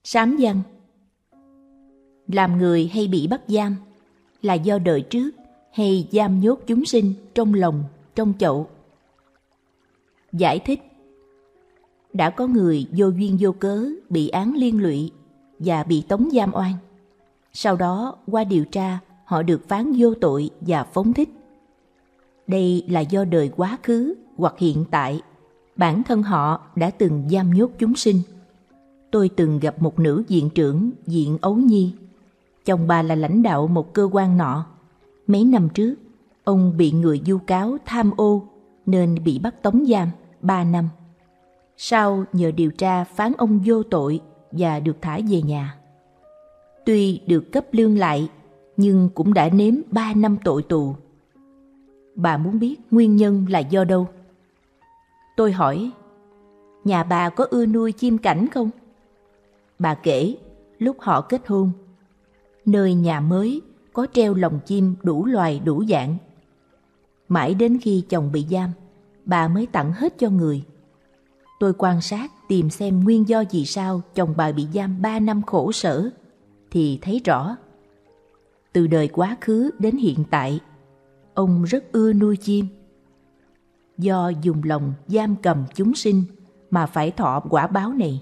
Sám văn. Làm người hay bị bắt giam là do đời trước hay giam nhốt chúng sinh trong lòng, trong chậu. Giải thích. Đã có người vô duyên vô cớ bị án liên lụy và bị tống giam oan. Sau đó qua điều tra họ được phán vô tội và phóng thích. Đây là do đời quá khứ hoặc hiện tại bản thân họ đã từng giam nhốt chúng sinh. Tôi từng gặp một nữ viện trưởng viện Ấu Nhi. Chồng bà là lãnh đạo một cơ quan nọ. Mấy năm trước, ông bị người vu cáo tham ô nên bị bắt tống giam 3 năm. Sau nhờ điều tra phán ông vô tội và được thả về nhà. Tuy được cấp lương lại, nhưng cũng đã nếm 3 năm tội tù. Bà muốn biết nguyên nhân là do đâu? Tôi hỏi, nhà bà có ưa nuôi chim cảnh không? Bà kể, lúc họ kết hôn, nơi nhà mới có treo lồng chim đủ loài đủ dạng. Mãi đến khi chồng bị giam, bà mới tặng hết cho người. Tôi quan sát tìm xem nguyên do vì sao chồng bà bị giam 3 năm khổ sở, thì thấy rõ. Từ đời quá khứ đến hiện tại, ông rất ưa nuôi chim. Do dùng lòng giam cầm chúng sinh mà phải thọ quả báo này.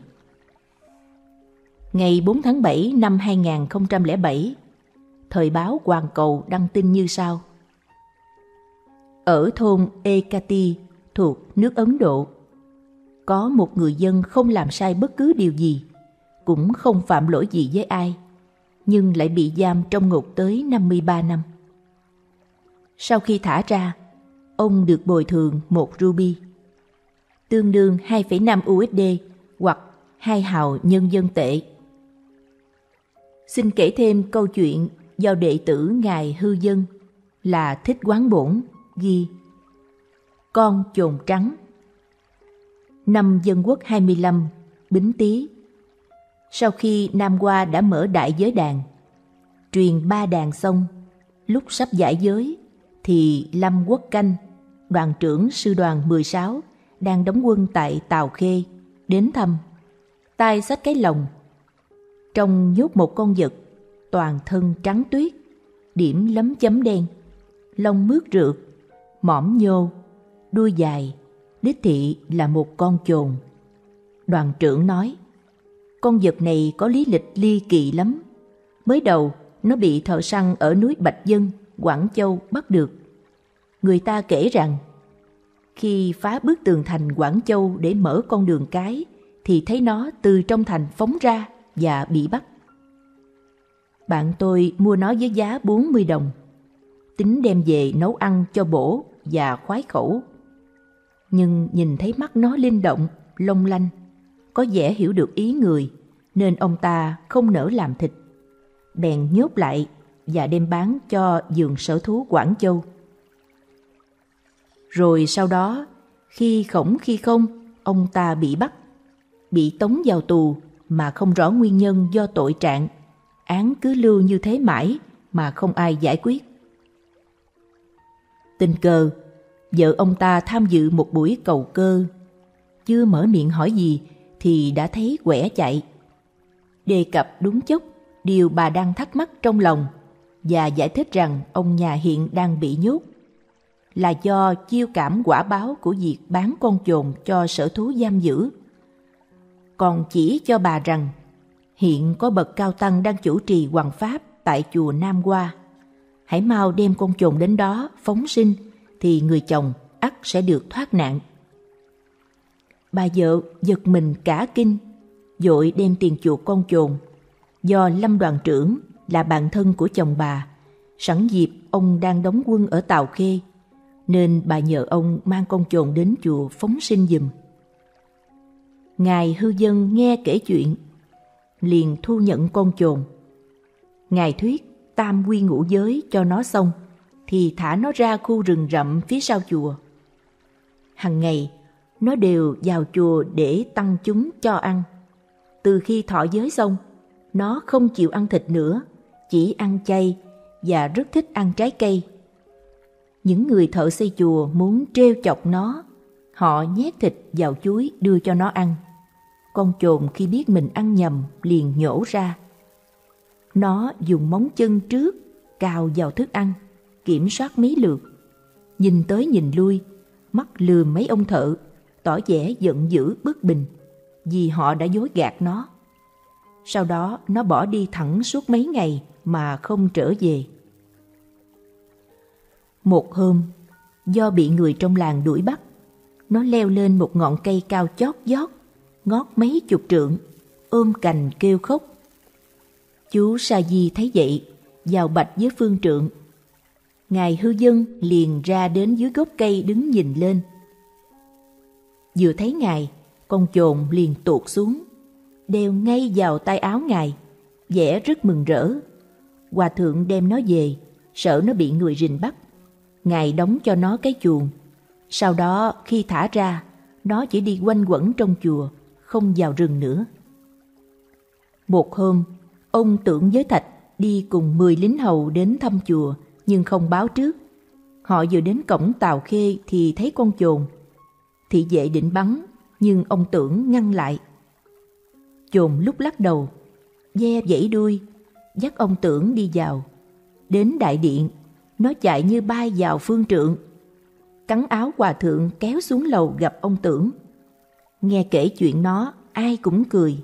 Ngày 4 tháng 7 năm 2007, thời báo Hoàn Cầu đăng tin như sau. Ở thôn Ekati thuộc nước Ấn Độ, có một người dân không làm sai bất cứ điều gì, cũng không phạm lỗi gì với ai, nhưng lại bị giam trong ngục tới 53 năm. Sau khi thả ra, ông được bồi thường 1 ruby, tương đương 2,5 USD hoặc 2 hào nhân dân tệ. Xin kể thêm câu chuyện do đệ tử Ngài Hư Dân là Thích Quán Bổn ghi. Con chồn trắng. Năm Dân Quốc 25, Bính Tý. Sau khi Nam Hoa đã mở đại giới đàn, truyền 3 đàn xong, lúc sắp giải giới, thì Lâm Quốc Canh, đoàn trưởng sư đoàn 16, đang đóng quân tại Tào Khê, đến thăm. tay xách cái lồng. Trong nhốt một con vật, toàn thân trắng tuyết, điểm lấm chấm đen, lông mướt rượt, mõm nhô, đuôi dài, đích thị là một con chồn. Đoàn trưởng nói, con vật này có lý lịch ly kỳ lắm. Mới đầu, nó bị thợ săn ở núi Bạch Dân, Quảng Châu bắt được. Người ta kể rằng, khi phá bức tường thành Quảng Châu để mở con đường cái, thì thấy nó từ trong thành phóng ra và bị bắt. Bạn tôi mua nó với giá 40 đồng, tính đem về nấu ăn cho bổ và khoái khẩu. Nhưng nhìn thấy mắt nó linh động, long lanh, có vẻ hiểu được ý người, nên ông ta không nỡ làm thịt. Bèn nhốt lại và đem bán cho vườn sở thú Quảng Châu. Rồi sau đó, khi khổng khi không, ông ta bị bắt, bị tống vào tù mà không rõ nguyên nhân do tội trạng. Án cứ lưu như thế mãi mà không ai giải quyết. Tình cờ, vợ ông ta tham dự một buổi cầu cơ. Chưa mở miệng hỏi gì thì đã thấy quẻ chạy. Đề cập đúng chốc điều bà đang thắc mắc trong lòng và giải thích rằng ông nhà hiện đang bị nhốt là do chiêu cảm quả báo của việc bán con chồn cho sở thú giam giữ. Còn chỉ cho bà rằng hiện có bậc cao tăng đang chủ trì hoằng pháp tại chùa Nam Hoa. Hãy mau đem con chồn đến đó phóng sinh thì người chồng ắt sẽ được thoát nạn. Bà vợ giật mình cả kinh, vội đem tiền chuộc con chồn. Do Lâm đoàn trưởng là bạn thân của chồng bà, sẵn dịp ông đang đóng quân ở Tào Khê, nên bà nhờ ông mang con chồn đến chùa phóng sinh giùm. Ngài Hư Dân nghe kể chuyện, liền thu nhận con chồn. Ngài thuyết tam quy ngũ giới cho nó xong, thì thả nó ra khu rừng rậm phía sau chùa. Hằng ngày, nó đều vào chùa để tăng chúng cho ăn. Từ khi thọ giới xong, nó không chịu ăn thịt nữa, chỉ ăn chay và rất thích ăn trái cây. Những người thợ xây chùa muốn trêu chọc nó, họ nhét thịt vào chuối đưa cho nó ăn. Con chồn khi biết mình ăn nhầm liền nhổ ra. Nó dùng móng chân trước cào vào thức ăn, kiểm soát mấy lượt. Nhìn tới nhìn lui, mắt lườm mấy ông thợ, tỏ vẻ giận dữ bất bình vì họ đã dối gạt nó. Sau đó nó bỏ đi thẳng suốt mấy ngày mà không trở về. Một hôm, do bị người trong làng đuổi bắt, nó leo lên một ngọn cây cao chót vót, ngót mấy chục trượng, ôm cành kêu khóc. Chú Sa Di thấy vậy, vào bạch với phương trượng. Ngài Hư Dân liền ra đến dưới gốc cây đứng nhìn lên. Vừa thấy ngài, con chồn liền tuột xuống, đeo ngay vào tay áo ngài, vẻ rất mừng rỡ. Hòa thượng đem nó về, sợ nó bị người rình bắt. Ngài đóng cho nó cái chuồng. Sau đó khi thả ra, nó chỉ đi quanh quẩn trong chùa, không vào rừng nữa. Một hôm, ông Tưởng với Thạch đi cùng 10 lính hầu đến thăm chùa, nhưng không báo trước. Họ vừa đến cổng Tào Khê thì thấy con chồn. Thị vệ định bắn, nhưng ông Tưởng ngăn lại. Chồn lúc lắc đầu, ve vẫy đuôi, dắt ông Tưởng đi vào. Đến đại điện, nó chạy như bay vào phương trượng, cắn áo hòa thượng kéo xuống lầu gặp ông Tưởng. Nghe kể chuyện nó, ai cũng cười.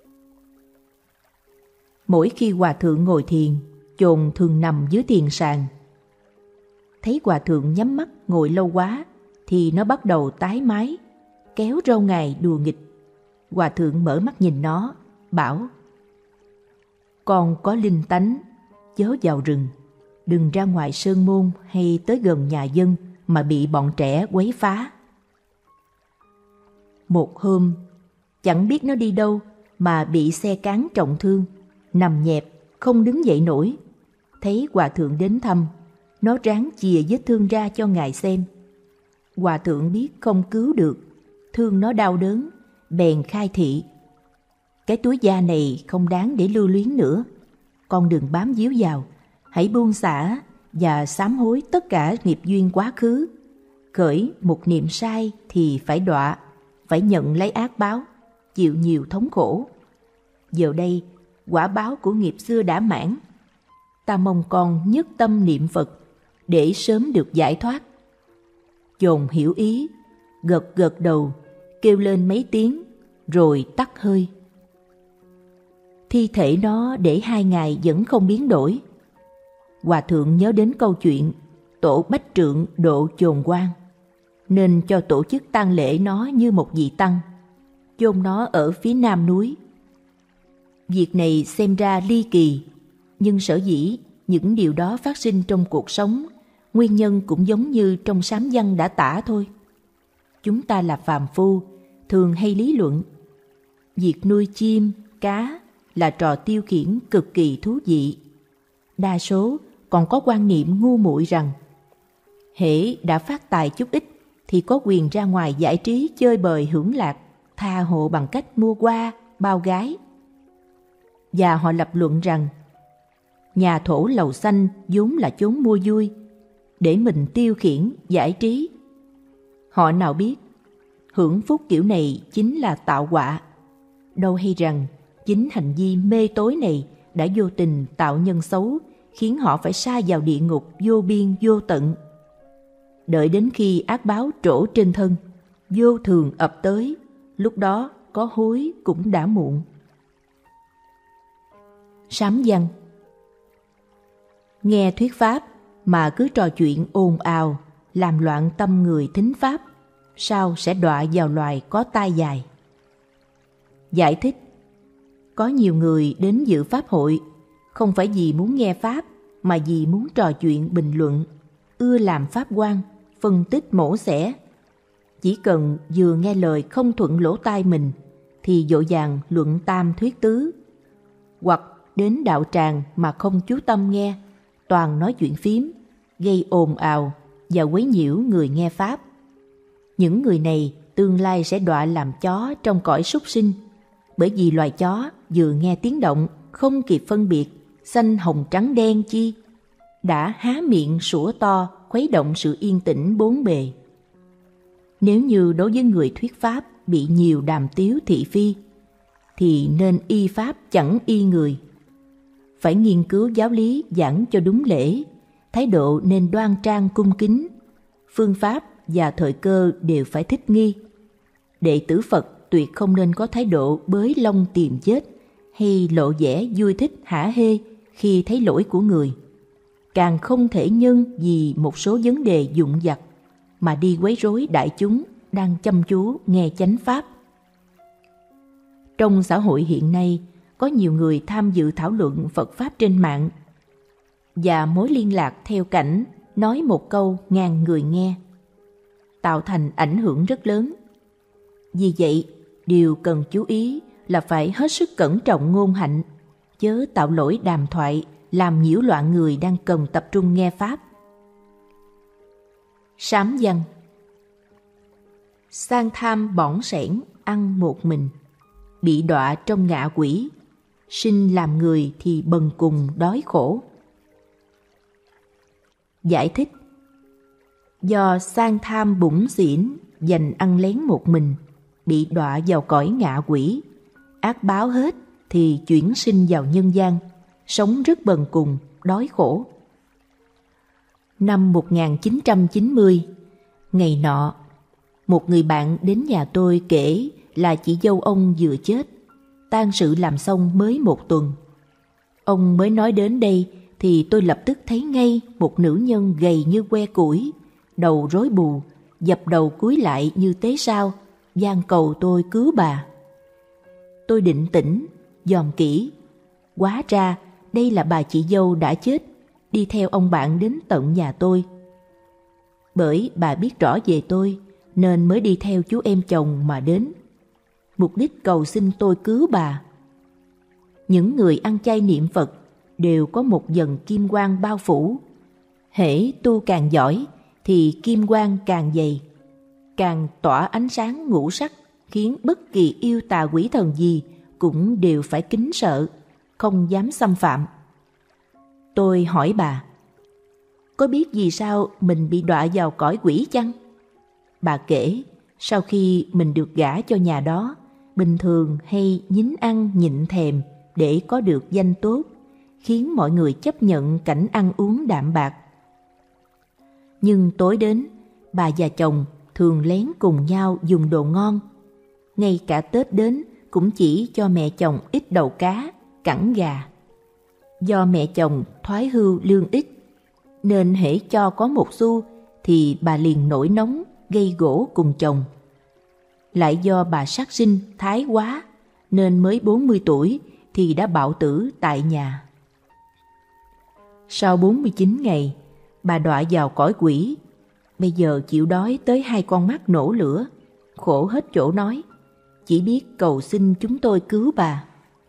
Mỗi khi hòa thượng ngồi thiền, chồn thường nằm dưới thiền sàn. Thấy hòa thượng nhắm mắt ngồi lâu quá, thì nó bắt đầu tái mái, kéo râu ngài đùa nghịch. Hòa thượng mở mắt nhìn nó, bảo: con có linh tánh, chớ vào rừng, đừng ra ngoài sơn môn hay tới gần nhà dân mà bị bọn trẻ quấy phá. Một hôm, chẳng biết nó đi đâu mà bị xe cán trọng thương, nằm nhẹp, không đứng dậy nổi. Thấy hòa thượng đến thăm, nó ráng chìa vết thương ra cho ngài xem. Hòa thượng biết không cứu được, thương nó đau đớn, bèn khai thị: cái túi da này không đáng để lưu luyến nữa, con đừng bám víu vào, hãy buông xả và sám hối tất cả nghiệp duyên quá khứ. Khởi một niệm sai thì phải đọa, phải nhận lấy ác báo, chịu nhiều thống khổ. Giờ đây quả báo của nghiệp xưa đã mãn, ta mong con nhất tâm niệm Phật để sớm được giải thoát. Chồn hiểu ý, gật gật đầu, kêu lên mấy tiếng rồi tắt hơi. Thi thể nó để 2 ngày vẫn không biến đổi. Hòa thượng nhớ đến câu chuyện tổ Bách Trượng độ chồn quan, nên cho tổ chức tang lễ nó như một vị tăng, chôn nó ở phía nam núi. Việc này xem ra ly kỳ, nhưng sở dĩ những điều đó phát sinh trong cuộc sống, nguyên nhân cũng giống như trong sám văn đã tả thôi. Chúng ta là phàm phu, thường hay lý luận. Việc nuôi chim, cá là trò tiêu khiển cực kỳ thú vị. Đa số còn có quan niệm ngu muội rằng hễ đã phát tài chút ít thì có quyền ra ngoài giải trí chơi bời hưởng lạc, tha hồ bằng cách mua hoa, bao gái. Và họ lập luận rằng nhà thổ lầu xanh vốn là chốn mua vui, để mình tiêu khiển, giải trí. Họ nào biết, hưởng phúc kiểu này chính là tạo họa. Đâu hay rằng chính hành vi mê tối này đã vô tình tạo nhân xấu, khiến họ phải sa vào địa ngục vô biên vô tận. Đợi đến khi ác báo trổ trên thân, vô thường ập tới, lúc đó có hối cũng đã muộn. Sám văn. Nghe thuyết pháp mà cứ trò chuyện ồn ào, làm loạn tâm người thính pháp, sao sẽ đọa vào loài có tai dài. Giải thích. Có nhiều người đến dự pháp hội, không phải vì muốn nghe pháp, mà vì muốn trò chuyện bình luận, ưa làm pháp quan, phân tích mổ xẻ. Chỉ cần vừa nghe lời không thuận lỗ tai mình, thì vội vàng luận tam thuyết tứ. Hoặc đến đạo tràng mà không chú tâm nghe, toàn nói chuyện phím, gây ồn ào và quấy nhiễu người nghe pháp. Những người này tương lai sẽ đọa làm chó trong cõi súc sinh, bởi vì loài chó vừa nghe tiếng động không kịp phân biệt xanh hồng trắng đen chi, đã há miệng sủa to khuấy động sự yên tĩnh bốn bề. Nếu như đối với người thuyết pháp bị nhiều đàm tiếu thị phi, thì nên y pháp chẳng y người. Phải nghiên cứu giáo lý giảng cho đúng lễ, thái độ nên đoan trang cung kính, phương pháp và thời cơ đều phải thích nghi. Đệ tử Phật tuyệt không nên có thái độ bới lông tìm chết hay lộ vẻ vui thích hả hê khi thấy lỗi của người. Càng không thể nhân vì một số vấn đề vụn vặt mà đi quấy rối đại chúng đang chăm chú nghe chánh pháp. Trong xã hội hiện nay, có nhiều người tham dự thảo luận Phật Pháp trên mạng, và mối liên lạc theo cảnh nói một câu ngàn người nghe, tạo thành ảnh hưởng rất lớn. Vì vậy, điều cần chú ý là phải hết sức cẩn trọng ngôn hạnh, chớ tạo lỗi đàm thoại làm nhiễu loạn người đang cần tập trung nghe Pháp. Sám văn. Sang tham bỏng sẻn ăn một mình, bị đọa trong ngạ quỷ, sinh làm người thì bần cùng đói khổ. Giải thích. Do sang tham bủn xỉn dành ăn lén một mình, bị đọa vào cõi ngạ quỷ, ác báo hết thì chuyển sinh vào nhân gian, sống rất bần cùng, đói khổ. Năm 1990, ngày nọ, một người bạn đến nhà tôi kể là chị dâu ông vừa chết, tang sự làm xong mới một tuần. Ông mới nói đến đây thì tôi lập tức thấy ngay một nữ nhân gầy như que củi, đầu rối bù, dập đầu cúi lại như tế sao, van cầu tôi cứu bà. Tôi định tĩnh, dòm kỹ, hóa ra đây là bà chị dâu đã chết, đi theo ông bạn đến tận nhà tôi. Bởi bà biết rõ về tôi nên mới đi theo chú em chồng mà đến, mục đích cầu xin tôi cứu bà. Những người ăn chay niệm Phật đều có một dần kim quang bao phủ. Hễ tu càng giỏi thì kim quang càng dày, càng tỏa ánh sáng ngũ sắc, khiến bất kỳ yêu tà quỷ thần gì cũng đều phải kính sợ, không dám xâm phạm. Tôi hỏi bà, có biết vì sao mình bị đọa vào cõi quỷ chăng? Bà kể, sau khi mình được gả cho nhà đó, bình thường hay nhín ăn nhịn thèm để có được danh tốt, khiến mọi người chấp nhận cảnh ăn uống đạm bạc. Nhưng tối đến, bà và chồng thường lén cùng nhau dùng đồ ngon. Ngay cả Tết đến cũng chỉ cho mẹ chồng ít đầu cá, cẳng gà. Do mẹ chồng thoái hưu lương ít, nên hễ cho có một xu thì bà liền nổi nóng gây gổ cùng chồng. Lại do bà sát sinh thái quá, nên mới 40 tuổi thì đã bạo tử tại nhà. Sau 49 ngày, bà đọa vào cõi quỷ. Bây giờ chịu đói tới 2 con mắt nổ lửa, khổ hết chỗ nói, chỉ biết cầu xin chúng tôi cứu bà.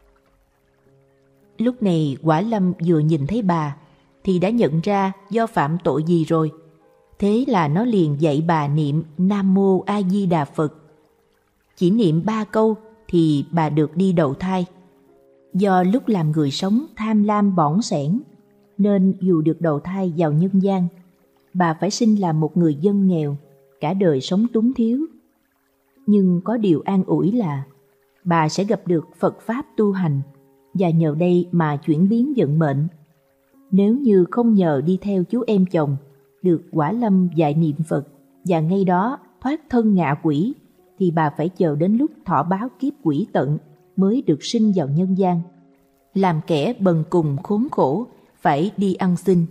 Lúc này Quả Lâm vừa nhìn thấy bà thì đã nhận ra do phạm tội gì rồi. Thế là nó liền dạy bà niệm Nam Mô A Di Đà Phật. Chỉ niệm 3 câu thì bà được đi đầu thai. Do lúc làm người sống tham lam bỏng sẻn, nên dù được đầu thai vào nhân gian, bà phải sinh làm một người dân nghèo, cả đời sống túng thiếu. Nhưng có điều an ủi là bà sẽ gặp được Phật Pháp tu hành, và nhờ đây mà chuyển biến vận mệnh. Nếu như không nhờ đi theo chú em chồng, được Quả Lâm dạy niệm Phật và ngay đó thoát thân ngạ quỷ, thì bà phải chờ đến lúc thọ báo kiếp quỷ tận mới được sinh vào nhân gian, làm kẻ bần cùng khốn khổ, phải đi ăn xin.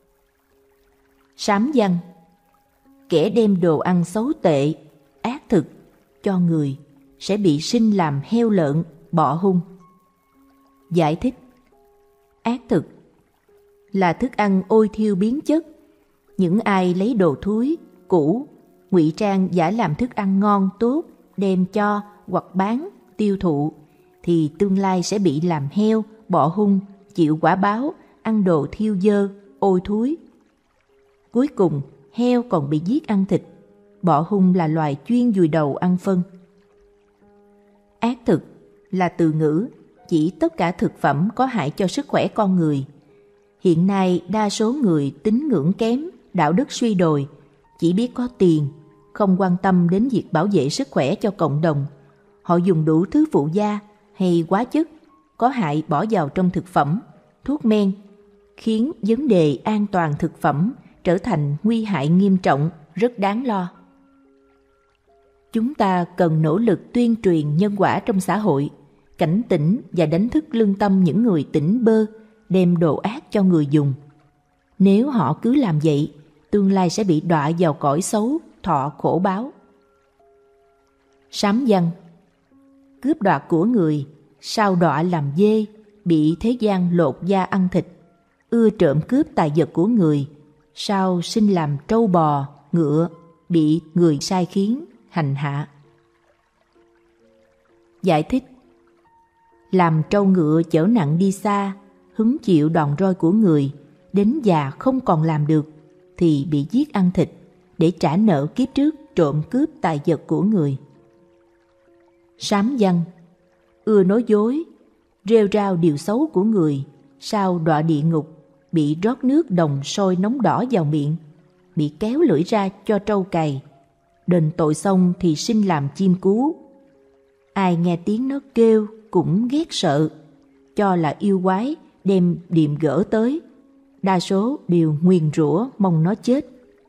Sám văn. Kẻ đem đồ ăn xấu tệ, ác thực cho người sẽ bị sinh làm heo lợn, bọ hung. Giải thích. Ác thực là thức ăn ôi thiêu biến chất. Những ai lấy đồ thúi, cũ, ngụy trang giả làm thức ăn ngon tốt, đem cho hoặc bán, tiêu thụ, thì tương lai sẽ bị làm heo, bọ hung, chịu quả báo, ăn đồ thiêu dơ, ôi thúi. Cuối cùng, heo còn bị giết ăn thịt, bọ hung là loài chuyên dùi đầu ăn phân. Ác thực là từ ngữ chỉ tất cả thực phẩm có hại cho sức khỏe con người. Hiện nay đa số người tín ngưỡng kém, đạo đức suy đồi, chỉ biết có tiền, không quan tâm đến việc bảo vệ sức khỏe cho cộng đồng. Họ dùng đủ thứ phụ gia hay hóa chất có hại bỏ vào trong thực phẩm, thuốc men, khiến vấn đề an toàn thực phẩm trở thành nguy hại nghiêm trọng, rất đáng lo. Chúng ta cần nỗ lực tuyên truyền nhân quả trong xã hội, cảnh tỉnh và đánh thức lương tâm những người tỉnh bơ đem đồ ác cho người dùng. Nếu họ cứ làm vậy, tương lai sẽ bị đọa vào cõi xấu, thọ khổ báo. Sám văn: cướp đoạt của người, sao đọa làm dê, bị thế gian lột da ăn thịt. Ưa trộm cướp tài vật của người, sao sinh làm trâu bò, ngựa, bị người sai khiến, hành hạ. Giải thích: làm trâu ngựa chở nặng đi xa, hứng chịu đòn roi của người, đến già không còn làm được, thì bị giết ăn thịt, để trả nợ kiếp trước trộm cướp tài vật của người. Sám văn: ưa nói dối, rêu rao điều xấu của người, sao đọa địa ngục, bị rót nước đồng sôi nóng đỏ vào miệng, bị kéo lưỡi ra cho trâu cày, đền tội xong thì sinh làm chim cú. Ai nghe tiếng nó kêu cũng ghét sợ, cho là yêu quái đem điềm gỡ tới, đa số đều nguyền rủa mong nó chết.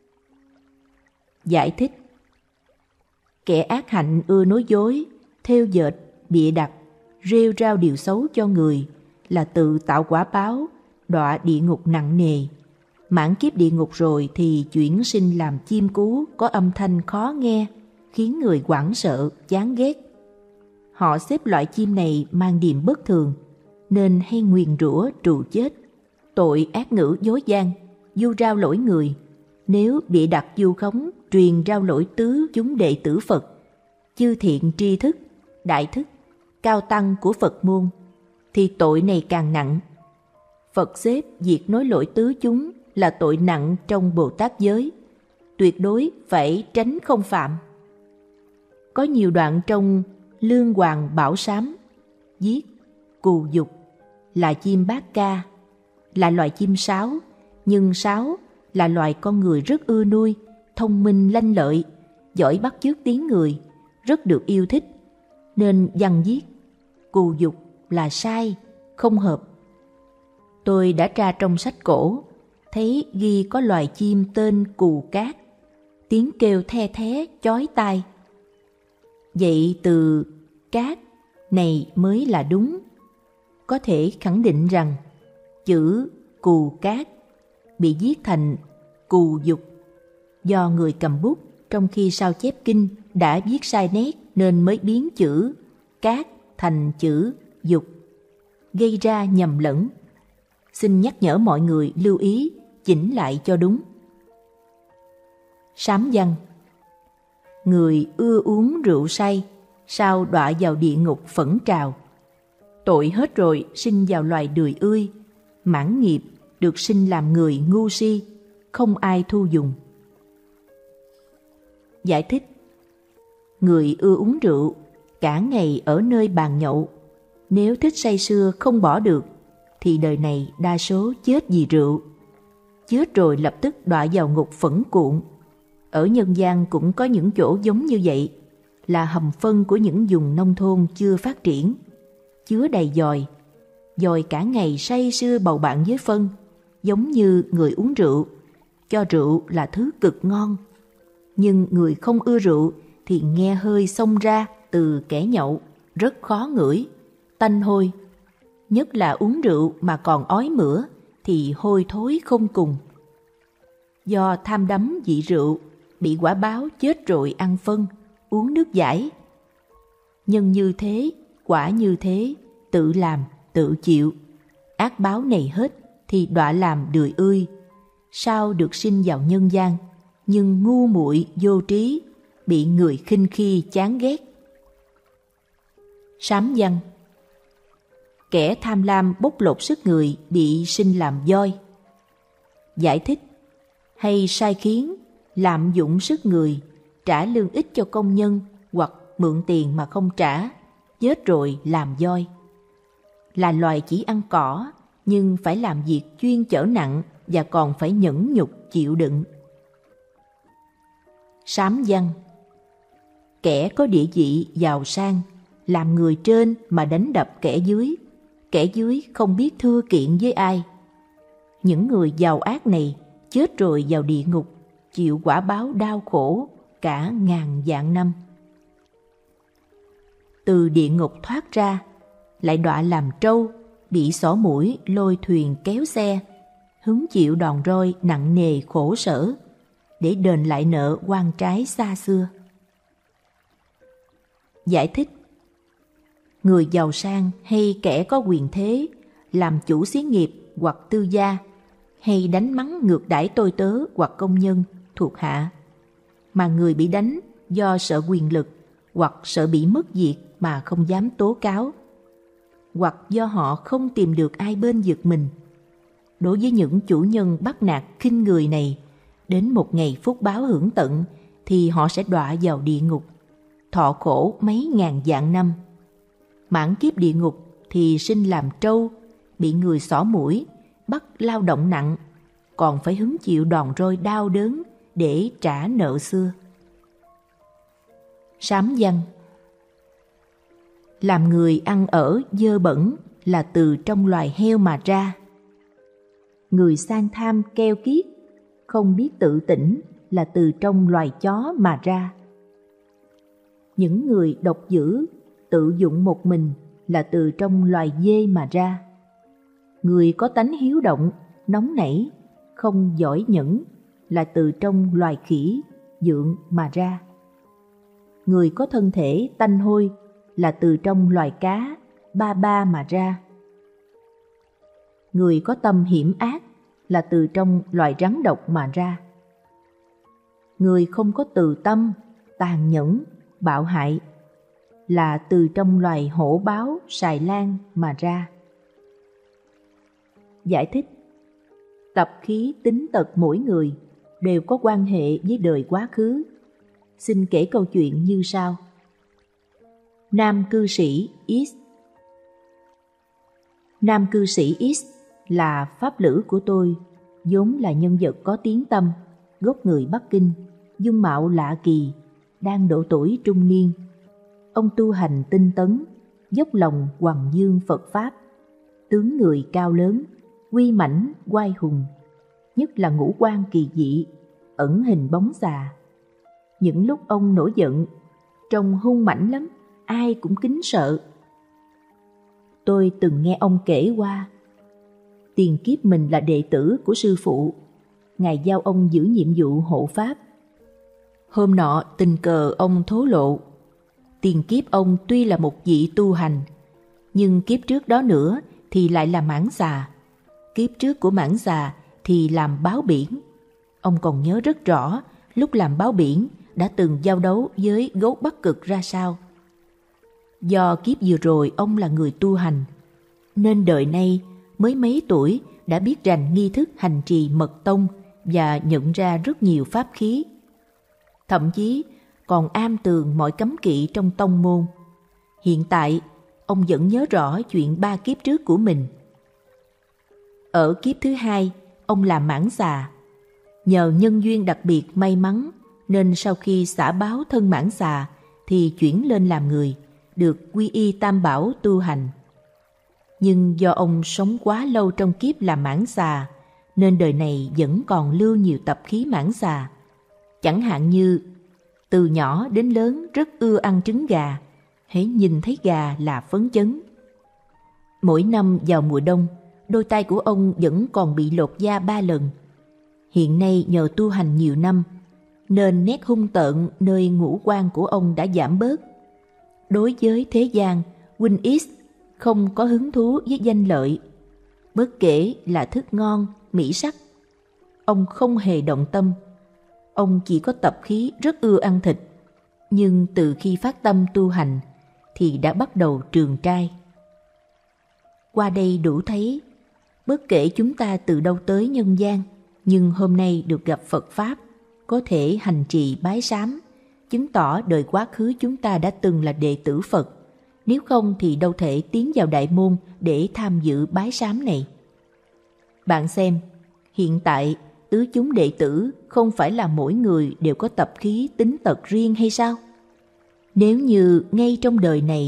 Giải thích: kẻ ác hạnh ưa nói dối, thêu dệt, bịa đặt, rêu rao điều xấu cho người, là tự tạo quả báo, đọa địa ngục nặng nề. Mãn kiếp địa ngục rồi thì chuyển sinh làm chim cú có âm thanh khó nghe, khiến người hoảng sợ, chán ghét. Họ xếp loại chim này mang điềm bất thường, nên hay nguyền rủa trù chết, tội ác ngữ dối gian, vu rao lỗi người. Nếu bịa đặt vu khống, truyền rao lỗi tứ chúng đệ tử Phật, chư thiện tri thức, đại thức, cao tăng của Phật môn, thì tội này càng nặng. Phật xếp việc nói lỗi tứ chúng là tội nặng trong Bồ Tát giới, tuyệt đối phải tránh không phạm. Có nhiều đoạn trong Lương Hoàng Bảo Sám viết: cù dục là chim bát ca, là loài chim sáo, nhưng sáo là loài con người rất ưa nuôi, thông minh lanh lợi, giỏi bắt chước tiếng người, rất được yêu thích, nên văn viết cù dục là sai, không hợp. Tôi đã tra trong sách cổ, thấy ghi có loài chim tên cù cát, tiếng kêu the thé chói tai. Vậy từ cát này mới là đúng. Có thể khẳng định rằng chữ cù cát bị viết thành cù dục do người cầm bút trong khi sao chép kinh đã viết sai nét, nên mới biến chữ cát thành chữ dục, gây ra nhầm lẫn. Xin nhắc nhở mọi người lưu ý, chỉnh lại cho đúng. Sám văn: người ưa uống rượu say, sao đọa vào địa ngục phẫn trào. Tội hết rồi sinh vào loài đười ươi, mãn nghiệp được sinh làm người ngu si, không ai thu dùng. Giải thích: người ưa uống rượu, cả ngày ở nơi bàn nhậu, nếu thích say sưa không bỏ được, thì đời này đa số chết vì rượu. Chết rồi lập tức đọa vào ngục phẫn cuộn. Ở nhân gian cũng có những chỗ giống như vậy, là hầm phân của những vùng nông thôn chưa phát triển, chứa đầy dòi. Dòi cả ngày say sưa bầu bạn với phân, giống như người uống rượu, cho rượu là thứ cực ngon. Nhưng người không ưa rượu thì nghe hơi xông ra từ kẻ nhậu, rất khó ngửi, tanh hôi. Nhất là uống rượu mà còn ói mửa thì hôi thối không cùng. Do tham đắm vị rượu, bị quả báo chết rồi ăn phân, uống nước giải. Nhân như thế, quả như thế, tự làm, tự chịu. Ác báo này hết thì đọa làm đười ươi. Sao được sinh vào nhân gian, nhưng ngu muội vô trí, bị người khinh khi chán ghét. Sám văn: kẻ tham lam bóc lột sức người bị sinh làm voi. Giải thích: hay sai khiến, lạm dụng sức người, trả lương ích cho công nhân hoặc mượn tiền mà không trả, chết rồi làm voi. Là loài chỉ ăn cỏ, nhưng phải làm việc chuyên chở nặng và còn phải nhẫn nhục chịu đựng. Sám văn: kẻ có địa vị giàu sang, làm người trên mà đánh đập kẻ dưới không biết thưa kiện với ai. Những người giàu ác này chết rồi vào địa ngục, chịu quả báo đau khổ cả ngàn vạn năm. Từ địa ngục thoát ra, lại đọa làm trâu, bị xỏ mũi lôi thuyền kéo xe, hứng chịu đòn roi nặng nề khổ sở, để đền lại nợ oan trái xa xưa. Giải thích: người giàu sang hay kẻ có quyền thế, làm chủ xí nghiệp hoặc tư gia, hay đánh mắng ngược đãi tôi tớ hoặc công nhân, thuộc hạ, mà người bị đánh do sợ quyền lực hoặc sợ bị mất việc mà không dám tố cáo, hoặc do họ không tìm được ai bên vực mình. Đối với những chủ nhân bắt nạt khinh người này, đến một ngày phúc báo hưởng tận thì họ sẽ đọa vào địa ngục, thọ khổ mấy ngàn vạn năm. Mãn kiếp địa ngục thì sinh làm trâu, bị người xỏ mũi, bắt lao động nặng, còn phải hứng chịu đòn roi đau đớn để trả nợ xưa. Sám văn: làm người ăn ở dơ bẩn là từ trong loài heo mà ra. Người sang tham keo kiết, không biết tự tỉnh là từ trong loài chó mà ra. Những người độc dữ, tự dụng một mình là từ trong loài dê mà ra. Người có tánh hiếu động, nóng nảy, không giỏi nhẫn là từ trong loài khỉ, dượng mà ra. Người có thân thể tanh hôi là từ trong loài cá, ba ba mà ra. Người có tâm hiểm ác là từ trong loài rắn độc mà ra. Người không có từ tâm, tàn nhẫn, bạo hại là từ trong loài hổ báo, sài lan mà ra. Giải thích: tập khí tính tật mỗi người đều có quan hệ với đời quá khứ. Xin kể câu chuyện như sau. Nam cư sĩ X. Nam cư sĩ X là pháp lữ của tôi, vốn là nhân vật có tiếng tăm, gốc người Bắc Kinh, dung mạo lạ kỳ, đang độ tuổi trung niên. Ông tu hành tinh tấn, dốc lòng hoằng dương Phật Pháp, tướng người cao lớn, uy mãnh oai hùng, nhất là ngũ quan kỳ dị, ẩn hình bóng già. Những lúc ông nổi giận, trông hung mãnh lắm, ai cũng kính sợ. Tôi từng nghe ông kể qua, tiền kiếp mình là đệ tử của sư phụ, Ngài giao ông giữ nhiệm vụ hộ pháp. Hôm nọ tình cờ ông thố lộ, tiền kiếp ông tuy là một vị tu hành, nhưng kiếp trước đó nữa thì lại là mãng xà, kiếp trước của mãng xà thì làm báo biển. Ông còn nhớ rất rõ lúc làm báo biển đã từng giao đấu với gấu Bắc Cực ra sao. Do kiếp vừa rồi ông là người tu hành, nên đời nay mới mấy tuổi đã biết rành nghi thức hành trì mật tông và nhận ra rất nhiều pháp khí. Thậm chí còn am tường mọi cấm kỵ trong tông môn. Hiện tại ông vẫn nhớ rõ chuyện 3 kiếp trước của mình. Ở kiếp thứ 2, ông làm mãng xà. Nhờ nhân duyên đặc biệt may mắn nên sau khi xả báo thân mãng xà thì chuyển lên làm người, được quy y tam bảo tu hành. Nhưng do ông sống quá lâu trong kiếp làm mãng xà nên đời này vẫn còn lưu nhiều tập khí mãng xà. Chẳng hạn như từ nhỏ đến lớn rất ưa ăn trứng gà, hễ nhìn thấy gà là phấn chấn. Mỗi năm vào mùa đông, đôi tay của ông vẫn còn bị lột da 3 lần. Hiện nay nhờ tu hành nhiều năm, nên nét hung tợn nơi ngũ quan của ông đã giảm bớt. Đối với thế gian, huynh X không có hứng thú với danh lợi, bất kể là thức ngon, mỹ sắc. Ông không hề động tâm. Ông chỉ có tập khí rất ưa ăn thịt, nhưng từ khi phát tâm tu hành thì đã bắt đầu trường trai. Qua đây đủ thấy, bất kể chúng ta từ đâu tới nhân gian, nhưng hôm nay được gặp Phật Pháp, có thể hành trì bái sám, chứng tỏ đời quá khứ chúng ta đã từng là đệ tử Phật. Nếu không thì đâu thể tiến vào đại môn để tham dự bái sám này. Bạn xem, hiện tại tứ chúng đệ tử không phải là mỗi người đều có tập khí tính tật riêng hay sao? Nếu như ngay trong đời này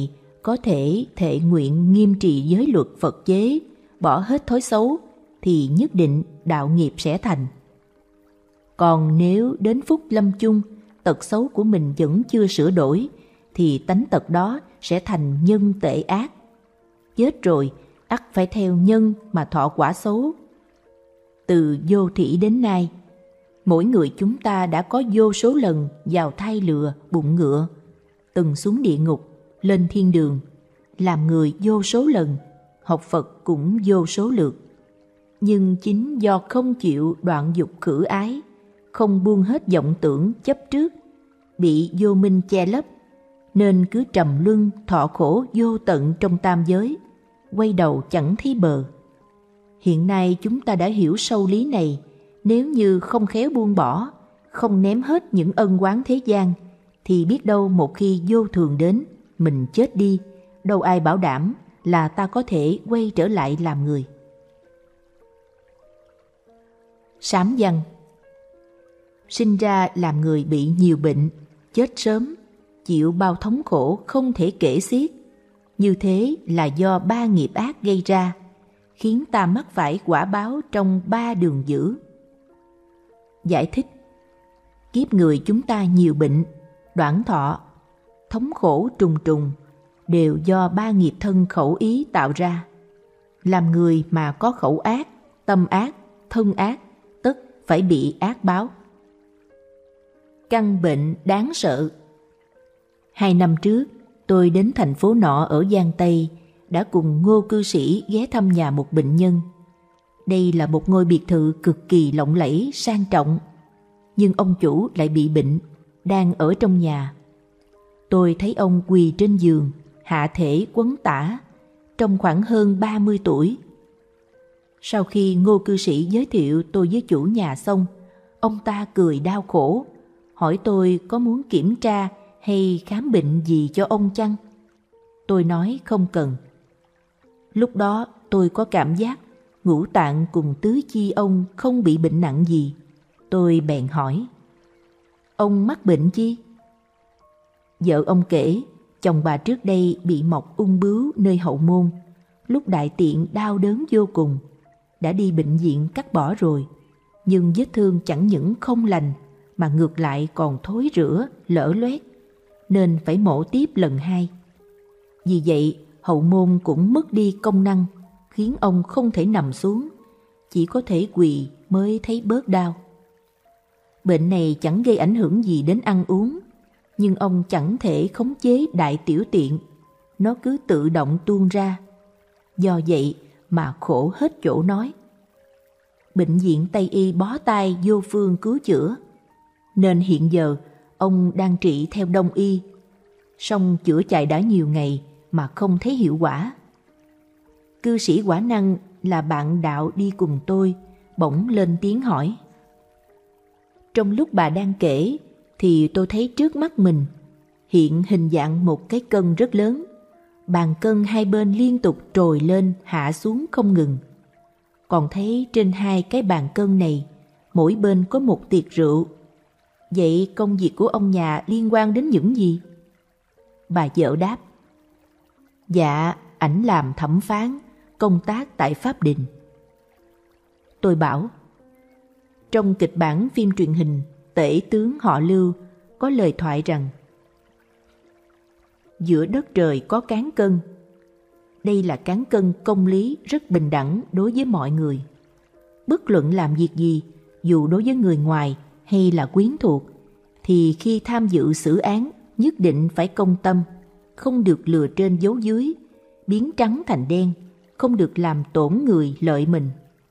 có thể thệ nguyện nghiêm trì giới luật Phật chế, bỏ hết thói xấu, thì nhất định đạo nghiệp sẽ thành. Còn nếu đến phút lâm chung, tật xấu của mình vẫn chưa sửa đổi, thì tánh tật đó sẽ thành nhân tệ ác. Chết rồi, ắt phải theo nhân mà thọ quả xấu. Từ vô thủy đến nay, mỗi người chúng ta đã có vô số lần vào thai lừa, bụng ngựa, từng xuống địa ngục, lên thiên đường, làm người vô số lần, học Phật cũng vô số lượt. Nhưng chính do không chịu đoạn dục khử ái, không buông hết vọng tưởng chấp trước, bị vô minh che lấp, nên cứ trầm luân thọ khổ vô tận trong tam giới, quay đầu chẳng thấy bờ. Hiện nay chúng ta đã hiểu sâu lý này, nếu như không khéo buông bỏ, không ném hết những ân oán thế gian, thì biết đâu một khi vô thường đến, mình chết đi, đâu ai bảo đảm là ta có thể quay trở lại làm người. Sám văn. Sinh ra làm người bị nhiều bệnh, chết sớm, chịu bao thống khổ không thể kể xiết. Như thế là do 3 nghiệp ác gây ra, khiến ta mắc phải quả báo trong 3 đường dữ. Giải thích: kiếp người chúng ta nhiều bệnh, đoản thọ, thống khổ trùng trùng, đều do 3 nghiệp thân khẩu ý tạo ra. Làm người mà có khẩu ác, tâm ác, thân ác, tất phải bị ác báo. Căn bệnh đáng sợ. 2 năm trước, tôi đến thành phố nọ ở Giang Tây, đã cùng Ngô cư sĩ ghé thăm nhà một bệnh nhân. Đây là một ngôi biệt thự cực kỳ lộng lẫy, sang trọng. Nhưng ông chủ lại bị bệnh, đang ở trong nhà. Tôi thấy ông quỳ trên giường, hạ thể quấn tả, trông khoảng hơn 30 tuổi. Sau khi Ngô cư sĩ giới thiệu tôi với chủ nhà xong, ông ta cười đau khổ, hỏi tôi có muốn kiểm tra hay khám bệnh gì cho ông chăng? Tôi nói không cần. Lúc đó tôi có cảm giác ngũ tạng cùng tứ chi ông không bị bệnh nặng gì. Tôi bèn hỏi: ông mắc bệnh chi? Vợ ông kể chồng bà trước đây bị mọc ung bướu nơi hậu môn, lúc đại tiện đau đớn vô cùng, đã đi bệnh viện cắt bỏ rồi, nhưng vết thương chẳng những không lành mà ngược lại còn thối rữa, lở loét, nên phải mổ tiếp lần 2. Vì vậy hậu môn cũng mất đi công năng, khiến ông không thể nằm xuống, chỉ có thể quỳ mới thấy bớt đau. Bệnh này chẳng gây ảnh hưởng gì đến ăn uống, nhưng ông chẳng thể khống chế đại tiểu tiện, nó cứ tự động tuôn ra. Do vậy mà khổ hết chỗ nói. Bệnh viện Tây y bó tay vô phương cứu chữa, nên hiện giờ ông đang trị theo Đông y. Song chữa chạy đã nhiều ngày mà không thấy hiệu quả. Cư sĩ Quả Năng là bạn đạo đi cùng tôi, bỗng lên tiếng hỏi. Trong lúc bà đang kể thì tôi thấy trước mắt mình hiện hình dạng một cái cân rất lớn. Bàn cân hai bên liên tục trồi lên hạ xuống không ngừng. Còn thấy trên 2 cái bàn cân này, mỗi bên có một tiệc rượu. Vậy công việc của ông nhà liên quan đến những gì? Bà vợ đáp: dạ, ảnh làm thẩm phán, công tác tại Pháp Đình. Tôi bảo: trong kịch bản phim truyền hình Tể tướng họ Lưu có lời thoại rằng: giữa đất trời có cán cân. Đây là cán cân công lý rất bình đẳng đối với mọi người. Bất luận làm việc gì, dù đối với người ngoài hay là quyến thuộc, thì khi tham dự xử án nhất định phải công tâm, không được lừa trên giấu dưới, biến trắng thành đen, không được làm tổn người lợi mình.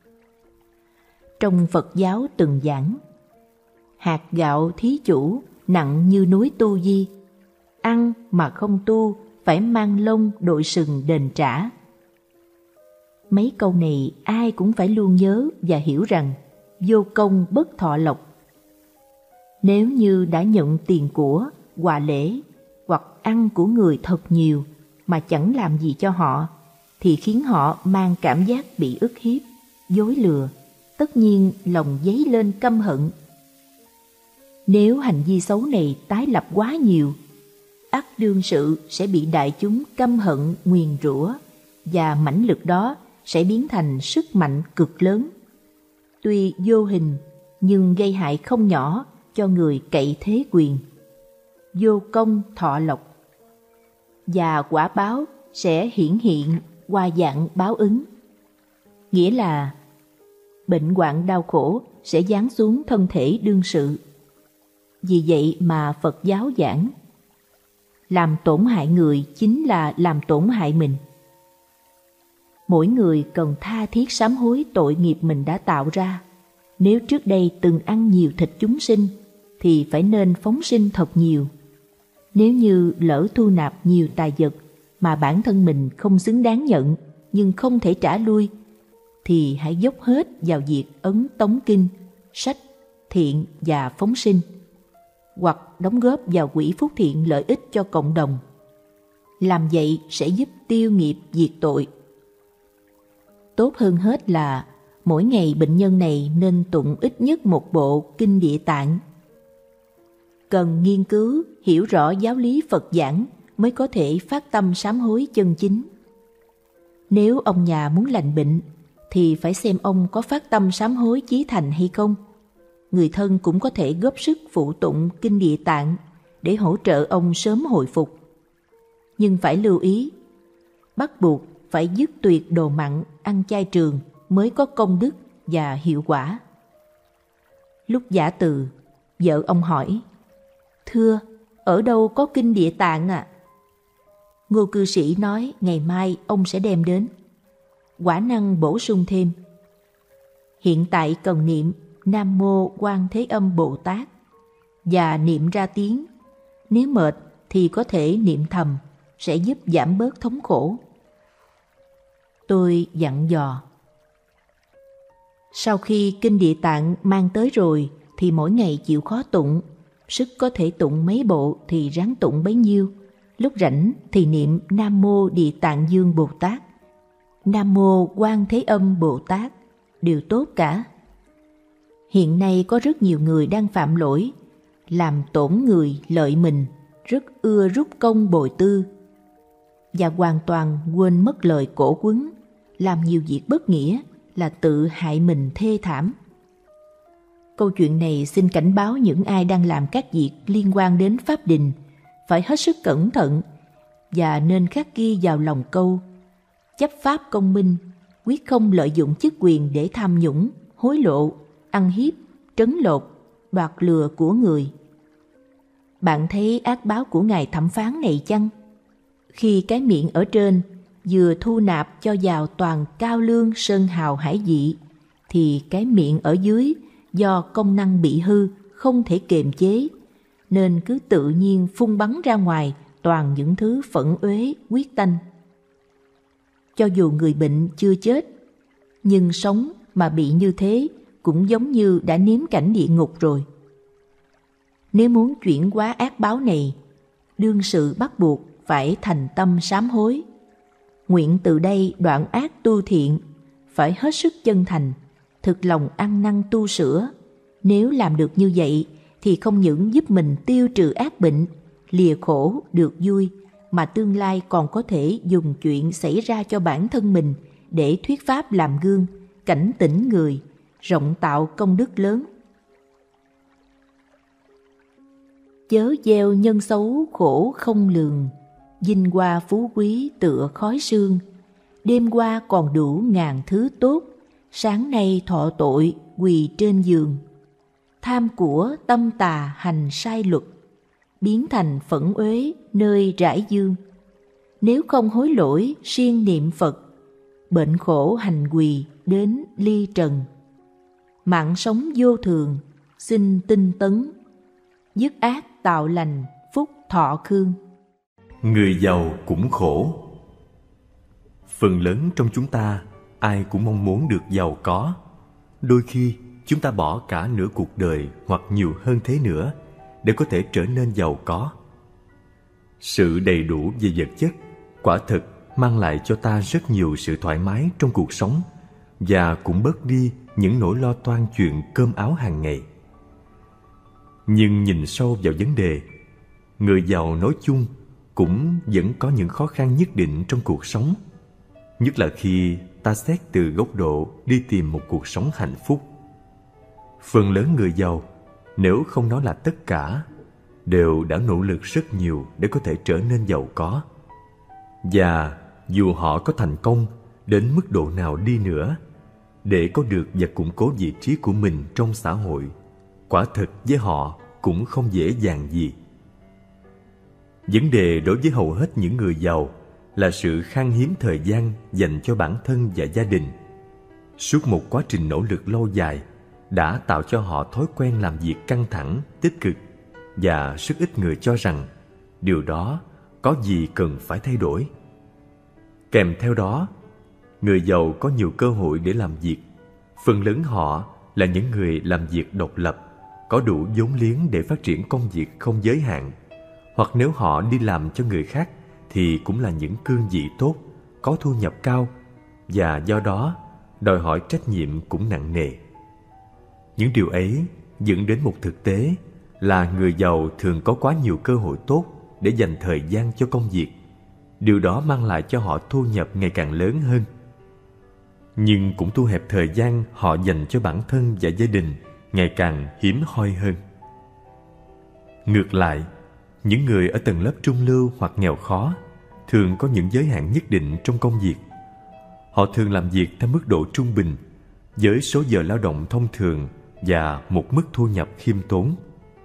Trong Phật giáo từng giảng: hạt gạo thí chủ nặng như núi Tu Di, ăn mà không tu phải mang lông đội sừng đền trả. Mấy câu này ai cũng phải luôn nhớ và hiểu rằng vô công bất thọ lộc. Nếu như đã nhận tiền của, quà lễ hoặc ăn của người thật nhiều mà chẳng làm gì cho họ, thì khiến họ mang cảm giác bị ức hiếp, dối lừa, tất nhiên lòng dấy lên căm hận. Nếu hành vi xấu này tái lập quá nhiều, ắt đương sự sẽ bị đại chúng căm hận nguyền rủa, và mãnh lực đó sẽ biến thành sức mạnh cực lớn. Tuy vô hình nhưng gây hại không nhỏ cho người cậy thế quyền. Vô công thọ lộc, và quả báo sẽ hiển hiện qua dạng báo ứng. Nghĩa là bệnh hoạn đau khổ sẽ giáng xuống thân thể đương sự. Vì vậy mà Phật giáo giảng, làm tổn hại người chính là làm tổn hại mình. Mỗi người cần tha thiết sám hối tội nghiệp mình đã tạo ra. Nếu trước đây từng ăn nhiều thịt chúng sinh, thì phải nên phóng sinh thật nhiều. Nếu như lỡ thu nạp nhiều tài vật mà bản thân mình không xứng đáng nhận, nhưng không thể trả lui, thì hãy dốc hết vào việc ấn tống kinh, sách, thiện và phóng sinh, hoặc đóng góp vào quỹ phúc thiện lợi ích cho cộng đồng. Làm vậy sẽ giúp tiêu nghiệp diệt tội. Tốt hơn hết là mỗi ngày bệnh nhân này nên tụng ít nhất một bộ Kinh Địa Tạng. Cần nghiên cứu, hiểu rõ giáo lý Phật giảng mới có thể phát tâm sám hối chân chính. Nếu ông nhà muốn lành bệnh, thì phải xem ông có phát tâm sám hối chí thành hay không. Người thân cũng có thể góp sức phụ tụng Kinh Địa Tạng để hỗ trợ ông sớm hồi phục. Nhưng phải lưu ý, bắt buộc phải dứt tuyệt đồ mặn, ăn chay trường mới có công đức và hiệu quả. Lúc giã từ, vợ ông hỏi, thưa, ở đâu có Kinh Địa Tạng ạ? Ngô cư sĩ nói ngày mai ông sẽ đem đến. Quả năng bổ sung thêm, hiện tại cần niệm Nam Mô Quan Thế Âm Bồ Tát và niệm ra tiếng. Nếu mệt thì có thể niệm thầm, sẽ giúp giảm bớt thống khổ. Tôi dặn dò. Sau khi Kinh Địa Tạng mang tới rồi thì mỗi ngày chịu khó tụng, sức có thể tụng mấy bộ thì ráng tụng bấy nhiêu. Lúc rảnh thì niệm Nam Mô Địa Tạng Dương Bồ Tát, Nam Mô Quan Thế Âm Bồ Tát, đều tốt cả. Hiện nay có rất nhiều người đang phạm lỗi, làm tổn người lợi mình, rất ưa rút công bồi tư, và hoàn toàn quên mất lời cổ quấn, làm nhiều việc bất nghĩa là tự hại mình thê thảm. Câu chuyện này xin cảnh báo những ai đang làm các việc liên quan đến pháp đình phải hết sức cẩn thận và nên khắc ghi vào lòng câu: chấp pháp công minh, quyết không lợi dụng chức quyền để tham nhũng, hối lộ, ăn hiếp, trấn lột, đoạt lừa của người. Bạn thấy ác báo của ngài thẩm phán này chăng? Khi cái miệng ở trên vừa thu nạp cho vào toàn cao lương sơn hào hải vị, thì cái miệng ở dưới do công năng bị hư, không thể kiềm chế, nên cứ tự nhiên phun bắn ra ngoài toàn những thứ phẫn uế, quyết tanh. Cho dù người bệnh chưa chết, nhưng sống mà bị như thế cũng giống như đã nếm cảnh địa ngục rồi. Nếu muốn chuyển hóa ác báo này, đương sự bắt buộc phải thành tâm sám hối. Nguyện từ đây đoạn ác tu thiện, phải hết sức chân thành, thực lòng ăn năn tu sửa. Nếu làm được như vậy thì không những giúp mình tiêu trừ ác bệnh, lìa khổ được vui, mà tương lai còn có thể dùng chuyện xảy ra cho bản thân mình để thuyết pháp làm gương, cảnh tỉnh người, rộng tạo công đức lớn. Chớ gieo nhân xấu khổ không lường, vinh hoa phú quý tựa khói sương. Đêm qua còn đủ ngàn thứ tốt, sáng nay thọ tội quỳ trên giường. Tham của tâm tà hành sai luật, biến thành phẫn uế nơi rải dương. Nếu không hối lỗi siêng niệm Phật, bệnh khổ hành quỳ đến ly trần. Mạng sống vô thường, xin tinh tấn, dứt ác tạo lành, phúc thọ khương. Người giàu cũng khổ. Phần lớn trong chúng ta, ai cũng mong muốn được giàu có. Đôi khi, chúng ta bỏ cả nửa cuộc đời hoặc nhiều hơn thế nữa để có thể trở nên giàu có. Sự đầy đủ về vật chất quả thực mang lại cho ta rất nhiều sự thoải mái trong cuộc sống và cũng bớt đi những nỗi lo toan chuyện cơm áo hàng ngày. Nhưng nhìn sâu vào vấn đề, người giàu nói chung cũng vẫn có những khó khăn nhất định trong cuộc sống, nhất là khi ta xét từ góc độ đi tìm một cuộc sống hạnh phúc. Phần lớn người giàu, nếu không nói là tất cả, đều đã nỗ lực rất nhiều để có thể trở nên giàu có. Và dù họ có thành công đến mức độ nào đi nữa, để có được và củng cố vị trí của mình trong xã hội, quả thực với họ cũng không dễ dàng gì. Vấn đề đối với hầu hết những người giàu là sự khan hiếm thời gian dành cho bản thân và gia đình. Suốt một quá trình nỗ lực lâu dài đã tạo cho họ thói quen làm việc căng thẳng, tích cực, và rất ít người cho rằng điều đó có gì cần phải thay đổi. Kèm theo đó, người giàu có nhiều cơ hội để làm việc. Phần lớn họ là những người làm việc độc lập, có đủ vốn liếng để phát triển công việc không giới hạn. Hoặc nếu họ đi làm cho người khác thì cũng là những cương vị tốt, có thu nhập cao, và do đó đòi hỏi trách nhiệm cũng nặng nề. Những điều ấy dẫn đến một thực tế là người giàu thường có quá nhiều cơ hội tốt để dành thời gian cho công việc. Điều đó mang lại cho họ thu nhập ngày càng lớn hơn, nhưng cũng thu hẹp thời gian họ dành cho bản thân và gia đình ngày càng hiếm hoi hơn. Ngược lại, những người ở tầng lớp trung lưu hoặc nghèo khó thường có những giới hạn nhất định trong công việc. Họ thường làm việc theo mức độ trung bình, với số giờ lao động thông thường và một mức thu nhập khiêm tốn.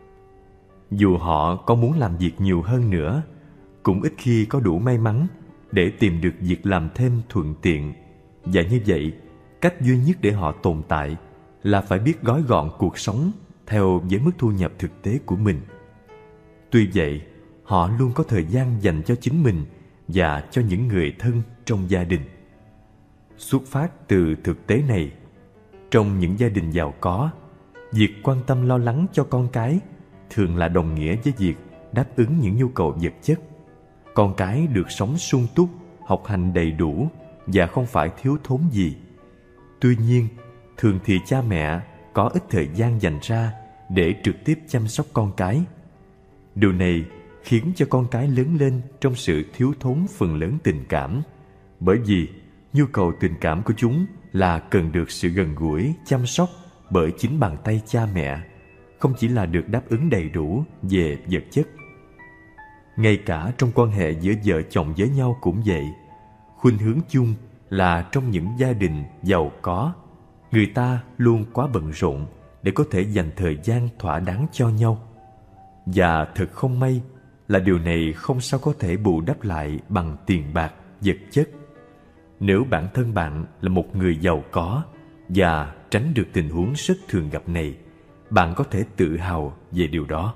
Dù họ có muốn làm việc nhiều hơn nữa, cũng ít khi có đủ may mắn để tìm được việc làm thêm thuận tiện. Và như vậy, cách duy nhất để họ tồn tại là phải biết gói gọn cuộc sống theo với mức thu nhập thực tế của mình. Tuy vậy, họ luôn có thời gian dành cho chính mình và cho những người thân trong gia đình. Xuất phát từ thực tế này, trong những gia đình giàu có, việc quan tâm lo lắng cho con cái thường là đồng nghĩa với việc đáp ứng những nhu cầu vật chất. Con cái được sống sung túc, học hành đầy đủ và không phải thiếu thốn gì. Tuy nhiên, thường thì cha mẹ có ít thời gian dành ra để trực tiếp chăm sóc con cái. Điều này khiến cho con cái lớn lên trong sự thiếu thốn phần lớn tình cảm, bởi vì nhu cầu tình cảm của chúng là cần được sự gần gũi, chăm sóc bởi chính bàn tay cha mẹ, không chỉ là được đáp ứng đầy đủ về vật chất. Ngay cả trong quan hệ giữa vợ chồng với nhau cũng vậy. Khuynh hướng chung là trong những gia đình giàu có, người ta luôn quá bận rộn để có thể dành thời gian thỏa đáng cho nhau. Và thật không may là điều này không sao có thể bù đắp lại bằng tiền bạc, vật chất. Nếu bản thân bạn là một người giàu có và tránh được tình huống rất thường gặp này, bạn có thể tự hào về điều đó.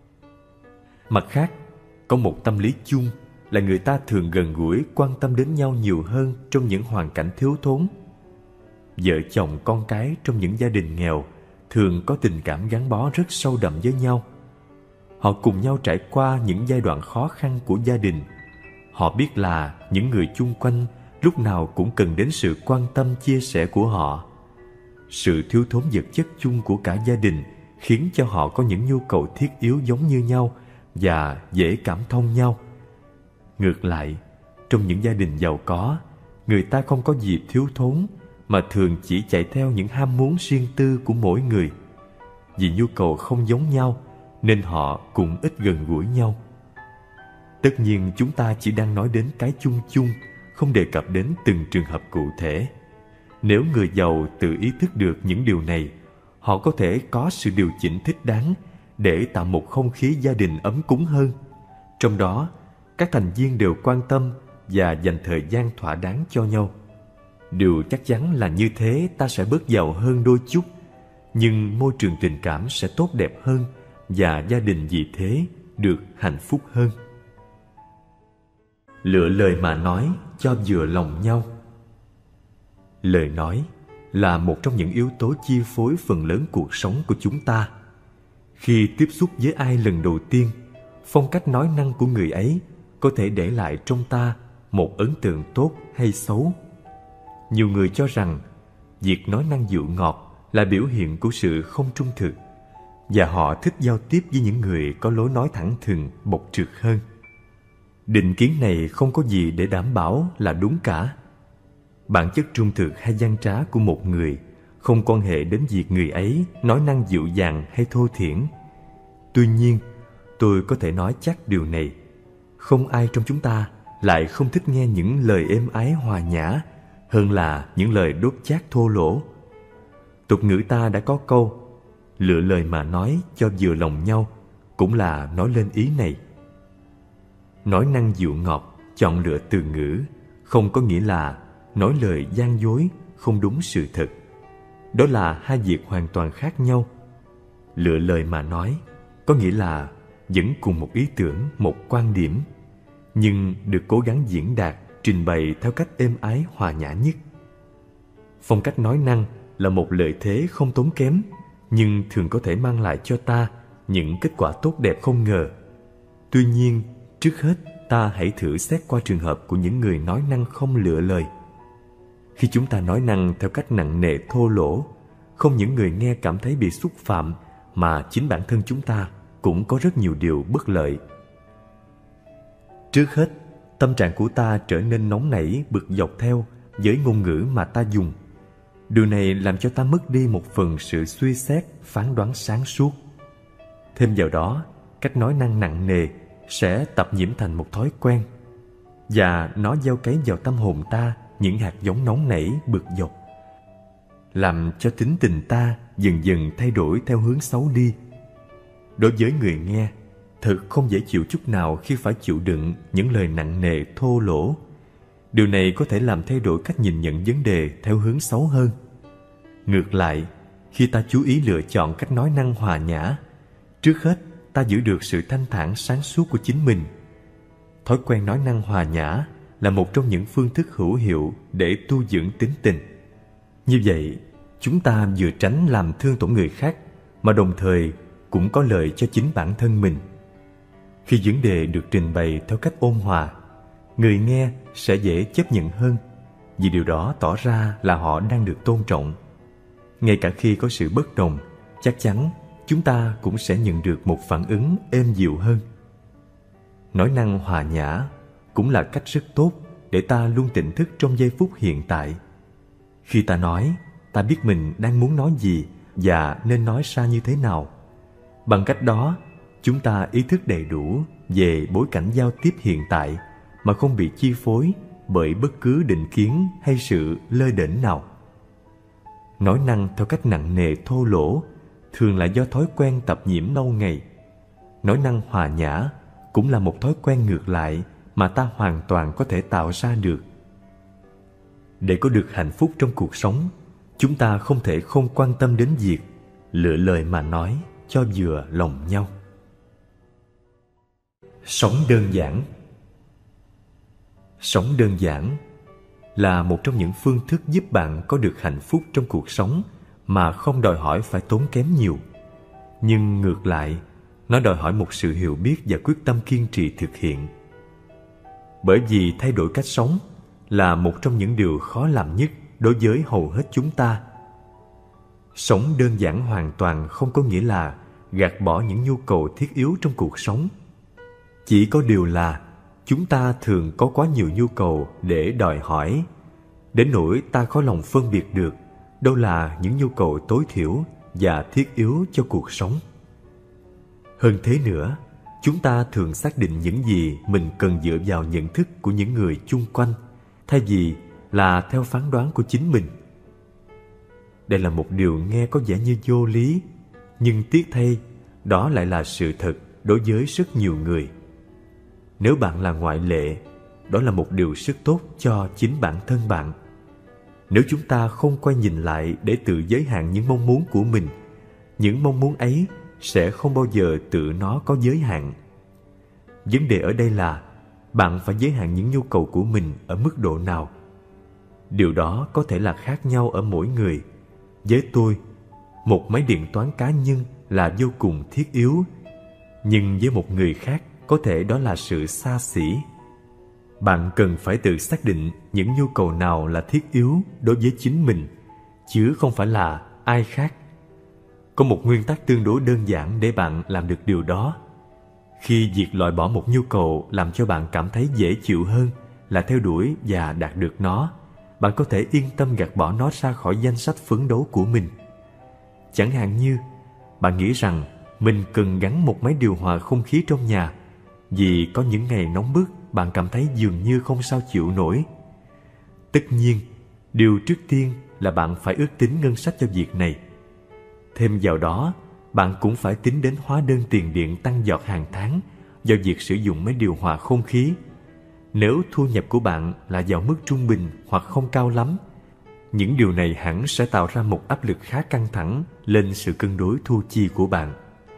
Mặt khác, có một tâm lý chung là người ta thường gần gũi, quan tâm đến nhau nhiều hơn trong những hoàn cảnh thiếu thốn. Vợ chồng con cái trong những gia đình nghèo thường có tình cảm gắn bó rất sâu đậm với nhau. Họ cùng nhau trải qua những giai đoạn khó khăn của gia đình. Họ biết là những người chung quanh lúc nào cũng cần đến sự quan tâm chia sẻ của họ. Sự thiếu thốn vật chất chung của cả gia đình khiến cho họ có những nhu cầu thiết yếu giống như nhau và dễ cảm thông nhau. Ngược lại, trong những gia đình giàu có, người ta không có gì thiếu thốn mà thường chỉ chạy theo những ham muốn riêng tư của mỗi người. Vì nhu cầu không giống nhau nên họ cũng ít gần gũi nhau. Tất nhiên chúng ta chỉ đang nói đến cái chung chung, không đề cập đến từng trường hợp cụ thể. Nếu người giàu tự ý thức được những điều này, họ có thể có sự điều chỉnh thích đáng để tạo một không khí gia đình ấm cúng hơn. Trong đó, các thành viên đều quan tâm và dành thời gian thỏa đáng cho nhau. Điều chắc chắn là như thế ta sẽ bớt giàu hơn đôi chút, nhưng môi trường tình cảm sẽ tốt đẹp hơn và gia đình vì thế được hạnh phúc hơn. Lựa lời mà nói cho vừa lòng nhau. Lời nói là một trong những yếu tố chi phối phần lớn cuộc sống của chúng ta. Khi tiếp xúc với ai lần đầu tiên, phong cách nói năng của người ấy có thể để lại trong ta một ấn tượng tốt hay xấu. Nhiều người cho rằng việc nói năng dịu ngọt là biểu hiện của sự không trung thực, và họ thích giao tiếp với những người có lối nói thẳng thừng, bộc trực hơn. Định kiến này không có gì để đảm bảo là đúng cả. Bản chất trung thực hay gian trá của một người không quan hệ đến việc người ấy nói năng dịu dàng hay thô thiển. Tuy nhiên, tôi có thể nói chắc điều này: không ai trong chúng ta lại không thích nghe những lời êm ái hòa nhã hơn là những lời đốt chát thô lỗ. Tục ngữ ta đã có câu: lựa lời mà nói cho vừa lòng nhau, cũng là nói lên ý này. Nói năng dịu ngọt, chọn lựa từ ngữ không có nghĩa là nói lời gian dối, không đúng sự thật. Đó là hai việc hoàn toàn khác nhau. Lựa lời mà nói có nghĩa là vẫn cùng một ý tưởng, một quan điểm, nhưng được cố gắng diễn đạt, trình bày theo cách êm ái hòa nhã nhất. Phong cách nói năng là một lợi thế không tốn kém, nhưng thường có thể mang lại cho ta những kết quả tốt đẹp không ngờ. Tuy nhiên, trước hết ta hãy thử xét qua trường hợp của những người nói năng không lựa lời. Khi chúng ta nói năng theo cách nặng nề thô lỗ, không những người nghe cảm thấy bị xúc phạm, mà chính bản thân chúng ta cũng có rất nhiều điều bất lợi. Trước hết, tâm trạng của ta trở nên nóng nảy, bực dọc theo với ngôn ngữ mà ta dùng. Điều này làm cho ta mất đi một phần sự suy xét, phán đoán sáng suốt. Thêm vào đó, cách nói năng nặng nề sẽ tập nhiễm thành một thói quen, và nó gieo cấy vào tâm hồn ta những hạt giống nóng nảy, bực dọc, làm cho tính tình ta dần dần thay đổi theo hướng xấu đi. Đối với người nghe, thật không dễ chịu chút nào khi phải chịu đựng những lời nặng nề thô lỗ. Điều này có thể làm thay đổi cách nhìn nhận vấn đề theo hướng xấu hơn. Ngược lại, khi ta chú ý lựa chọn cách nói năng hòa nhã, trước hết ta giữ được sự thanh thản sáng suốt của chính mình. Thói quen nói năng hòa nhã là một trong những phương thức hữu hiệu để tu dưỡng tính tình. Như vậy, chúng ta vừa tránh làm thương tổn người khác, mà đồng thời cũng có lợi cho chính bản thân mình. Khi vấn đề được trình bày theo cách ôn hòa, người nghe sẽ dễ chấp nhận hơn, vì điều đó tỏ ra là họ đang được tôn trọng. Ngay cả khi có sự bất đồng, chắc chắn chúng ta cũng sẽ nhận được một phản ứng êm dịu hơn. Nói năng hòa nhã cũng là cách rất tốt để ta luôn tỉnh thức trong giây phút hiện tại. Khi ta nói, ta biết mình đang muốn nói gì và nên nói ra như thế nào. Bằng cách đó, chúng ta ý thức đầy đủ về bối cảnh giao tiếp hiện tại mà không bị chi phối bởi bất cứ định kiến hay sự lơ đễnh nào. Nói năng theo cách nặng nề thô lỗ thường là do thói quen tập nhiễm lâu ngày. Nói năng hòa nhã cũng là một thói quen ngược lại mà ta hoàn toàn có thể tạo ra được. Để có được hạnh phúc trong cuộc sống, chúng ta không thể không quan tâm đến việc lựa lời mà nói cho vừa lòng nhau. Sống đơn giản. Sống đơn giản là một trong những phương thức giúp bạn có được hạnh phúc trong cuộc sống mà không đòi hỏi phải tốn kém nhiều. Nhưng ngược lại, nó đòi hỏi một sự hiểu biết và quyết tâm kiên trì thực hiện. Bởi vì thay đổi cách sống là một trong những điều khó làm nhất đối với hầu hết chúng ta. Sống đơn giản hoàn toàn không có nghĩa là gạt bỏ những nhu cầu thiết yếu trong cuộc sống. Chỉ có điều là chúng ta thường có quá nhiều nhu cầu để đòi hỏi, đến nỗi ta khó lòng phân biệt được đâu là những nhu cầu tối thiểu và thiết yếu cho cuộc sống. Hơn thế nữa, chúng ta thường xác định những gì mình cần dựa vào nhận thức của những người chung quanh, thay vì là theo phán đoán của chính mình. Đây là một điều nghe có vẻ như vô lý, nhưng tiếc thay, đó lại là sự thật đối với rất nhiều người. Nếu bạn là ngoại lệ, đó là một điều rất tốt cho chính bản thân bạn. Nếu chúng ta không quay nhìn lại để tự giới hạn những mong muốn của mình, những mong muốn ấy sẽ không bao giờ tự nó có giới hạn. Vấn đề ở đây là bạn phải giới hạn những nhu cầu của mình ở mức độ nào. Điều đó có thể là khác nhau ở mỗi người. Với tôi, một máy điện toán cá nhân là vô cùng thiết yếu, nhưng với một người khác có thể đó là sự xa xỉ. Bạn cần phải tự xác định những nhu cầu nào là thiết yếu đối với chính mình, chứ không phải là ai khác. Có một nguyên tắc tương đối đơn giản để bạn làm được điều đó. Khi việc loại bỏ một nhu cầu làm cho bạn cảm thấy dễ chịu hơn là theo đuổi và đạt được nó, bạn có thể yên tâm gạt bỏ nó ra khỏi danh sách phấn đấu của mình. Chẳng hạn như bạn nghĩ rằng mình cần gắn một máy điều hòa không khí trong nhà vì có những ngày nóng bức bạn cảm thấy dường như không sao chịu nổi. Tất nhiên, điều trước tiên là bạn phải ước tính ngân sách cho việc này. Thêm vào đó, bạn cũng phải tính đến hóa đơn tiền điện tăng giọt hàng tháng do việc sử dụng máy điều hòa không khí. Nếu thu nhập của bạn là vào mức trung bình hoặc không cao lắm, những điều này hẳn sẽ tạo ra một áp lực khá căng thẳng lên sự cân đối thu chi của bạn.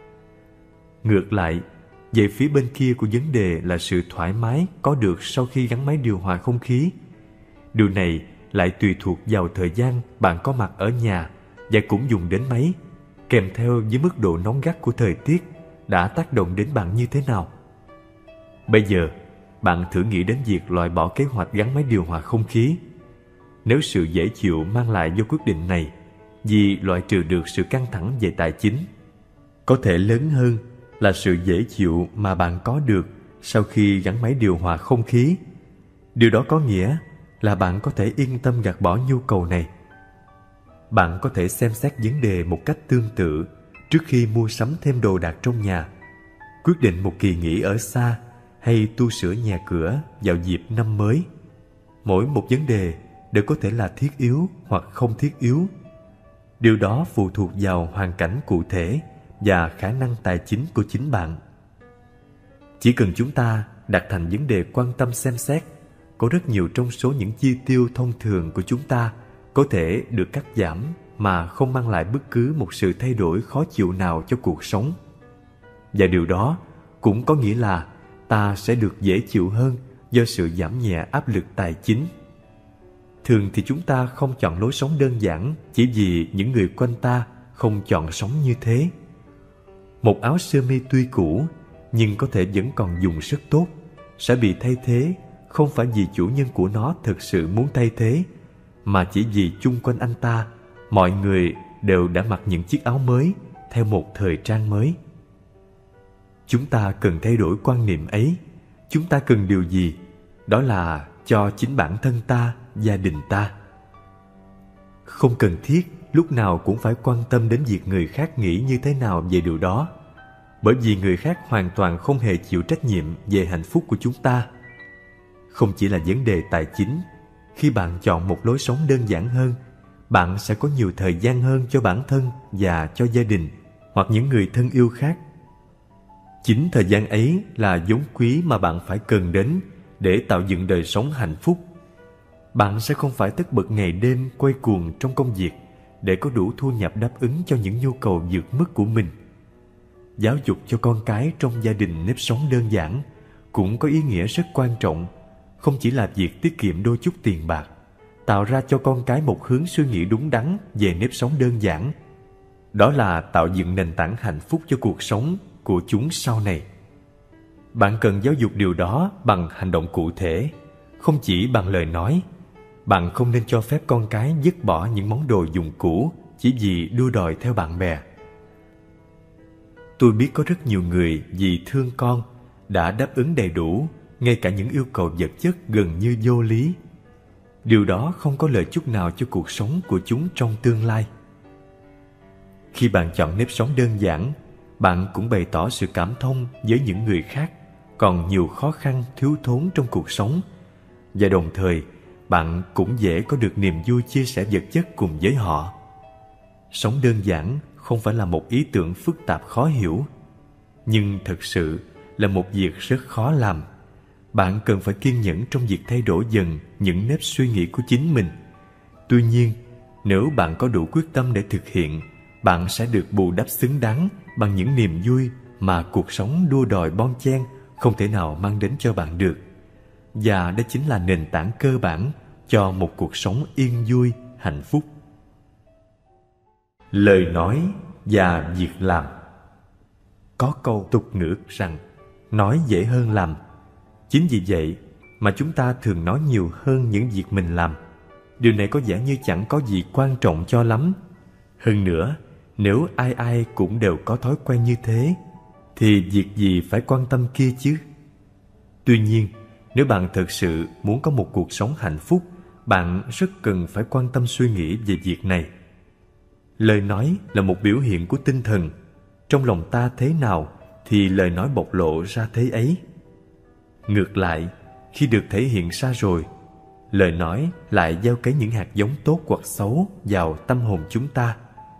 Ngược lại, về phía bên kia của vấn đề là sự thoải mái có được sau khi gắn máy điều hòa không khí. Điều này lại tùy thuộc vào thời gian bạn có mặt ở nhà và cũng dùng đến máy, kèm theo với mức độ nóng gắt của thời tiết đã tác động đến bạn như thế nào. Bây giờ, bạn thử nghĩ đến việc loại bỏ kế hoạch gắn máy điều hòa không khí. Nếu sự dễ chịu mang lại do quyết định này vì loại trừ được sự căng thẳng về tài chính, có thể lớn hơn là sự dễ chịu mà bạn có được sau khi gắn máy điều hòa không khí. Điều đó có nghĩa là bạn có thể yên tâm gạt bỏ nhu cầu này. Bạn có thể xem xét vấn đề một cách tương tự trước khi mua sắm thêm đồ đạc trong nhà, quyết định một kỳ nghỉ ở xa hay tu sửa nhà cửa vào dịp năm mới. Mỗi một vấn đề đều có thể là thiết yếu hoặc không thiết yếu. Điều đó phụ thuộc vào hoàn cảnh cụ thể và khả năng tài chính của chính bạn. Chỉ cần chúng ta đặt thành vấn đề quan tâm xem xét, có rất nhiều trong số những chi tiêu thông thường của chúng ta có thể được cắt giảm mà không mang lại bất cứ một sự thay đổi khó chịu nào cho cuộc sống. Và điều đó cũng có nghĩa là ta sẽ được dễ chịu hơn do sự giảm nhẹ áp lực tài chính. Thường thì chúng ta không chọn lối sống đơn giản chỉ vì những người quanh ta không chọn sống như thế. Một áo sơ mi tuy cũ nhưng có thể vẫn còn dùng rất tốt sẽ bị thay thế không phải vì chủ nhân của nó thực sự muốn thay thế, mà chỉ vì chung quanh anh ta mọi người đều đã mặc những chiếc áo mới theo một thời trang mới. Chúng ta cần thay đổi quan niệm ấy. Chúng ta cần điều gì? Đó là cho chính bản thân ta, gia đình ta. Không cần thiết lúc nào cũng phải quan tâm đến việc người khác nghĩ như thế nào về điều đó, bởi vì người khác hoàn toàn không hề chịu trách nhiệm về hạnh phúc của chúng ta. Không chỉ là vấn đề tài chính, khi bạn chọn một lối sống đơn giản hơn, bạn sẽ có nhiều thời gian hơn cho bản thân và cho gia đình hoặc những người thân yêu khác. Chính thời gian ấy là vốn quý mà bạn phải cần đến để tạo dựng đời sống hạnh phúc. Bạn sẽ không phải tất bật ngày đêm quay cuồng trong công việc để có đủ thu nhập đáp ứng cho những nhu cầu vượt mức của mình. Giáo dục cho con cái trong gia đình nếp sống đơn giản cũng có ý nghĩa rất quan trọng, không chỉ là việc tiết kiệm đôi chút tiền bạc, tạo ra cho con cái một hướng suy nghĩ đúng đắn về nếp sống đơn giản. Đó là tạo dựng nền tảng hạnh phúc cho cuộc sống của chúng sau này. Bạn cần giáo dục điều đó bằng hành động cụ thể, không chỉ bằng lời nói. Bạn không nên cho phép con cái dứt bỏ những món đồ dùng cũ chỉ vì đua đòi theo bạn bè. Tôi biết có rất nhiều người vì thương con đã đáp ứng đầy đủ ngay cả những yêu cầu vật chất gần như vô lý. Điều đó không có lợi chút nào cho cuộc sống của chúng trong tương lai. Khi bạn chọn nếp sống đơn giản, bạn cũng bày tỏ sự cảm thông với những người khác còn nhiều khó khăn thiếu thốn trong cuộc sống, và đồng thời bạn cũng dễ có được niềm vui chia sẻ vật chất cùng với họ. Sống đơn giản không phải là một ý tưởng phức tạp khó hiểu, nhưng thực sự là một việc rất khó làm. Bạn cần phải kiên nhẫn trong việc thay đổi dần những nếp suy nghĩ của chính mình. Tuy nhiên, nếu bạn có đủ quyết tâm để thực hiện, bạn sẽ được bù đắp xứng đáng bằng những niềm vui mà cuộc sống đua đòi bon chen không thể nào mang đến cho bạn được. Và đó chính là nền tảng cơ bản cho một cuộc sống yên vui, hạnh phúc. Lời nói và việc làm. Có câu tục ngữ rằng nói dễ hơn làm. Chính vì vậy mà chúng ta thường nói nhiều hơn những việc mình làm. Điều này có vẻ như chẳng có gì quan trọng cho lắm. Hơn nữa, nếu ai ai cũng đều có thói quen như thế, thì việc gì phải quan tâm kia chứ? Tuy nhiên, nếu bạn thực sự muốn có một cuộc sống hạnh phúc, bạn rất cần phải quan tâm suy nghĩ về việc này. Lời nói là một biểu hiện của tinh thần. Trong lòng ta thế nào thì lời nói bộc lộ ra thế ấy. Ngược lại, khi được thể hiện ra rồi, lời nói lại gieo cấy những hạt giống tốt hoặc xấu vào tâm hồn chúng ta.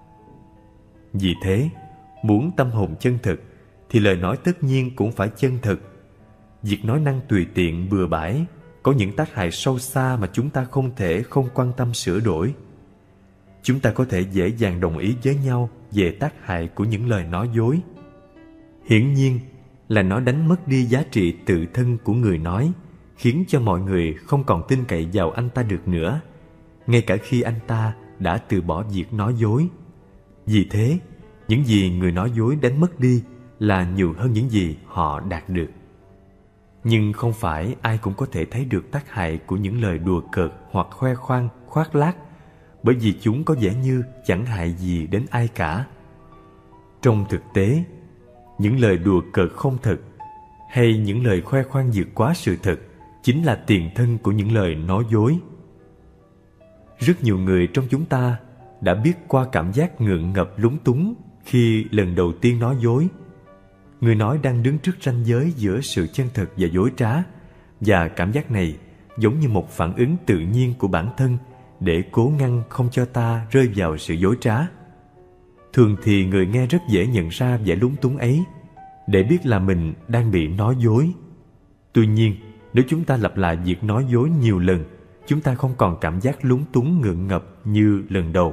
Vì thế, muốn tâm hồn chân thực thì lời nói tất nhiên cũng phải chân thực. Việc nói năng tùy tiện bừa bãi có những tác hại sâu xa mà chúng ta không thể không quan tâm sửa đổi. Chúng ta có thể dễ dàng đồng ý với nhau về tác hại của những lời nói dối. Hiển nhiên là nó đánh mất đi giá trị tự thân của người nói, khiến cho mọi người không còn tin cậy vào anh ta được nữa, ngay cả khi anh ta đã từ bỏ việc nói dối. Vì thế, những gì người nói dối đánh mất đi là nhiều hơn những gì họ đạt được. Nhưng không phải ai cũng có thể thấy được tác hại của những lời đùa cợt hoặc khoe khoang, khoác lác, bởi vì chúng có vẻ như chẳng hại gì đến ai cả. Trong thực tế, những lời đùa cợt không thật hay những lời khoe khoang vượt quá sự thật chính là tiền thân của những lời nói dối. Rất nhiều người trong chúng ta đã biết qua cảm giác ngượng ngập lúng túng khi lần đầu tiên nói dối. Người nói đang đứng trước ranh giới giữa sự chân thật và dối trá, và cảm giác này giống như một phản ứng tự nhiên của bản thân để cố ngăn không cho ta rơi vào sự dối trá. Thường thì người nghe rất dễ nhận ra vẻ lúng túng ấy, để biết là mình đang bị nói dối. Tuy nhiên, nếu chúng ta lặp lại việc nói dối nhiều lần, chúng ta không còn cảm giác lúng túng ngượng ngập như lần đầu.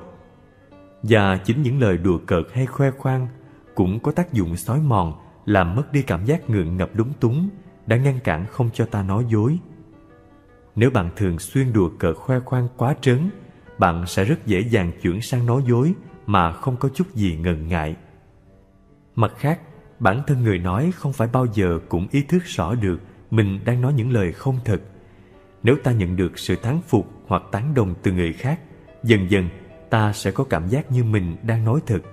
Và chính những lời đùa cợt hay khoe khoang cũng có tác dụng xói mòn, làm mất đi cảm giác ngượng ngập lúng túng, đã ngăn cản không cho ta nói dối. Nếu bạn thường xuyên đùa cợt khoe khoang quá trớn, bạn sẽ rất dễ dàng chuyển sang nói dối mà không có chút gì ngần ngại. Mặt khác, bản thân người nói không phải bao giờ cũng ý thức rõ được mình đang nói những lời không thật. Nếu ta nhận được sự thán phục hoặc tán đồng từ người khác, dần dần ta sẽ có cảm giác như mình đang nói thật.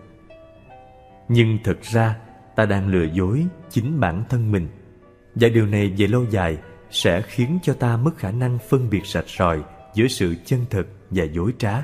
Nhưng thực ra, ta đang lừa dối chính bản thân mình. Và điều này về lâu dài sẽ khiến cho ta mất khả năng phân biệt rạch ròi giữa sự chân thật và dối trá.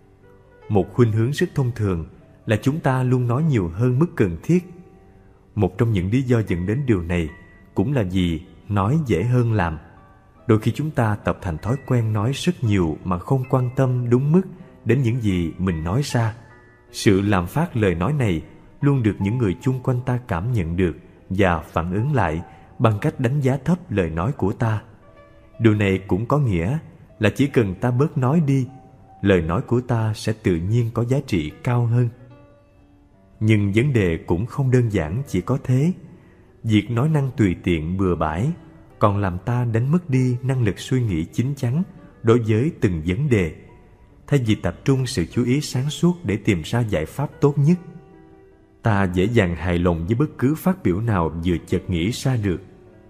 Một khuynh hướng rất thông thường là chúng ta luôn nói nhiều hơn mức cần thiết. Một trong những lý do dẫn đến điều này cũng là vì nói dễ hơn làm. Đôi khi chúng ta tập thành thói quen nói rất nhiều mà không quan tâm đúng mức đến những gì mình nói ra. Sự làm phát lời nói này luôn được những người chung quanh ta cảm nhận được và phản ứng lại bằng cách đánh giá thấp lời nói của ta. Điều này cũng có nghĩa là chỉ cần ta bớt nói đi, lời nói của ta sẽ tự nhiên có giá trị cao hơn. Nhưng vấn đề cũng không đơn giản chỉ có thế. Việc nói năng tùy tiện bừa bãi còn làm ta đánh mất đi năng lực suy nghĩ chín chắn đối với từng vấn đề, thay vì tập trung sự chú ý sáng suốt để tìm ra giải pháp tốt nhất. Ta dễ dàng hài lòng với bất cứ phát biểu nào vừa chợt nghĩ ra được.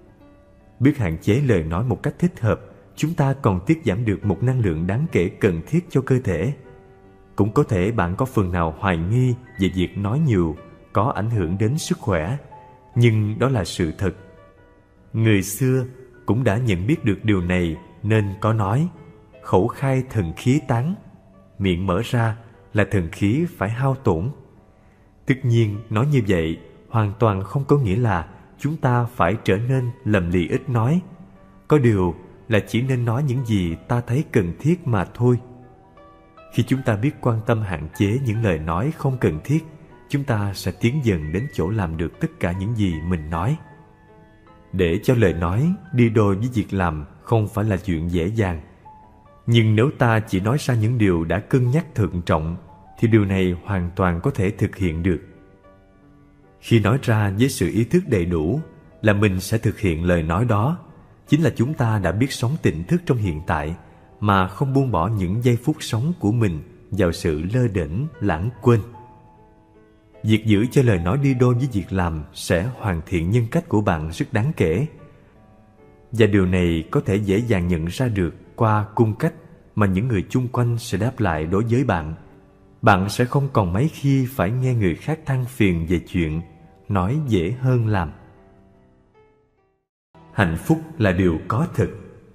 Biết hạn chế lời nói một cách thích hợp, chúng ta còn tiết giảm được một năng lượng đáng kể cần thiết cho cơ thể. Cũng có thể bạn có phần nào hoài nghi về việc nói nhiều có ảnh hưởng đến sức khỏe, nhưng đó là sự thật. Người xưa cũng đã nhận biết được điều này nên có nói: khẩu khai thần khí tán, miệng mở ra là thần khí phải hao tổn. Tất nhiên, nói như vậy hoàn toàn không có nghĩa là chúng ta phải trở nên lầm lì ít nói. Có điều là chỉ nên nói những gì ta thấy cần thiết mà thôi. Khi chúng ta biết quan tâm hạn chế những lời nói không cần thiết, chúng ta sẽ tiến dần đến chỗ làm được tất cả những gì mình nói. Để cho lời nói đi đôi với việc làm không phải là chuyện dễ dàng. Nhưng nếu ta chỉ nói ra những điều đã cân nhắc thận trọng, thì điều này hoàn toàn có thể thực hiện được. Khi nói ra với sự ý thức đầy đủ là mình sẽ thực hiện lời nói đó, chính là chúng ta đã biết sống tỉnh thức trong hiện tại mà không buông bỏ những giây phút sống của mình vào sự lơ đễnh, lãng quên. Việc giữ cho lời nói đi đôi với việc làm sẽ hoàn thiện nhân cách của bạn rất đáng kể. Và điều này có thể dễ dàng nhận ra được qua cung cách mà những người chung quanh sẽ đáp lại đối với bạn. Bạn sẽ không còn mấy khi phải nghe người khác than phiền về chuyện nói dễ hơn làm. Hạnh phúc là điều có thực.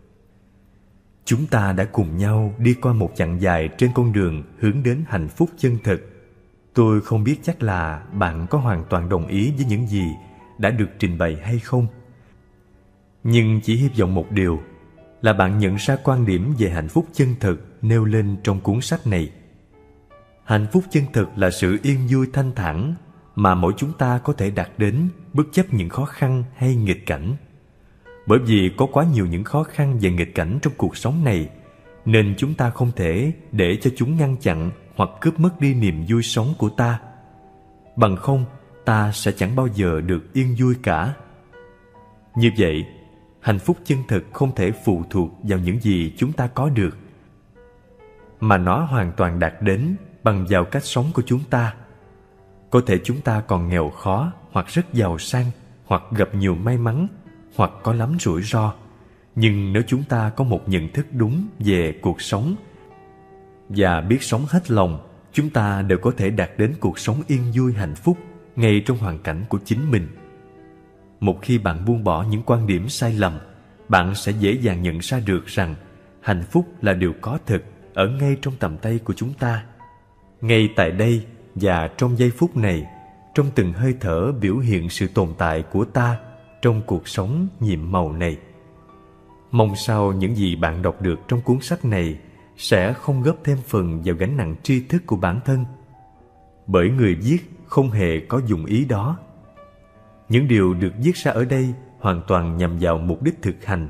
Chúng ta đã cùng nhau đi qua một chặng dài trên con đường hướng đến hạnh phúc chân thực. Tôi không biết chắc là bạn có hoàn toàn đồng ý với những gì đã được trình bày hay không. Nhưng chỉ hy vọng một điều là bạn nhận ra quan điểm về hạnh phúc chân thực nêu lên trong cuốn sách này. Hạnh phúc chân thực là sự yên vui thanh thản mà mỗi chúng ta có thể đạt đến bất chấp những khó khăn hay nghịch cảnh. Bởi vì có quá nhiều những khó khăn và nghịch cảnh trong cuộc sống này, nên chúng ta không thể để cho chúng ngăn chặn hoặc cướp mất đi niềm vui sống của ta. Bằng không, ta sẽ chẳng bao giờ được yên vui cả. Như vậy, hạnh phúc chân thực không thể phụ thuộc vào những gì chúng ta có được, mà nó hoàn toàn đạt đến bằng vào cách sống của chúng ta. Có thể chúng ta còn nghèo khó, hoặc rất giàu sang, hoặc gặp nhiều may mắn, hoặc có lắm rủi ro. Nhưng nếu chúng ta có một nhận thức đúng về cuộc sống và biết sống hết lòng, chúng ta đều có thể đạt đến cuộc sống yên vui hạnh phúc ngay trong hoàn cảnh của chính mình. Một khi bạn buông bỏ những quan điểm sai lầm, bạn sẽ dễ dàng nhận ra được rằng hạnh phúc là điều có thực ở ngay trong tầm tay của chúng ta. Ngay tại đây và trong giây phút này, trong từng hơi thở biểu hiện sự tồn tại của ta trong cuộc sống nhiệm màu này. Mong sao những gì bạn đọc được trong cuốn sách này sẽ không góp thêm phần vào gánh nặng tri thức của bản thân, bởi người viết không hề có dụng ý đó. Những điều được viết ra ở đây hoàn toàn nhằm vào mục đích thực hành,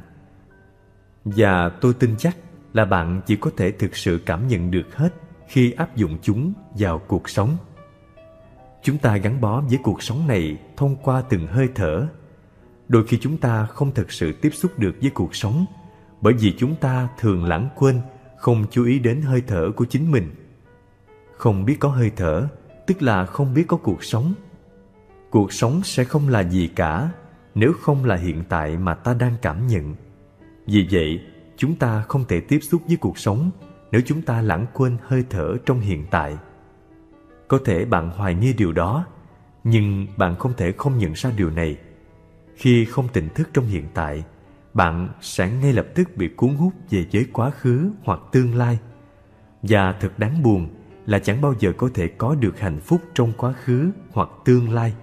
và tôi tin chắc là bạn chỉ có thể thực sự cảm nhận được hết khi áp dụng chúng vào cuộc sống. Chúng ta gắn bó với cuộc sống này thông qua từng hơi thở. Đôi khi chúng ta không thực sự tiếp xúc được với cuộc sống, bởi vì chúng ta thường lãng quên, không chú ý đến hơi thở của chính mình. Không biết có hơi thở, tức là không biết có cuộc sống. Cuộc sống sẽ không là gì cả nếu không là hiện tại mà ta đang cảm nhận. Vì vậy, chúng ta không thể tiếp xúc với cuộc sống nếu chúng ta lãng quên hơi thở trong hiện tại. Có thể bạn hoài nghi điều đó, nhưng bạn không thể không nhận ra điều này. Khi không tỉnh thức trong hiện tại, bạn sẽ ngay lập tức bị cuốn hút về với quá khứ hoặc tương lai. Và thật đáng buồn là chẳng bao giờ có thể có được hạnh phúc trong quá khứ hoặc tương lai.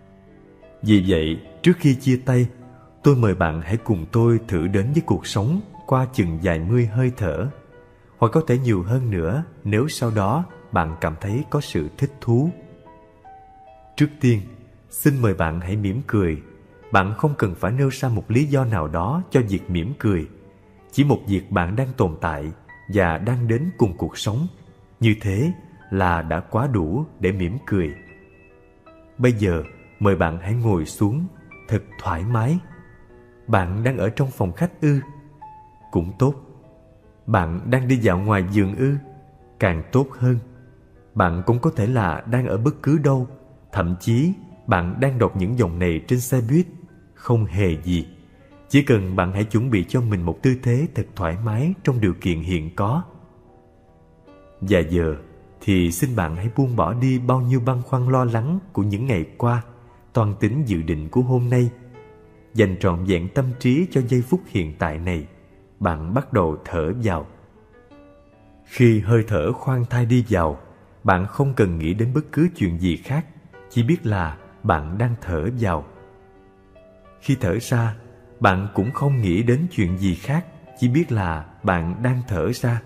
Vì vậy, trước khi chia tay, tôi mời bạn hãy cùng tôi thử đến với cuộc sống qua chừng vài mươi hơi thở, hoặc có thể nhiều hơn nữa nếu sau đó bạn cảm thấy có sự thích thú. Trước tiên, xin mời bạn hãy mỉm cười. Bạn không cần phải nêu ra một lý do nào đó cho việc mỉm cười. Chỉ một việc bạn đang tồn tại và đang đến cùng cuộc sống, như thế là đã quá đủ để mỉm cười. Bây giờ, mời bạn hãy ngồi xuống thật thoải mái. Bạn đang ở trong phòng khách ư? Cũng tốt. Bạn đang đi dạo ngoài vườn ư? Càng tốt hơn. Bạn cũng có thể là đang ở bất cứ đâu. Thậm chí bạn đang đọc những dòng này trên xe buýt. Không hề gì. Chỉ cần bạn hãy chuẩn bị cho mình một tư thế thật thoải mái trong điều kiện hiện có. Và giờ thì xin bạn hãy buông bỏ đi bao nhiêu băn khoăn lo lắng của những ngày qua, toan tính dự định của hôm nay. Dành trọn vẹn tâm trí cho giây phút hiện tại này. Bạn bắt đầu thở vào. Khi hơi thở khoan thai đi vào, bạn không cần nghĩ đến bất cứ chuyện gì khác, chỉ biết là bạn đang thở vào. Khi thở ra, bạn cũng không nghĩ đến chuyện gì khác, chỉ biết là bạn đang thở ra.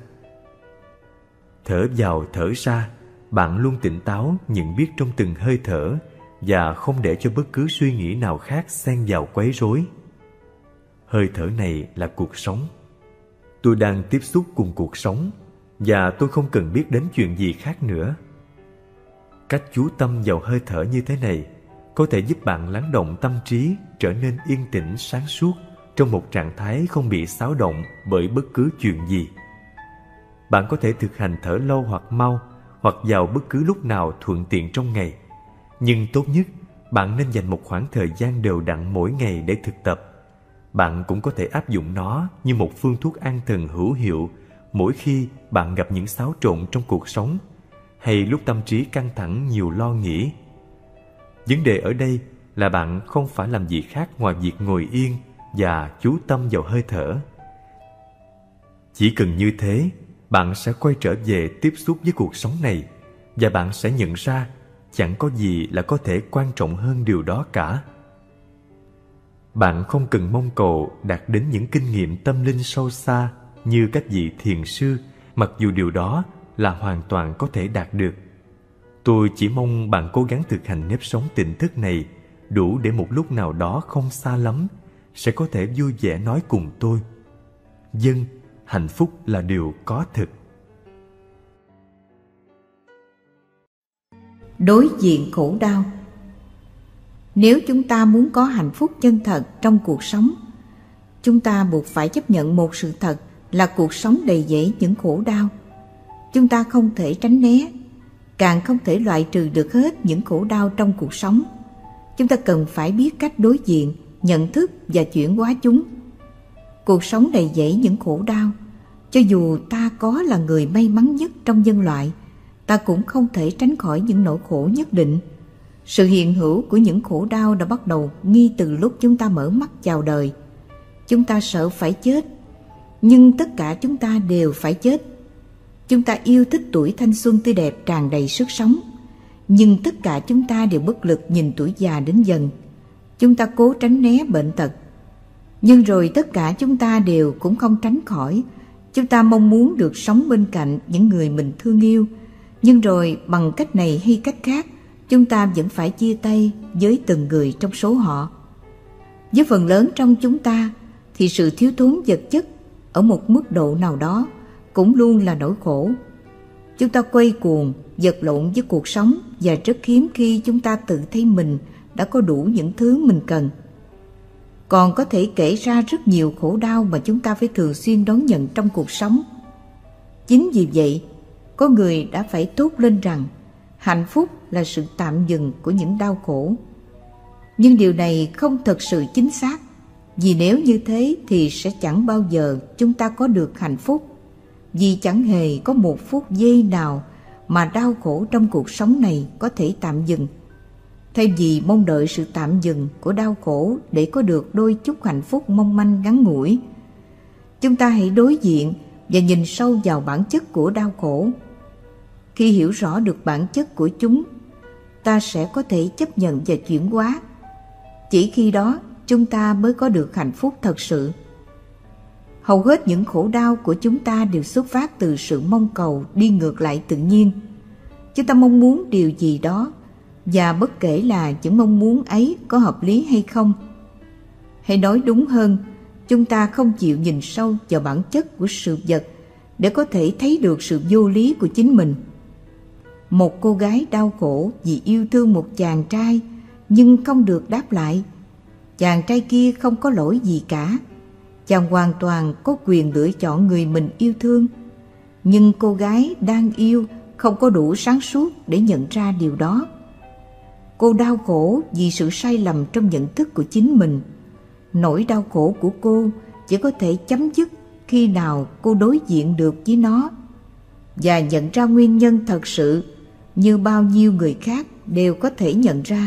Thở vào thở ra, bạn luôn tỉnh táo nhận biết trong từng hơi thở và không để cho bất cứ suy nghĩ nào khác xen vào quấy rối. Hơi thở này là cuộc sống. Tôi đang tiếp xúc cùng cuộc sống và tôi không cần biết đến chuyện gì khác nữa. Cách chú tâm vào hơi thở như thế này có thể giúp bạn lắng động tâm trí trở nên yên tĩnh sáng suốt trong một trạng thái không bị xáo động bởi bất cứ chuyện gì. Bạn có thể thực hành thở lâu hoặc mau, hoặc vào bất cứ lúc nào thuận tiện trong ngày. Nhưng tốt nhất, bạn nên dành một khoảng thời gian đều đặn mỗi ngày để thực tập. Bạn cũng có thể áp dụng nó như một phương thuốc an thần hữu hiệu mỗi khi bạn gặp những xáo trộn trong cuộc sống hay lúc tâm trí căng thẳng nhiều lo nghĩ. Vấn đề ở đây là bạn không phải làm gì khác ngoài việc ngồi yên và chú tâm vào hơi thở. Chỉ cần như thế, bạn sẽ quay trở về tiếp xúc với cuộc sống này, và bạn sẽ nhận ra chẳng có gì là có thể quan trọng hơn điều đó cả. Bạn không cần mong cầu đạt đến những kinh nghiệm tâm linh sâu xa như các vị thiền sư, mặc dù điều đó là hoàn toàn có thể đạt được. Tôi chỉ mong bạn cố gắng thực hành nếp sống tỉnh thức này đủ để một lúc nào đó không xa lắm sẽ có thể vui vẻ nói cùng tôi: "Vâng, hạnh phúc là điều có thực." Đối diện khổ đau. Nếu chúng ta muốn có hạnh phúc chân thật trong cuộc sống, chúng ta buộc phải chấp nhận một sự thật là cuộc sống đầy dẫy những khổ đau. Chúng ta không thể tránh né, càng không thể loại trừ được hết những khổ đau trong cuộc sống. Chúng ta cần phải biết cách đối diện, nhận thức và chuyển hóa chúng. Cuộc sống đầy dẫy những khổ đau. Cho dù ta có là người may mắn nhất trong nhân loại, ta cũng không thể tránh khỏi những nỗi khổ nhất định. Sự hiện hữu của những khổ đau đã bắt đầu ngay từ lúc chúng ta mở mắt chào đời. Chúng ta sợ phải chết, nhưng tất cả chúng ta đều phải chết. Chúng ta yêu thích tuổi thanh xuân tươi đẹp tràn đầy sức sống, nhưng tất cả chúng ta đều bất lực nhìn tuổi già đến dần. Chúng ta cố tránh né bệnh tật, nhưng rồi tất cả chúng ta đều cũng không tránh khỏi. Chúng ta mong muốn được sống bên cạnh những người mình thương yêu, nhưng rồi bằng cách này hay cách khác, chúng ta vẫn phải chia tay với từng người trong số họ. Với phần lớn trong chúng ta thì sự thiếu thốn vật chất ở một mức độ nào đó cũng luôn là nỗi khổ. Chúng ta quay cuồng, vật lộn với cuộc sống, và rất hiếm khi chúng ta tự thấy mình đã có đủ những thứ mình cần. Còn có thể kể ra rất nhiều khổ đau mà chúng ta phải thường xuyên đón nhận trong cuộc sống. Chính vì vậy, có người đã phải thốt lên rằng hạnh phúc là sự tạm dừng của những đau khổ. Nhưng điều này không thật sự chính xác, vì nếu như thế thì sẽ chẳng bao giờ chúng ta có được hạnh phúc. Vì chẳng hề có một phút giây nào mà đau khổ trong cuộc sống này có thể tạm dừng. Thay vì mong đợi sự tạm dừng của đau khổ để có được đôi chút hạnh phúc mong manh ngắn ngủi, chúng ta hãy đối diện và nhìn sâu vào bản chất của đau khổ. Khi hiểu rõ được bản chất của chúng, ta sẽ có thể chấp nhận và chuyển hóa. Chỉ khi đó chúng ta mới có được hạnh phúc thật sự. Hầu hết những khổ đau của chúng ta đều xuất phát từ sự mong cầu đi ngược lại tự nhiên. Chúng ta mong muốn điều gì đó, và bất kể là những mong muốn ấy có hợp lý hay không. Hay nói đúng hơn, chúng ta không chịu nhìn sâu vào bản chất của sự vật để có thể thấy được sự vô lý của chính mình. Một cô gái đau khổ vì yêu thương một chàng trai nhưng không được đáp lại. Chàng trai kia không có lỗi gì cả. Chàng hoàn toàn có quyền lựa chọn người mình yêu thương. Nhưng cô gái đang yêu không có đủ sáng suốt để nhận ra điều đó. Cô đau khổ vì sự sai lầm trong nhận thức của chính mình. Nỗi đau khổ của cô chỉ có thể chấm dứt khi nào cô đối diện được với nó và nhận ra nguyên nhân thật sự như bao nhiêu người khác đều có thể nhận ra.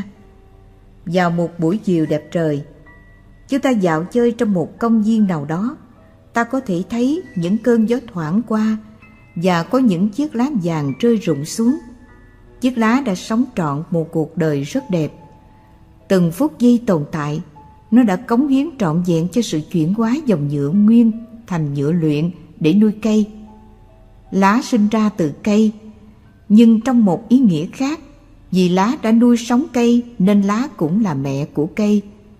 Vào một buổi chiều đẹp trời, chúng ta dạo chơi trong một công viên nào đó, ta có thể thấy những cơn gió thoảng qua và có những chiếc lá vàng rơi rụng xuống. Chiếc lá đã sống trọn một cuộc đời rất đẹp. Từng phút giây tồn tại, nó đã cống hiến trọn vẹn cho sự chuyển hóa dòng nhựa nguyên thành nhựa luyện để nuôi cây. Lá sinh ra từ cây, nhưng trong một ý nghĩa khác, vì lá đã nuôi sống cây nên lá cũng là mẹ của cây.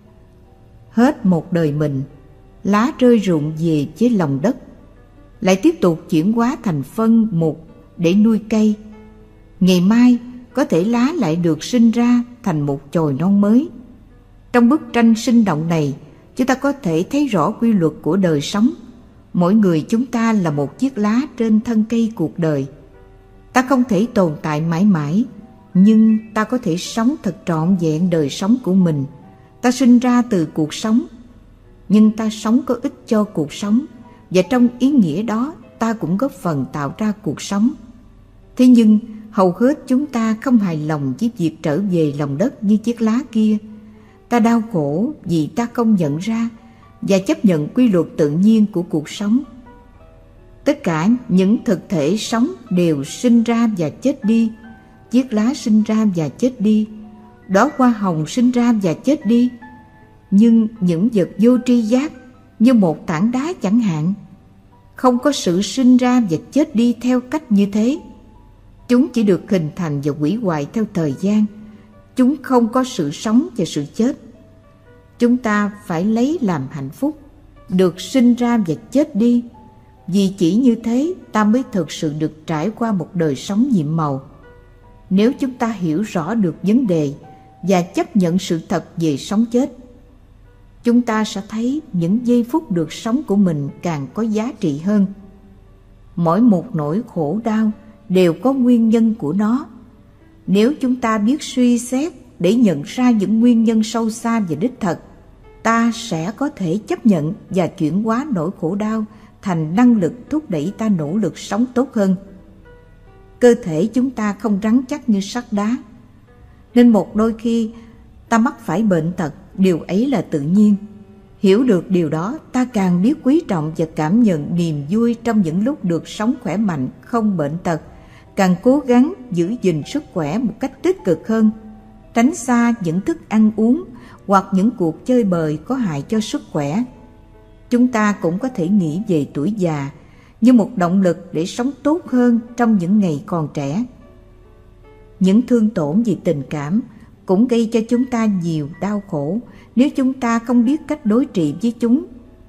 Hết một đời mình, lá rơi rụng về với lòng đất, lại tiếp tục chuyển hóa thành phân mục để nuôi cây. Ngày mai có thể lá lại được sinh ra thành một chồi non mới. Trong bức tranh sinh động này, chúng ta có thể thấy rõ quy luật của đời sống. Mỗi người chúng ta là một chiếc lá trên thân cây cuộc đời. Ta không thể tồn tại mãi mãi, nhưng ta có thể sống thật trọn vẹn đời sống của mình. Ta sinh ra từ cuộc sống, nhưng ta sống có ích cho cuộc sống, và trong ý nghĩa đó ta cũng góp phần tạo ra cuộc sống. Thế nhưng Hầu hết chúng ta không hài lòng với việc trở về lòng đất như chiếc lá kia. Ta đau khổ vì ta không nhận ra và chấp nhận quy luật tự nhiên của cuộc sống. Tất cả những thực thể sống đều sinh ra và chết đi. Chiếc lá sinh ra và chết đi, đóa hoa hồng sinh ra và chết đi. Nhưng những vật vô tri giác như một tảng đá chẳng hạn, không có sự sinh ra và chết đi theo cách như thế. Chúng chỉ được hình thành và hủy hoại theo thời gian. Chúng không có sự sống và sự chết. Chúng ta phải lấy làm hạnh phúc được sinh ra và chết đi, vì chỉ như thế ta mới thực sự được trải qua một đời sống nhiệm màu. Nếu chúng ta hiểu rõ được vấn đề và chấp nhận sự thật về sống chết, chúng ta sẽ thấy những giây phút được sống của mình càng có giá trị hơn. Mỗi một nỗi khổ đau đều có nguyên nhân của nó. Nếu chúng ta biết suy xét để nhận ra những nguyên nhân sâu xa và đích thực, ta sẽ có thể chấp nhận và chuyển hóa nỗi khổ đau thành năng lực thúc đẩy ta nỗ lực sống tốt hơn. Cơ thể chúng ta không rắn chắc như sắt đá, nên một đôi khi ta mắc phải bệnh tật, điều ấy là tự nhiên. Hiểu được điều đó, ta càng biết quý trọng và cảm nhận niềm vui trong những lúc được sống khỏe mạnh, không bệnh tật, càng cố gắng giữ gìn sức khỏe một cách tích cực hơn, tránh xa những thức ăn uống hoặc những cuộc chơi bời có hại cho sức khỏe. Chúng ta cũng có thể nghĩ về tuổi già như một động lực để sống tốt hơn trong những ngày còn trẻ. Những thương tổn về tình cảm cũng gây cho chúng ta nhiều đau khổ nếu chúng ta không biết cách đối trị với chúng.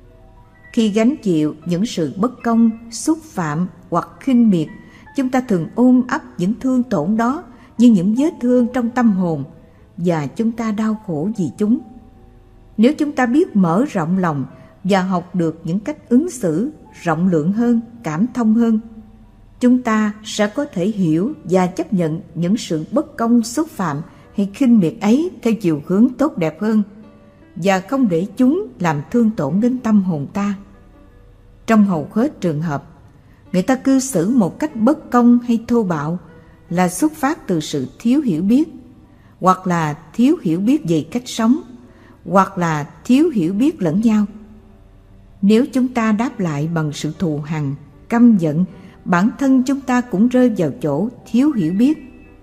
Khi gánh chịu những sự bất công, xúc phạm hoặc khinh miệt, chúng ta thường ôm ấp những thương tổn đó như những vết thương trong tâm hồn, và chúng ta đau khổ vì chúng. Nếu chúng ta biết mở rộng lòng và học được những cách ứng xử rộng lượng hơn, cảm thông hơn, chúng ta sẽ có thể hiểu và chấp nhận những sự bất công, xúc phạm hay khinh miệt ấy theo chiều hướng tốt đẹp hơn, và không để chúng làm thương tổn đến tâm hồn ta. Trong hầu hết trường hợp, người ta cư xử một cách bất công hay thô bạo là xuất phát từ sự thiếu hiểu biết, hoặc là thiếu hiểu biết về cách sống, hoặc là thiếu hiểu biết lẫn nhau. Nếu chúng ta đáp lại bằng sự thù hằn, căm giận, bản thân chúng ta cũng rơi vào chỗ thiếu hiểu biết.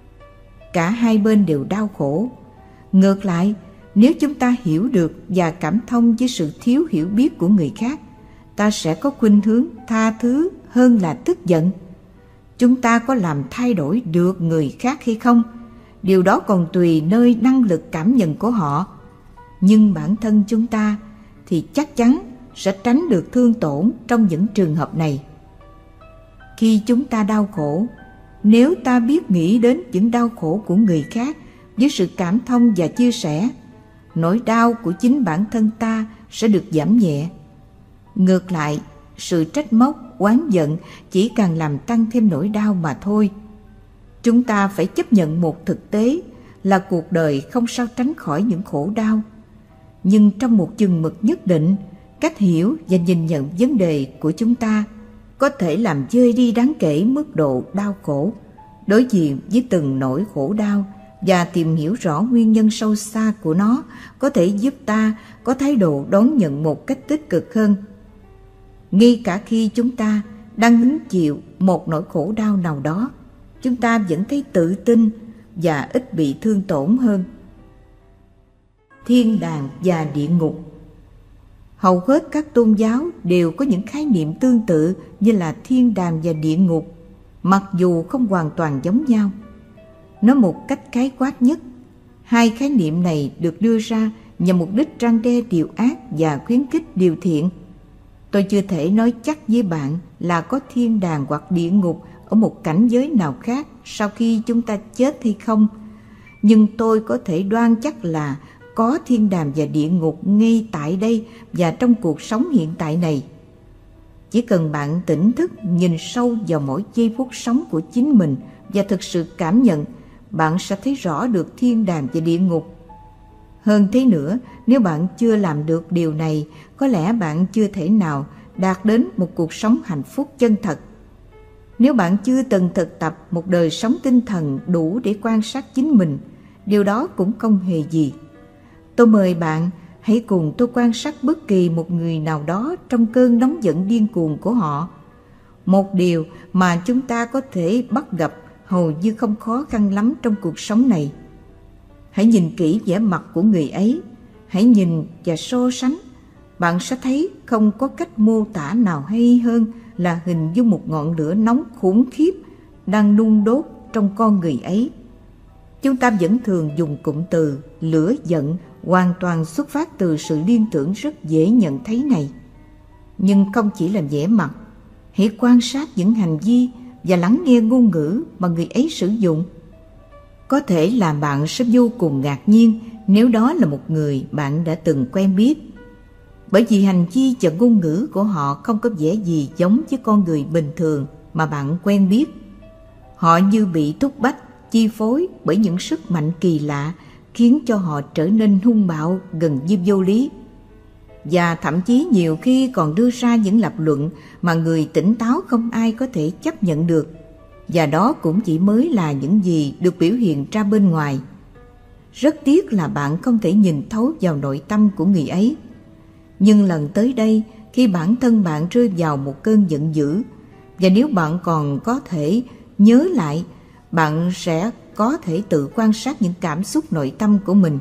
Cả hai bên đều đau khổ. Ngược lại, nếu chúng ta hiểu được và cảm thông với sự thiếu hiểu biết của người khác, ta sẽ có khuynh hướng tha thứ hơn là tức giận. Chúng ta có làm thay đổi được người khác hay không? Điều đó còn tùy nơi năng lực cảm nhận của họ. Nhưng bản thân chúng ta thì chắc chắn sẽ tránh được thương tổn trong những trường hợp này. Khi chúng ta đau khổ, nếu ta biết nghĩ đến những đau khổ của người khác với sự cảm thông và chia sẻ, nỗi đau của chính bản thân ta sẽ được giảm nhẹ. Ngược lại, sự trách móc, oán giận chỉ càng làm tăng thêm nỗi đau mà thôi. Chúng ta phải chấp nhận một thực tế là cuộc đời không sao tránh khỏi những khổ đau. Nhưng trong một chừng mực nhất định, cách hiểu và nhìn nhận vấn đề của chúng ta có thể làm vơi đi đáng kể mức độ đau khổ. Đối diện với từng nỗi khổ đau và tìm hiểu rõ nguyên nhân sâu xa của nó có thể giúp ta có thái độ đón nhận một cách tích cực hơn. Ngay cả khi chúng ta đang hứng chịu một nỗi khổ đau nào đó, chúng ta vẫn thấy tự tin và ít bị thương tổn hơn. Thiên đàng và địa ngục. Hầu hết các tôn giáo đều có những khái niệm tương tự như là thiên đàng và địa ngục, mặc dù không hoàn toàn giống nhau. Nói một cách khái quát nhất, hai khái niệm này được đưa ra nhằm mục đích răn đe điều ác và khuyến khích điều thiện. Tôi chưa thể nói chắc với bạn là có thiên đàng hoặc địa ngục ở một cảnh giới nào khác sau khi chúng ta chết hay không, nhưng tôi có thể đoan chắc là có thiên đàng và địa ngục ngay tại đây và trong cuộc sống hiện tại này. Chỉ cần bạn tỉnh thức nhìn sâu vào mỗi giây phút sống của chính mình và thực sự cảm nhận, bạn sẽ thấy rõ được thiên đàng và địa ngục. Hơn thế nữa, nếu bạn chưa làm được điều này, có lẽ bạn chưa thể nào đạt đến một cuộc sống hạnh phúc chân thật. Nếu bạn chưa từng thực tập một đời sống tinh thần đủ để quan sát chính mình, điều đó cũng không hề gì. Tôi mời bạn hãy cùng tôi quan sát bất kỳ một người nào đó trong cơn nóng giận điên cuồng của họ. Một điều mà chúng ta có thể bắt gặp hầu như không khó khăn lắm trong cuộc sống này. Hãy nhìn kỹ vẻ mặt của người ấy, hãy nhìn và so sánh. Bạn sẽ thấy không có cách mô tả nào hay hơn là hình dung một ngọn lửa nóng khủng khiếp đang nung đốt trong con người ấy. Chúng ta vẫn thường dùng cụm từ lửa giận hoàn toàn xuất phát từ sự liên tưởng rất dễ nhận thấy này. Nhưng không chỉ là vẻ mặt, hãy quan sát những hành vi và lắng nghe ngôn ngữ mà người ấy sử dụng. Có thể là bạn sẽ vô cùng ngạc nhiên nếu đó là một người bạn đã từng quen biết. Bởi vì hành vi và ngôn ngữ của họ không có vẻ gì giống với con người bình thường mà bạn quen biết. Họ như bị thúc bách, chi phối bởi những sức mạnh kỳ lạ khiến cho họ trở nên hung bạo gần như vô lý. Và thậm chí nhiều khi còn đưa ra những lập luận mà người tỉnh táo không ai có thể chấp nhận được. Và đó cũng chỉ mới là những gì được biểu hiện ra bên ngoài. Rất tiếc là bạn không thể nhìn thấu vào nội tâm của người ấy. Nhưng lần tới đây, khi bản thân bạn rơi vào một cơn giận dữ, và nếu bạn còn có thể nhớ lại, bạn sẽ có thể tự quan sát những cảm xúc nội tâm của mình.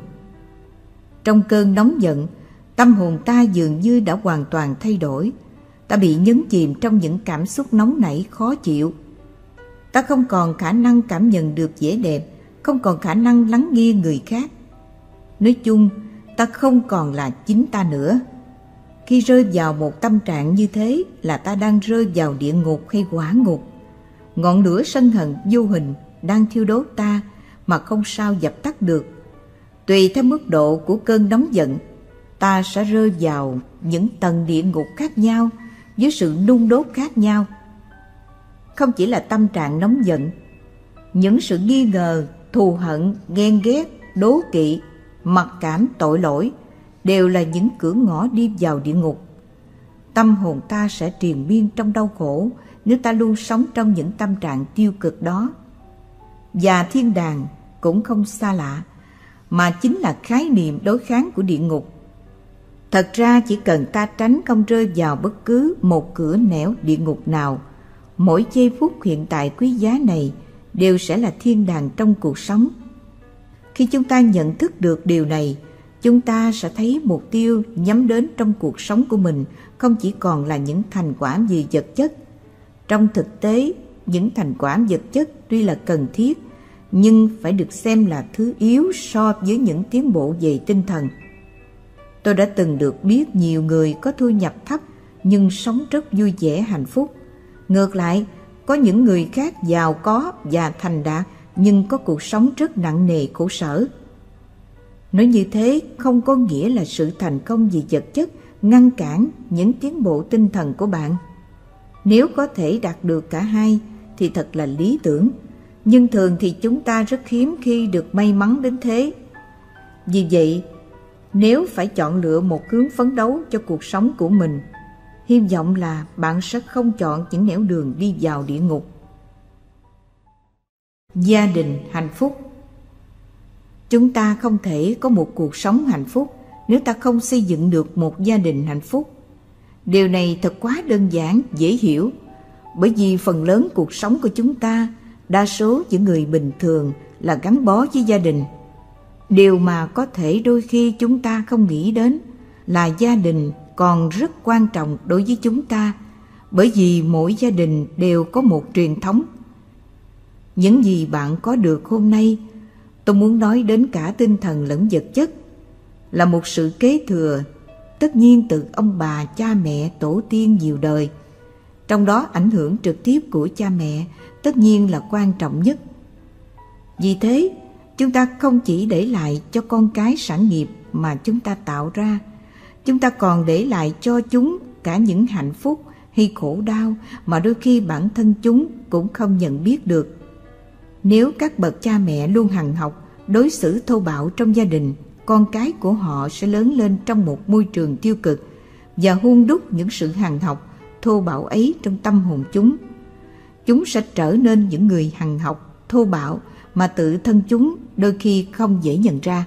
Trong cơn nóng giận, tâm hồn ta dường như đã hoàn toàn thay đổi. Ta bị nhấn chìm trong những cảm xúc nóng nảy khó chịu. Ta không còn khả năng cảm nhận được vẻ đẹp, không còn khả năng lắng nghe người khác. Nói chung, ta không còn là chính ta nữa. Khi rơi vào một tâm trạng như thế là ta đang rơi vào địa ngục hay hỏa ngục. Ngọn lửa sân hận vô hình đang thiêu đốt ta mà không sao dập tắt được. Tùy theo mức độ của cơn nóng giận, ta sẽ rơi vào những tầng địa ngục khác nhau với sự nung đốt khác nhau. Không chỉ là tâm trạng nóng giận, những sự nghi ngờ, thù hận, ghen ghét, đố kỵ, mặc cảm, tội lỗi đều là những cửa ngõ đi vào địa ngục. Tâm hồn ta sẽ triền miên trong đau khổ nếu ta luôn sống trong những tâm trạng tiêu cực đó. Và thiên đàng cũng không xa lạ, mà chính là khái niệm đối kháng của địa ngục. Thật ra chỉ cần ta tránh không rơi vào bất cứ một cửa nẻo địa ngục nào, mỗi giây phút hiện tại quý giá này đều sẽ là thiên đàng trong cuộc sống. Khi chúng ta nhận thức được điều này, chúng ta sẽ thấy mục tiêu nhắm đến trong cuộc sống của mình không chỉ còn là những thành quả về vật chất. Trong thực tế, những thành quả vật chất tuy là cần thiết, nhưng phải được xem là thứ yếu so với những tiến bộ về tinh thần. Tôi đã từng được biết nhiều người có thu nhập thấp nhưng sống rất vui vẻ hạnh phúc. Ngược lại, có những người khác giàu có và thành đạt nhưng có cuộc sống rất nặng nề khổ sở. Nói như thế không có nghĩa là sự thành công về vật chất ngăn cản những tiến bộ tinh thần của bạn. Nếu có thể đạt được cả hai thì thật là lý tưởng, nhưng thường thì chúng ta rất hiếm khi được may mắn đến thế. Vì vậy, nếu phải chọn lựa một hướng phấn đấu cho cuộc sống của mình, hy vọng là bạn sẽ không chọn những nẻo đường đi vào địa ngục. Gia đình hạnh phúc. Chúng ta không thể có một cuộc sống hạnh phúc nếu ta không xây dựng được một gia đình hạnh phúc. Điều này thật quá đơn giản, dễ hiểu, bởi vì phần lớn cuộc sống của chúng ta, đa số những người bình thường là gắn bó với gia đình. Điều mà có thể đôi khi chúng ta không nghĩ đến là gia đình còn rất quan trọng đối với chúng ta, bởi vì mỗi gia đình đều có một truyền thống. Những gì bạn có được hôm nay, tôi muốn nói đến cả tinh thần lẫn vật chất, là một sự kế thừa tất nhiên từ ông bà, cha mẹ, tổ tiên nhiều đời. Trong đó ảnh hưởng trực tiếp của cha mẹ tất nhiên là quan trọng nhất. Vì thế, chúng ta không chỉ để lại cho con cái sản nghiệp mà chúng ta tạo ra, chúng ta còn để lại cho chúng cả những hạnh phúc hay khổ đau mà đôi khi bản thân chúng cũng không nhận biết được. Nếu các bậc cha mẹ luôn hằn học, đối xử thô bạo trong gia đình, con cái của họ sẽ lớn lên trong một môi trường tiêu cực và hun đúc những sự hằn học, thô bạo ấy trong tâm hồn chúng. chúng sẽ trở nên những người hằn học, thô bạo mà tự thân chúng đôi khi không dễ nhận ra.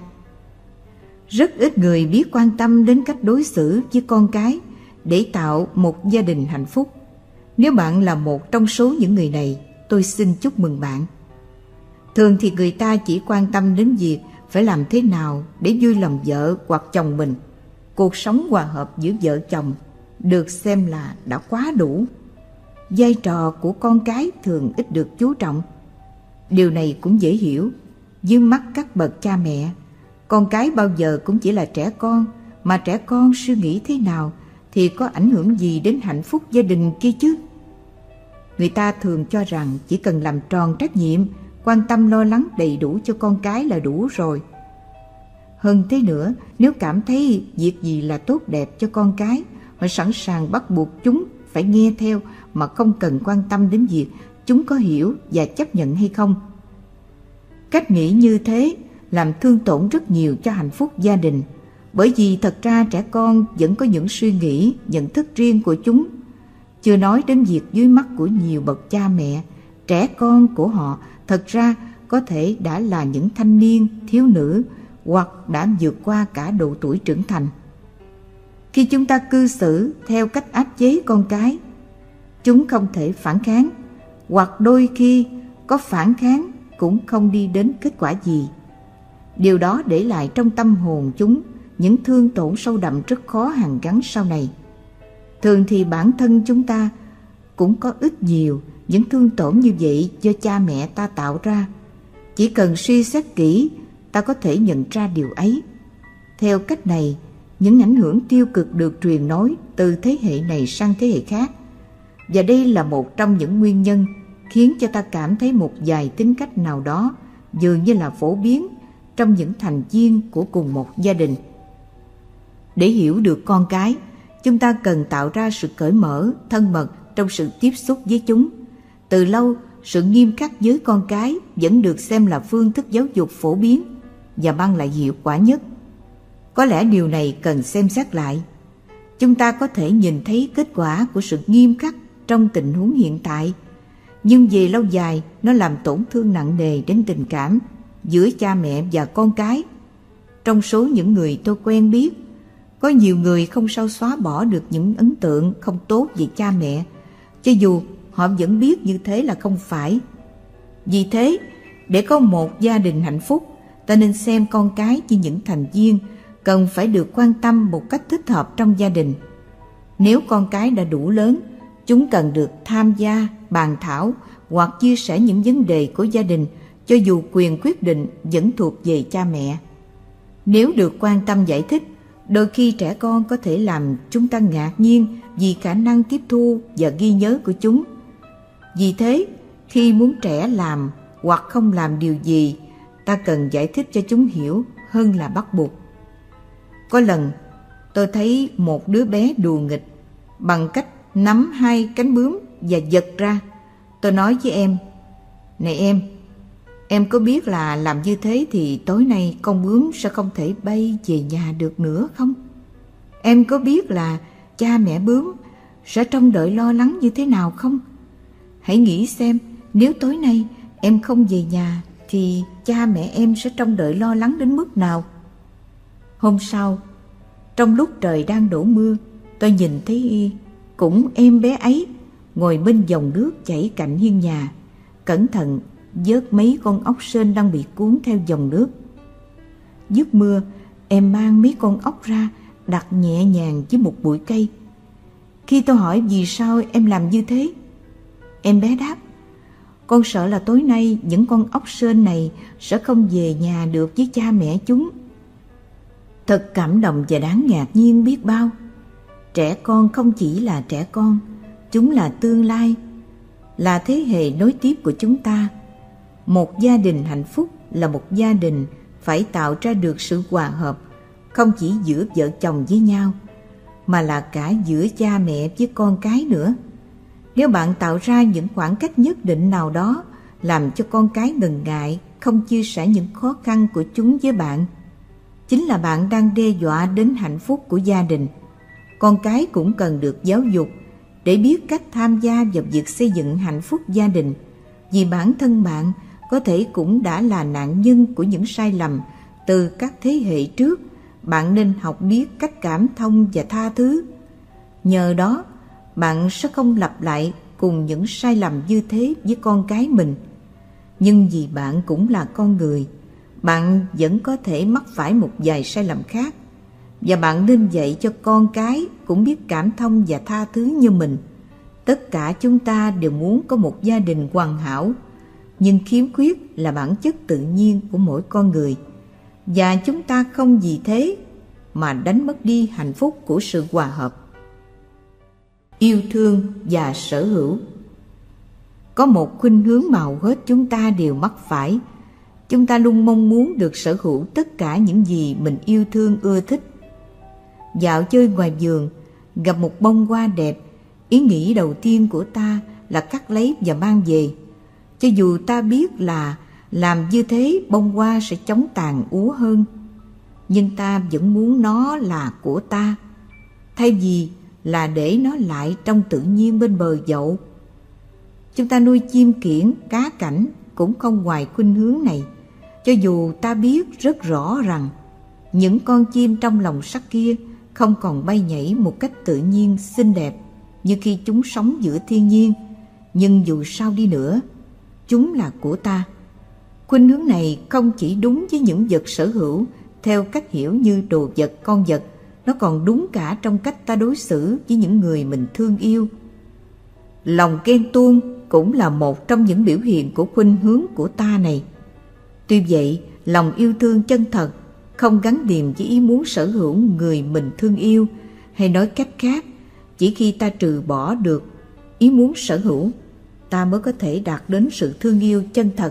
Rất ít người biết quan tâm đến cách đối xử với con cái để tạo một gia đình hạnh phúc. Nếu bạn là một trong số những người này, tôi xin chúc mừng bạn. Thường thì người ta chỉ quan tâm đến việc phải làm thế nào để vui lòng vợ hoặc chồng mình. Cuộc sống hòa hợp giữa vợ chồng được xem là đã quá đủ. Vai trò của con cái thường ít được chú trọng. Điều này cũng dễ hiểu. Dưới mắt các bậc cha mẹ, con cái bao giờ cũng chỉ là trẻ con, mà trẻ con suy nghĩ thế nào thì có ảnh hưởng gì đến hạnh phúc gia đình kia chứ? Người ta thường cho rằng chỉ cần làm tròn trách nhiệm, quan tâm lo lắng đầy đủ cho con cái là đủ rồi. Hơn thế nữa, nếu cảm thấy việc gì là tốt đẹp cho con cái, họ sẵn sàng bắt buộc chúng phải nghe theo mà không cần quan tâm đến việc chúng có hiểu và chấp nhận hay không. Cách nghĩ như thế làm thương tổn rất nhiều cho hạnh phúc gia đình, bởi vì thật ra trẻ con vẫn có những suy nghĩ, nhận thức riêng của chúng. Chưa nói đến việc dưới mắt của nhiều bậc cha mẹ, trẻ con của họ thật ra có thể đã là những thanh niên, thiếu nữ hoặc đã vượt qua cả độ tuổi trưởng thành. Khi chúng ta cư xử theo cách áp chế con cái, chúng không thể phản kháng, hoặc đôi khi có phản kháng cũng không đi đến kết quả gì. Điều đó để lại trong tâm hồn chúng những thương tổn sâu đậm rất khó hàn gắn sau này. Thường thì bản thân chúng ta cũng có ít nhiều những thương tổn như vậy do cha mẹ ta tạo ra. Chỉ cần suy xét kỹ, ta có thể nhận ra điều ấy. Theo cách này, những ảnh hưởng tiêu cực được truyền nối từ thế hệ này sang thế hệ khác. Và đây là một trong những nguyên nhân khiến cho ta cảm thấy một vài tính cách nào đó dường như là phổ biến trong những thành viên của cùng một gia đình. Để hiểu được con cái, chúng ta cần tạo ra sự cởi mở, thân mật trong sự tiếp xúc với chúng. Từ lâu, sự nghiêm khắc với con cái vẫn được xem là phương thức giáo dục phổ biến và mang lại hiệu quả nhất. Có lẽ điều này cần xem xét lại. Chúng ta có thể nhìn thấy kết quả của sự nghiêm khắc trong tình huống hiện tại, nhưng về lâu dài nó làm tổn thương nặng nề đến tình cảm giữa cha mẹ và con cái. Trong số những người tôi quen biết, có nhiều người không sao xóa bỏ được những ấn tượng không tốt về cha mẹ, cho dù họ vẫn biết như thế là không phải. Vì thế, để có một gia đình hạnh phúc, ta nên xem con cái như những thành viên cần phải được quan tâm một cách thích hợp trong gia đình. Nếu con cái đã đủ lớn, chúng cần được tham gia, bàn thảo hoặc chia sẻ những vấn đề của gia đình, cho dù quyền quyết định vẫn thuộc về cha mẹ. Nếu được quan tâm giải thích, đôi khi trẻ con có thể làm chúng ta ngạc nhiên vì khả năng tiếp thu và ghi nhớ của chúng. Vì thế, khi muốn trẻ làm hoặc không làm điều gì, ta cần giải thích cho chúng hiểu hơn là bắt buộc. Có lần, tôi thấy một đứa bé đùa nghịch bằng cách nắm hai cánh bướm và giật ra. Tôi nói với em, này em có biết là làm như thế thì tối nay con bướm sẽ không thể bay về nhà được nữa không? Em có biết là cha mẹ bướm sẽ trông đợi lo lắng như thế nào không? Hãy nghĩ xem, nếu tối nay em không về nhà thì cha mẹ em sẽ trông đợi lo lắng đến mức nào? Hôm sau, trong lúc trời đang đổ mưa, tôi nhìn thấy cũng em bé ấy ngồi bên dòng nước chảy cạnh hiên nhà, cẩn thận vớt mấy con ốc sên đang bị cuốn theo dòng nước. Dứt mưa, em mang mấy con ốc ra đặt nhẹ nhàng dưới một bụi cây. Khi tôi hỏi vì sao em làm như thế, em bé đáp, con sợ là tối nay những con ốc sên này sẽ không về nhà được với cha mẹ chúng. Thật cảm động và đáng ngạc nhiên biết bao. Trẻ con không chỉ là trẻ con, chúng là tương lai, là thế hệ nối tiếp của chúng ta. Một gia đình hạnh phúc là một gia đình phải tạo ra được sự hòa hợp, không chỉ giữa vợ chồng với nhau, mà là cả giữa cha mẹ với con cái nữa. Nếu bạn tạo ra những khoảng cách nhất định nào đó, làm cho con cái ngần ngại, không chia sẻ những khó khăn của chúng với bạn, chính là bạn đang đe dọa đến hạnh phúc của gia đình. Con cái cũng cần được giáo dục để biết cách tham gia vào việc xây dựng hạnh phúc gia đình. Vì bản thân bạn có thể cũng đã là nạn nhân của những sai lầm từ các thế hệ trước. Bạn nên học biết cách cảm thông và tha thứ. Nhờ đó, bạn sẽ không lặp lại cùng những sai lầm như thế với con cái mình. Nhưng vì bạn cũng là con người, bạn vẫn có thể mắc phải một vài sai lầm khác. Và bạn nên dạy cho con cái cũng biết cảm thông và tha thứ như mình. Tất cả chúng ta đều muốn có một gia đình hoàn hảo, nhưng khiếm khuyết là bản chất tự nhiên của mỗi con người. Và chúng ta không vì thế mà đánh mất đi hạnh phúc của sự hòa hợp. Yêu thương và sở hữu. Có một khuynh hướng mà hầu hết chúng ta đều mắc phải. Chúng ta luôn mong muốn được sở hữu tất cả những gì mình yêu thương ưa thích. Dạo chơi ngoài vườn, gặp một bông hoa đẹp, ý nghĩ đầu tiên của ta là cắt lấy và mang về. Cho dù ta biết là làm như thế bông hoa sẽ chóng tàn úa hơn, nhưng ta vẫn muốn nó là của ta, thay vì là để nó lại trong tự nhiên bên bờ dậu. Chúng ta nuôi chim kiểng, cá cảnh cũng không ngoài khuynh hướng này, cho dù ta biết rất rõ rằng những con chim trong lồng sắt kia không còn bay nhảy một cách tự nhiên xinh đẹp như khi chúng sống giữa thiên nhiên, nhưng dù sao đi nữa, chúng là của ta. Khuynh hướng này không chỉ đúng với những vật sở hữu theo cách hiểu như đồ vật, con vật, nó còn đúng cả trong cách ta đối xử với những người mình thương yêu. Lòng ghen tuông cũng là một trong những biểu hiện của khuynh hướng của ta này. Tuy vậy, lòng yêu thương chân thật không gắn liền với ý muốn sở hữu người mình thương yêu, hay nói cách khác, chỉ khi ta trừ bỏ được ý muốn sở hữu, ta mới có thể đạt đến sự thương yêu chân thật.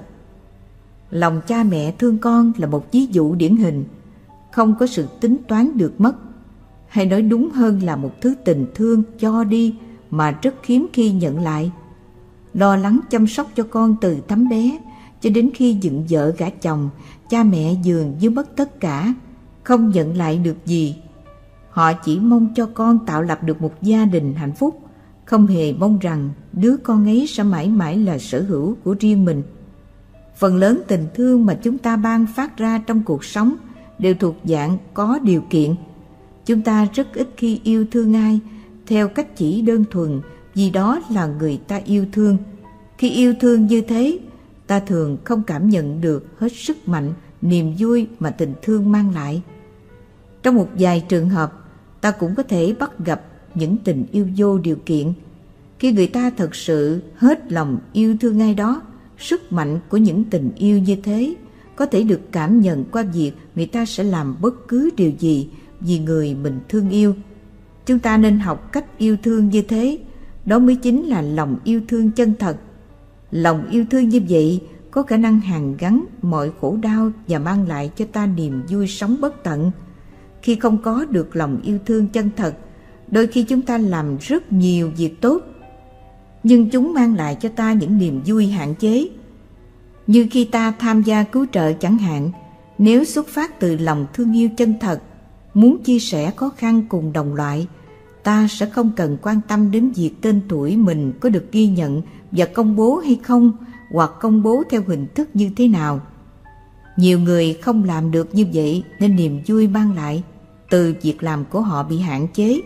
Lòng cha mẹ thương con là một ví dụ điển hình, không có sự tính toán được mất, hay nói đúng hơn là một thứ tình thương cho đi mà rất hiếm khi nhận lại. Lo lắng chăm sóc cho con từ tấm bé cho đến khi dựng vợ gả chồng, cha mẹ dường như mất tất cả, không nhận lại được gì. Họ chỉ mong cho con tạo lập được một gia đình hạnh phúc, không hề mong rằng đứa con ấy sẽ mãi mãi là sở hữu của riêng mình. Phần lớn tình thương mà chúng ta ban phát ra trong cuộc sống đều thuộc dạng có điều kiện. Chúng ta rất ít khi yêu thương ai theo cách chỉ đơn thuần vì đó là người ta yêu thương. Khi yêu thương như thế, ta thường không cảm nhận được hết sức mạnh, niềm vui mà tình thương mang lại. Trong một vài trường hợp, ta cũng có thể bắt gặp những tình yêu vô điều kiện. Khi người ta thật sự hết lòng yêu thương ai đó, sức mạnh của những tình yêu như thế có thể được cảm nhận qua việc người ta sẽ làm bất cứ điều gì vì người mình thương yêu. Chúng ta nên học cách yêu thương như thế, đó mới chính là lòng yêu thương chân thật. Lòng yêu thương như vậy có khả năng hàn gắn mọi khổ đau và mang lại cho ta niềm vui sống bất tận. Khi không có được lòng yêu thương chân thật, đôi khi chúng ta làm rất nhiều việc tốt, nhưng chúng mang lại cho ta những niềm vui hạn chế. Như khi ta tham gia cứu trợ chẳng hạn, nếu xuất phát từ lòng thương yêu chân thật, muốn chia sẻ khó khăn cùng đồng loại, ta sẽ không cần quan tâm đến việc tên tuổi mình có được ghi nhận và công bố hay không, hoặc công bố theo hình thức như thế nào. Nhiều người không làm được như vậy nên niềm vui mang lại từ việc làm của họ bị hạn chế.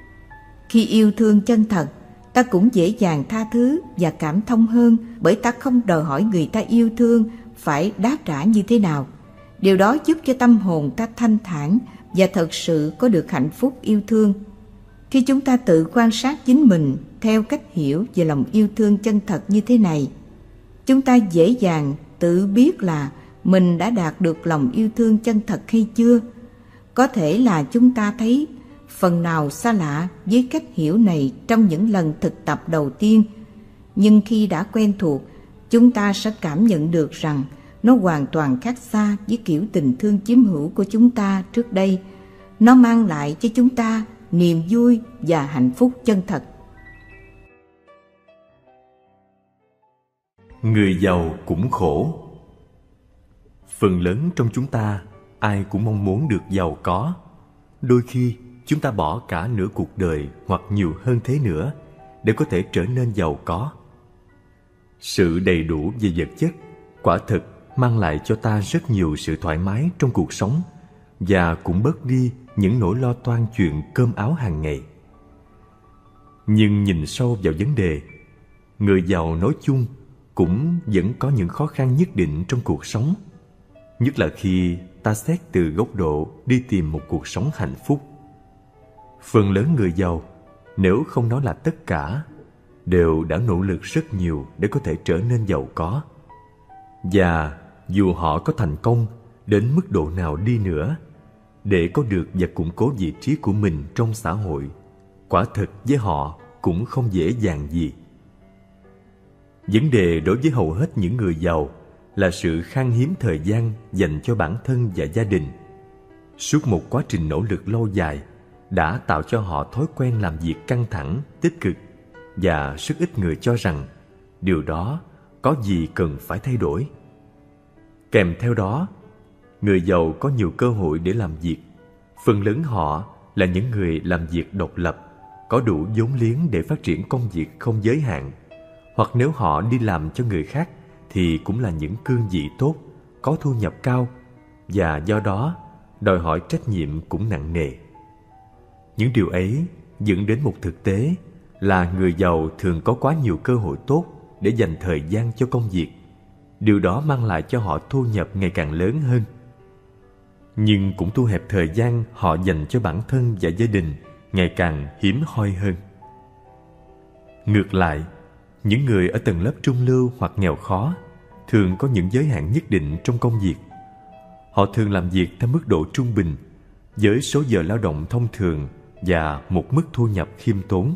Khi yêu thương chân thật, ta cũng dễ dàng tha thứ và cảm thông hơn, bởi ta không đòi hỏi người ta yêu thương phải đáp trả như thế nào. Điều đó giúp cho tâm hồn ta thanh thản và thật sự có được hạnh phúc yêu thương. Khi chúng ta tự quan sát chính mình theo cách hiểu về lòng yêu thương chân thật như thế này, chúng ta dễ dàng tự biết là mình đã đạt được lòng yêu thương chân thật hay chưa. Có thể là chúng ta thấy phần nào xa lạ với cách hiểu này trong những lần thực tập đầu tiên, nhưng khi đã quen thuộc, chúng ta sẽ cảm nhận được rằng nó hoàn toàn khác xa với kiểu tình thương chiếm hữu của chúng ta trước đây. Nó mang lại cho chúng ta niềm vui và hạnh phúc chân thật. Người giàu cũng khổ. Phần lớn trong chúng ta, ai cũng mong muốn được giàu có. Đôi khi, chúng ta bỏ cả nửa cuộc đời hoặc nhiều hơn thế nữa để có thể trở nên giàu có. Sự đầy đủ về vật chất quả thực mang lại cho ta rất nhiều sự thoải mái trong cuộc sống và cũng bớt đi những nỗi lo toan chuyện cơm áo hàng ngày. Nhưng nhìn sâu vào vấn đề, người giàu nói chung cũng vẫn có những khó khăn nhất định trong cuộc sống, nhất là khi ta xét từ góc độ đi tìm một cuộc sống hạnh phúc. Phần lớn người giàu, nếu không nói là tất cả, đều đã nỗ lực rất nhiều để có thể trở nên giàu có. Và dù họ có thành công đến mức độ nào đi nữa, để có được và củng cố vị trí của mình trong xã hội, quả thực với họ cũng không dễ dàng gì. Vấn đề đối với hầu hết những người giàu là sự khan hiếm thời gian dành cho bản thân và gia đình. Suốt một quá trình nỗ lực lâu dài đã tạo cho họ thói quen làm việc căng thẳng, tích cực, và rất ít người cho rằng điều đó có gì cần phải thay đổi. Kèm theo đó, người giàu có nhiều cơ hội để làm việc. Phần lớn họ là những người làm việc độc lập, có đủ vốn liếng để phát triển công việc không giới hạn, hoặc nếu họ đi làm cho người khác thì cũng là những cương vị tốt, có thu nhập cao, và do đó đòi hỏi trách nhiệm cũng nặng nề. Những điều ấy dẫn đến một thực tế là người giàu thường có quá nhiều cơ hội tốt để dành thời gian cho công việc. Điều đó mang lại cho họ thu nhập ngày càng lớn hơn, nhưng cũng thu hẹp thời gian họ dành cho bản thân và gia đình ngày càng hiếm hoi hơn. Ngược lại, những người ở tầng lớp trung lưu hoặc nghèo khó thường có những giới hạn nhất định trong công việc. Họ thường làm việc theo mức độ trung bình, với số giờ lao động thông thường và một mức thu nhập khiêm tốn.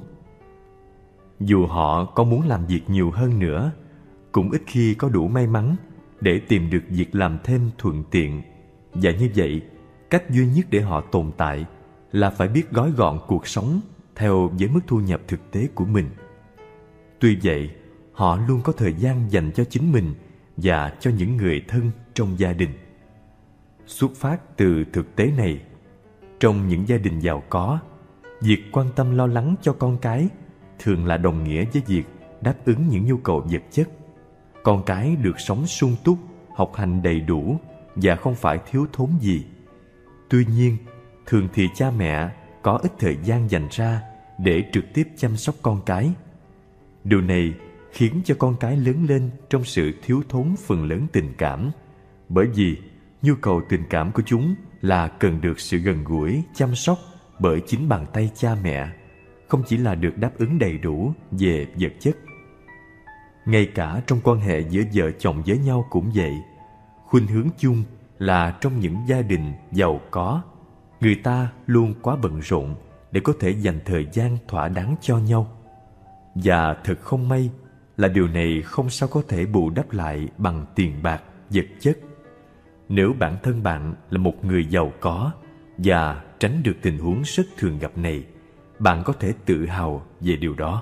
Dù họ có muốn làm việc nhiều hơn nữa, cũng ít khi có đủ may mắn để tìm được việc làm thêm thuận tiện. Và như vậy, cách duy nhất để họ tồn tại là phải biết gói gọn cuộc sống theo với mức thu nhập thực tế của mình. Tuy vậy, họ luôn có thời gian dành cho chính mình và cho những người thân trong gia đình. Xuất phát từ thực tế này, trong những gia đình giàu có, việc quan tâm lo lắng cho con cái thường là đồng nghĩa với việc đáp ứng những nhu cầu vật chất. Con cái được sống sung túc, học hành đầy đủ và không phải thiếu thốn gì. Tuy nhiên, thường thì cha mẹ có ít thời gian dành ra để trực tiếp chăm sóc con cái. Điều này khiến cho con cái lớn lên trong sự thiếu thốn phần lớn tình cảm, bởi vì nhu cầu tình cảm của chúng là cần được sự gần gũi, chăm sóc bởi chính bàn tay cha mẹ, không chỉ là được đáp ứng đầy đủ về vật chất. Ngay cả trong quan hệ giữa vợ chồng với nhau cũng vậy. Khuynh hướng chung là trong những gia đình giàu có, người ta luôn quá bận rộn để có thể dành thời gian thỏa đáng cho nhau. Và thật không may là điều này không sao có thể bù đắp lại bằng tiền bạc, vật chất. Nếu bản thân bạn là một người giàu có và tránh được tình huống rất thường gặp này, bạn có thể tự hào về điều đó.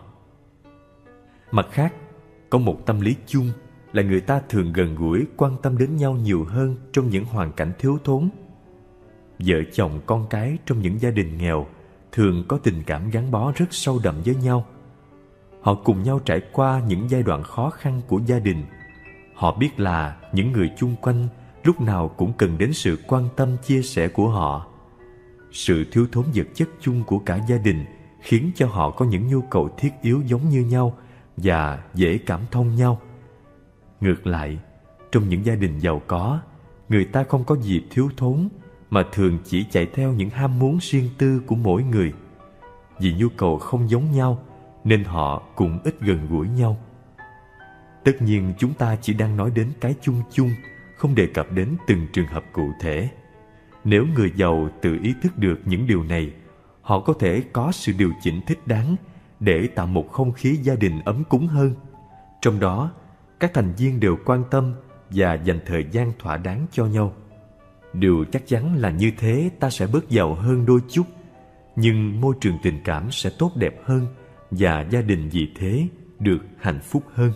Mặt khác, có một tâm lý chung là người ta thường gần gũi, quan tâm đến nhau nhiều hơn trong những hoàn cảnh thiếu thốn. Vợ chồng con cái trong những gia đình nghèo thường có tình cảm gắn bó rất sâu đậm với nhau. Họ cùng nhau trải qua những giai đoạn khó khăn của gia đình. Họ biết là những người chung quanh lúc nào cũng cần đến sự quan tâm chia sẻ của họ. Sự thiếu thốn vật chất chung của cả gia đình khiến cho họ có những nhu cầu thiết yếu giống như nhau và dễ cảm thông nhau. Ngược lại, trong những gia đình giàu có, người ta không có gì thiếu thốn mà thường chỉ chạy theo những ham muốn riêng tư của mỗi người. Vì nhu cầu không giống nhau nên họ cũng ít gần gũi nhau. Tất nhiên chúng ta chỉ đang nói đến cái chung chung, không đề cập đến từng trường hợp cụ thể. Nếu người giàu tự ý thức được những điều này, họ có thể có sự điều chỉnh thích đáng để tạo một không khí gia đình ấm cúng hơn. Trong đó, các thành viên đều quan tâm và dành thời gian thỏa đáng cho nhau. Điều chắc chắn là như thế ta sẽ bớt giàu hơn đôi chút, nhưng môi trường tình cảm sẽ tốt đẹp hơn và gia đình vì thế được hạnh phúc hơn.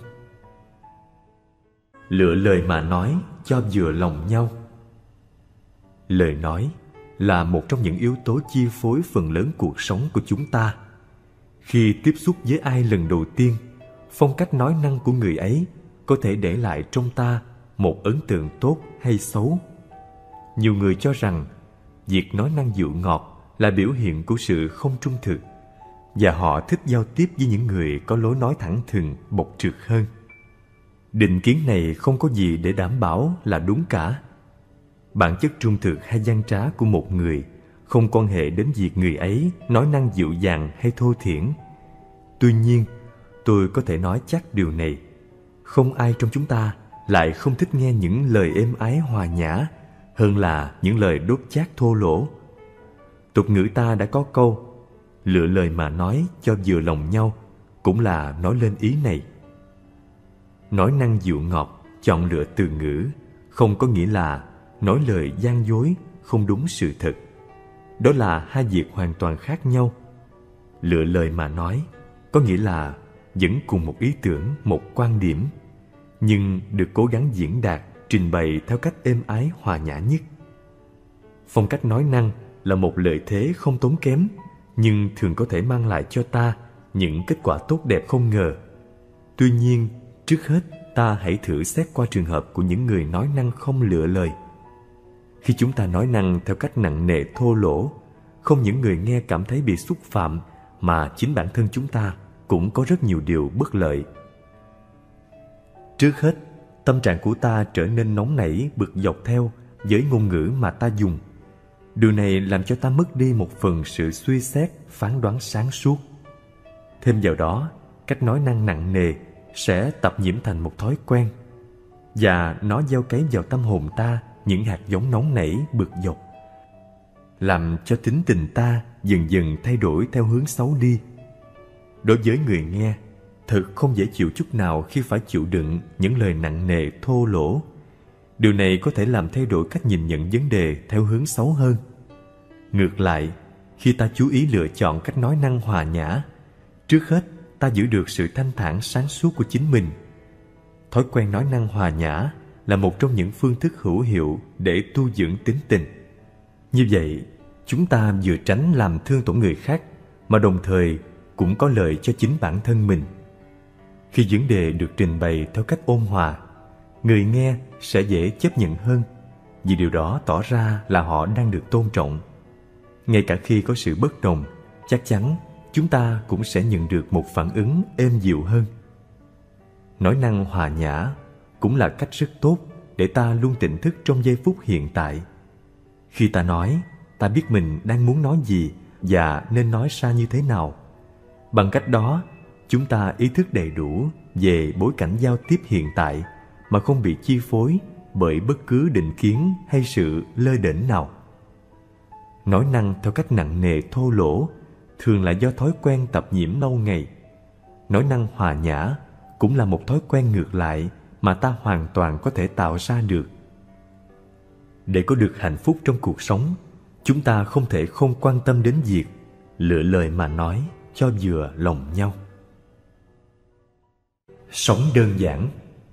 Lựa lời mà nói cho vừa lòng nhau. Lời nói là một trong những yếu tố chi phối phần lớn cuộc sống của chúng ta. Khi tiếp xúc với ai lần đầu tiên, phong cách nói năng của người ấy có thể để lại trong ta một ấn tượng tốt hay xấu. Nhiều người cho rằng việc nói năng dịu ngọt là biểu hiện của sự không trung thực, và họ thích giao tiếp với những người có lối nói thẳng thừng, bộc trực hơn. Định kiến này không có gì để đảm bảo là đúng cả. Bản chất trung thực hay gian trá của một người không quan hệ đến việc người ấy nói năng dịu dàng hay thô thiển. Tuy nhiên, tôi có thể nói chắc điều này: không ai trong chúng ta lại không thích nghe những lời êm ái hòa nhã hơn là những lời đốt chát thô lỗ. Tục ngữ ta đã có câu: lựa lời mà nói cho vừa lòng nhau, cũng là nói lên ý này. Nói năng dịu ngọt, chọn lựa từ ngữ không có nghĩa là nói lời gian dối, không đúng sự thật. Đó là hai việc hoàn toàn khác nhau. Lựa lời mà nói có nghĩa là vẫn cùng một ý tưởng, một quan điểm, nhưng được cố gắng diễn đạt, trình bày theo cách êm ái hòa nhã nhất. Phong cách nói năng là một lợi thế không tốn kém, nhưng thường có thể mang lại cho ta những kết quả tốt đẹp không ngờ. Tuy nhiên, trước hết ta hãy thử xét qua trường hợp của những người nói năng không lựa lời. Khi chúng ta nói năng theo cách nặng nề thô lỗ, không những người nghe cảm thấy bị xúc phạm, mà chính bản thân chúng ta cũng có rất nhiều điều bất lợi. Trước hết, tâm trạng của ta trở nên nóng nảy, bực dọc theo với ngôn ngữ mà ta dùng. Điều này làm cho ta mất đi một phần sự suy xét, phán đoán sáng suốt. Thêm vào đó, cách nói năng nặng nề sẽ tập nhiễm thành một thói quen, và nó gieo cấy vào tâm hồn ta những hạt giống nóng nảy, bực dọc, làm cho tính tình ta dần dần thay đổi theo hướng xấu đi. Đối với người nghe, thật không dễ chịu chút nào khi phải chịu đựng những lời nặng nề thô lỗ. Điều này có thể làm thay đổi cách nhìn nhận vấn đề theo hướng xấu hơn. Ngược lại, khi ta chú ý lựa chọn cách nói năng hòa nhã, trước hết ta giữ được sự thanh thản sáng suốt của chính mình. Thói quen nói năng hòa nhã là một trong những phương thức hữu hiệu để tu dưỡng tính tình. Như vậy, chúng ta vừa tránh làm thương tổn người khác, mà đồng thời cũng có lợi cho chính bản thân mình. Khi vấn đề được trình bày theo cách ôn hòa, người nghe sẽ dễ chấp nhận hơn, vì điều đó tỏ ra là họ đang được tôn trọng. Ngay cả khi có sự bất đồng, chắc chắn chúng ta cũng sẽ nhận được một phản ứng êm dịu hơn. Nói năng hòa nhã cũng là cách rất tốt để ta luôn tỉnh thức trong giây phút hiện tại. Khi ta nói, ta biết mình đang muốn nói gì và nên nói ra như thế nào. Bằng cách đó, chúng ta ý thức đầy đủ về bối cảnh giao tiếp hiện tại mà không bị chi phối bởi bất cứ định kiến hay sự lơ đễnh nào. Nói năng theo cách nặng nề thô lỗ thường là do thói quen tập nhiễm lâu ngày. Nói năng hòa nhã cũng là một thói quen ngược lại mà ta hoàn toàn có thể tạo ra được. Để có được hạnh phúc trong cuộc sống, chúng ta không thể không quan tâm đến việc lựa lời mà nói cho vừa lòng nhau. Sống đơn giản.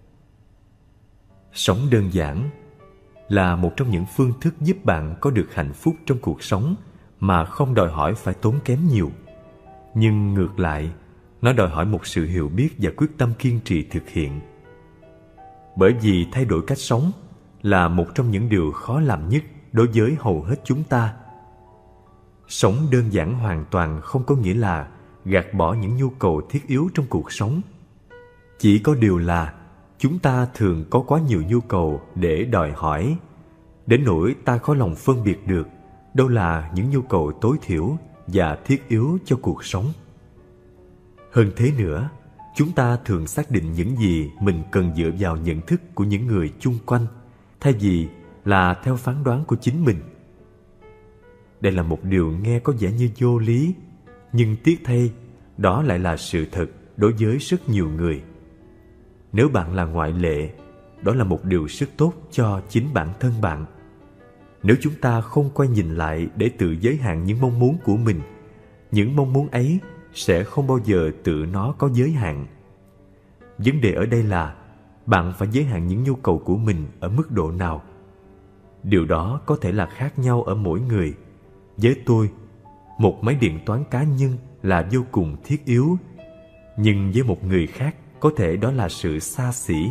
Sống đơn giản là một trong những phương thức giúp bạn có được hạnh phúc trong cuộc sống mà không đòi hỏi phải tốn kém nhiều. Nhưng ngược lại, nó đòi hỏi một sự hiểu biết và quyết tâm kiên trì thực hiện. Bởi vì thay đổi cách sống là một trong những điều khó làm nhất đối với hầu hết chúng ta. Sống đơn giản hoàn toàn không có nghĩa là gạt bỏ những nhu cầu thiết yếu trong cuộc sống. Chỉ có điều là chúng ta thường có quá nhiều nhu cầu để đòi hỏi, đến nỗi ta khó lòng phân biệt được đâu là những nhu cầu tối thiểu và thiết yếu cho cuộc sống. Hơn thế nữa, chúng ta thường xác định những gì mình cần dựa vào nhận thức của những người chung quanh, thay vì là theo phán đoán của chính mình. Đây là một điều nghe có vẻ như vô lý, nhưng tiếc thay, đó lại là sự thật đối với rất nhiều người. Nếu bạn là ngoại lệ, đó là một điều rất tốt cho chính bản thân bạn. Nếu chúng ta không quay nhìn lại để tự giới hạn những mong muốn của mình, những mong muốn ấy sẽ không bao giờ tự nó có giới hạn. Vấn đề ở đây là bạn phải giới hạn những nhu cầu của mình ở mức độ nào. Điều đó có thể là khác nhau ở mỗi người. Với tôi, một máy điện toán cá nhân là vô cùng thiết yếu, nhưng với một người khác có thể đó là sự xa xỉ.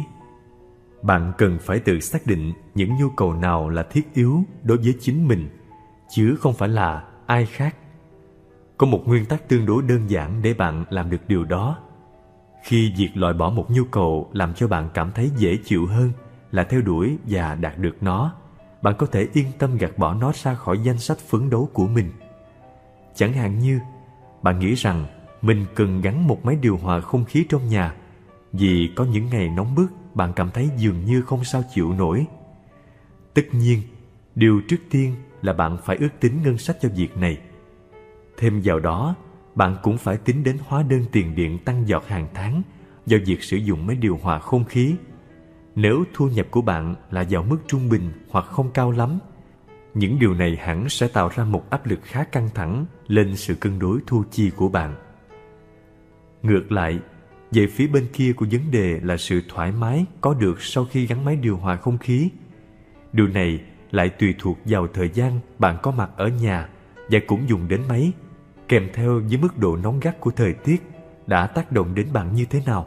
Bạn cần phải tự xác định những nhu cầu nào là thiết yếu đối với chính mình, chứ không phải là ai khác. Có một nguyên tắc tương đối đơn giản để bạn làm được điều đó. Khi việc loại bỏ một nhu cầu làm cho bạn cảm thấy dễ chịu hơn là theo đuổi và đạt được nó, bạn có thể yên tâm gạt bỏ nó ra khỏi danh sách phấn đấu của mình. Chẳng hạn như bạn nghĩ rằng mình cần gắn một máy điều hòa không khí trong nhà vì có những ngày nóng bức bạn cảm thấy dường như không sao chịu nổi. Tất nhiên, điều trước tiên là bạn phải ước tính ngân sách cho việc này. Thêm vào đó, bạn cũng phải tính đến hóa đơn tiền điện tăng giọt hàng tháng do việc sử dụng máy điều hòa không khí. Nếu thu nhập của bạn là vào mức trung bình hoặc không cao lắm, những điều này hẳn sẽ tạo ra một áp lực khá căng thẳng lên sự cân đối thu chi của bạn. Ngược lại, về phía bên kia của vấn đề là sự thoải mái có được sau khi gắn máy điều hòa không khí. Điều này lại tùy thuộc vào thời gian bạn có mặt ở nhà và cũng dùng đến máy, kèm theo với mức độ nóng gắt của thời tiết đã tác động đến bạn như thế nào.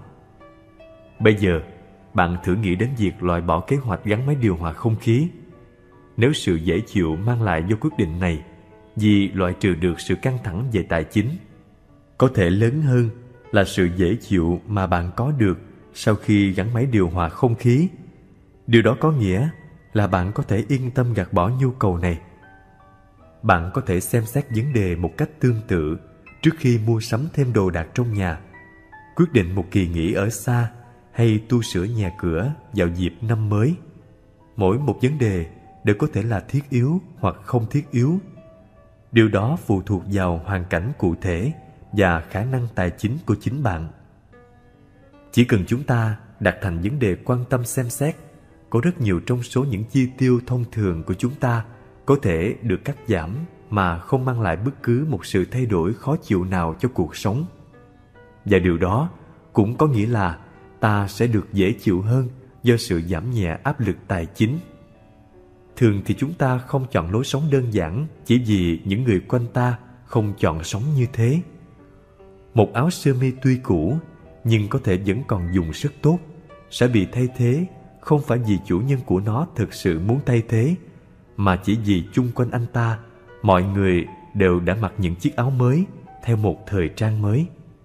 Bây giờ, bạn thử nghĩ đến việc loại bỏ kế hoạch gắn máy điều hòa không khí. Nếu sự dễ chịu mang lại do quyết định này vì loại trừ được sự căng thẳng về tài chính, có thể lớn hơn là sự dễ chịu mà bạn có được sau khi gắn máy điều hòa không khí. Điều đó có nghĩa là bạn có thể yên tâm gạt bỏ nhu cầu này. Bạn có thể xem xét vấn đề một cách tương tự trước khi mua sắm thêm đồ đạc trong nhà, quyết định một kỳ nghỉ ở xa hay tu sửa nhà cửa vào dịp năm mới. Mỗi một vấn đề đều có thể là thiết yếu hoặc không thiết yếu. Điều đó phụ thuộc vào hoàn cảnh cụ thể và khả năng tài chính của chính bạn. Chỉ cần chúng ta đặt thành vấn đề quan tâm xem xét, có rất nhiều trong số những chi tiêu thông thường của chúng ta có thể được cắt giảm mà không mang lại bất cứ một sự thay đổi khó chịu nào cho cuộc sống. Và điều đó cũng có nghĩa là ta sẽ được dễ chịu hơn do sự giảm nhẹ áp lực tài chính. Thường thì chúng ta không chọn lối sống đơn giản chỉ vì những người quanh ta không chọn sống như thế. Một áo sơ mi tuy cũ nhưng có thể vẫn còn dùng rất tốt sẽ bị thay thế không phải vì chủ nhân của nó thực sự muốn thay thế, mà chỉ vì chung quanh anh ta mọi người đều đã mặc những chiếc áo mới theo một thời trang mới.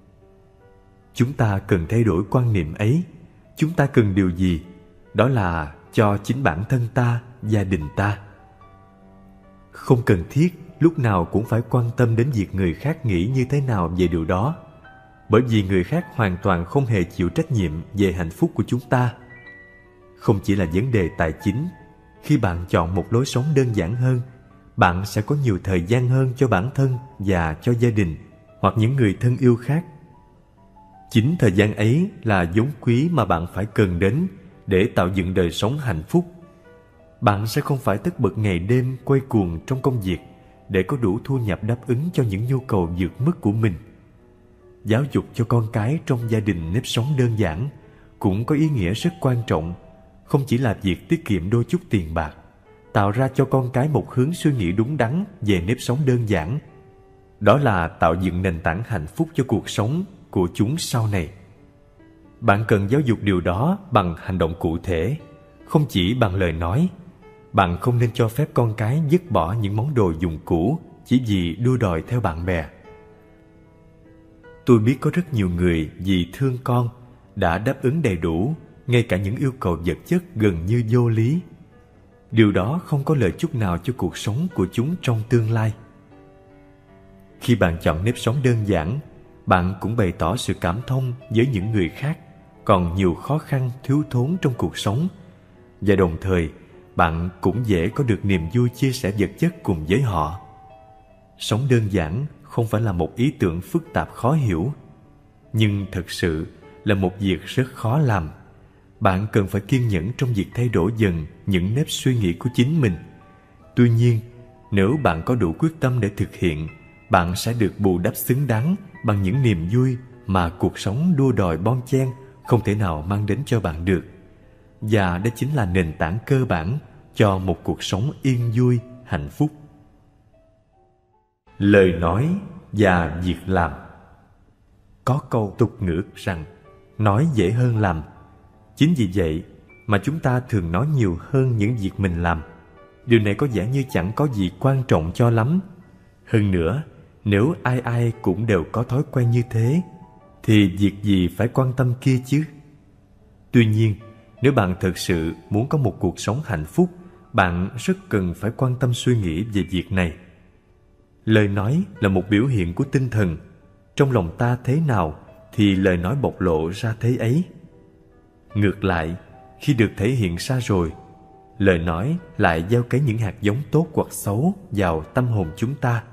Chúng ta cần thay đổi quan niệm ấy. Chúng ta cần điều gì? Đó là cho chính bản thân ta, gia đình ta. Không cần thiết lúc nào cũng phải quan tâm đến việc người khác nghĩ như thế nào về điều đó, bởi vì người khác hoàn toàn không hề chịu trách nhiệm về hạnh phúc của chúng ta. Không chỉ là vấn đề tài chính, khi bạn chọn một lối sống đơn giản hơn, bạn sẽ có nhiều thời gian hơn cho bản thân và cho gia đình hoặc những người thân yêu khác. Chính thời gian ấy là vốn quý mà bạn phải cần đến để tạo dựng đời sống hạnh phúc. Bạn sẽ không phải tất bật ngày đêm quay cuồng trong công việc để có đủ thu nhập đáp ứng cho những nhu cầu vượt mức của mình. Giáo dục cho con cái trong gia đình nếp sống đơn giản cũng có ý nghĩa rất quan trọng, không chỉ là việc tiết kiệm đôi chút tiền bạc, tạo ra cho con cái một hướng suy nghĩ đúng đắn về nếp sống đơn giản. Đó là tạo dựng nền tảng hạnh phúc cho cuộc sống của chúng sau này. Bạn cần giáo dục điều đó bằng hành động cụ thể, không chỉ bằng lời nói. Bạn không nên cho phép con cái dứt bỏ những món đồ dùng cũ chỉ vì đua đòi theo bạn bè. Tôi biết có rất nhiều người vì thương con đã đáp ứng đầy đủ ngay cả những yêu cầu vật chất gần như vô lý. Điều đó không có lợi chút nào cho cuộc sống của chúng trong tương lai. Khi bạn chọn nếp sống đơn giản, bạn cũng bày tỏ sự cảm thông với những người khác còn nhiều khó khăn thiếu thốn trong cuộc sống, và đồng thời bạn cũng dễ có được niềm vui chia sẻ vật chất cùng với họ. Sống đơn giản không phải là một ý tưởng phức tạp khó hiểu, nhưng thực sự là một việc rất khó làm. Bạn cần phải kiên nhẫn trong việc thay đổi dần những nếp suy nghĩ của chính mình. Tuy nhiên, nếu bạn có đủ quyết tâm để thực hiện, bạn sẽ được bù đắp xứng đáng bằng những niềm vui mà cuộc sống đua đòi bon chen không thể nào mang đến cho bạn được. Và đó chính là nền tảng cơ bản cho một cuộc sống yên vui, hạnh phúc. Lời nói và việc làm. Có câu tục ngữ rằng nói dễ hơn làm. Chính vì vậy mà chúng ta thường nói nhiều hơn những việc mình làm. Điều này có vẻ như chẳng có gì quan trọng cho lắm. Hơn nữa, nếu ai ai cũng đều có thói quen như thế, thì việc gì phải quan tâm kia chứ? Tuy nhiên, nếu bạn thực sự muốn có một cuộc sống hạnh phúc, bạn rất cần phải quan tâm suy nghĩ về việc này. Lời nói là một biểu hiện của tinh thần. Trong lòng ta thế nào thì lời nói bộc lộ ra thế ấy. Ngược lại, khi được thể hiện ra rồi, lời nói lại gieo cấy những hạt giống tốt hoặc xấu vào tâm hồn chúng ta.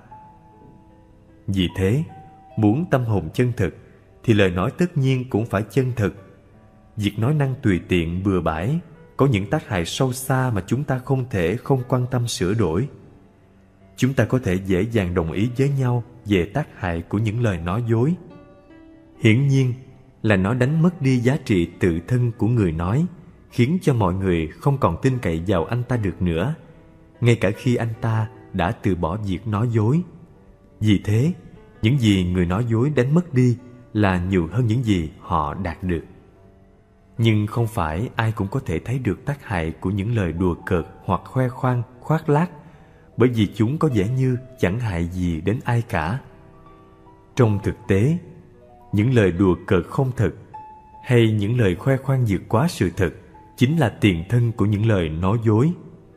Vì thế, muốn tâm hồn chân thực thì lời nói tất nhiên cũng phải chân thực. Việc nói năng tùy tiện bừa bãi có những tác hại sâu xa mà chúng ta không thể không quan tâm sửa đổi. Chúng ta có thể dễ dàng đồng ý với nhau về tác hại của những lời nói dối. Hiển nhiên là nó đánh mất đi giá trị tự thân của người nói, khiến cho mọi người không còn tin cậy vào anh ta được nữa, ngay cả khi anh ta đã từ bỏ việc nói dối. Vì thế, những gì người nói dối đánh mất đi là nhiều hơn những gì họ đạt được. Nhưng không phải ai cũng có thể thấy được tác hại của những lời đùa cợt hoặc khoe khoang, khoác lác, bởi vì chúng có vẻ như chẳng hại gì đến ai cả. Trong thực tế, những lời đùa cợt không thật hay những lời khoe khoang vượt quá sự thật chính là tiền thân của những lời nói dối.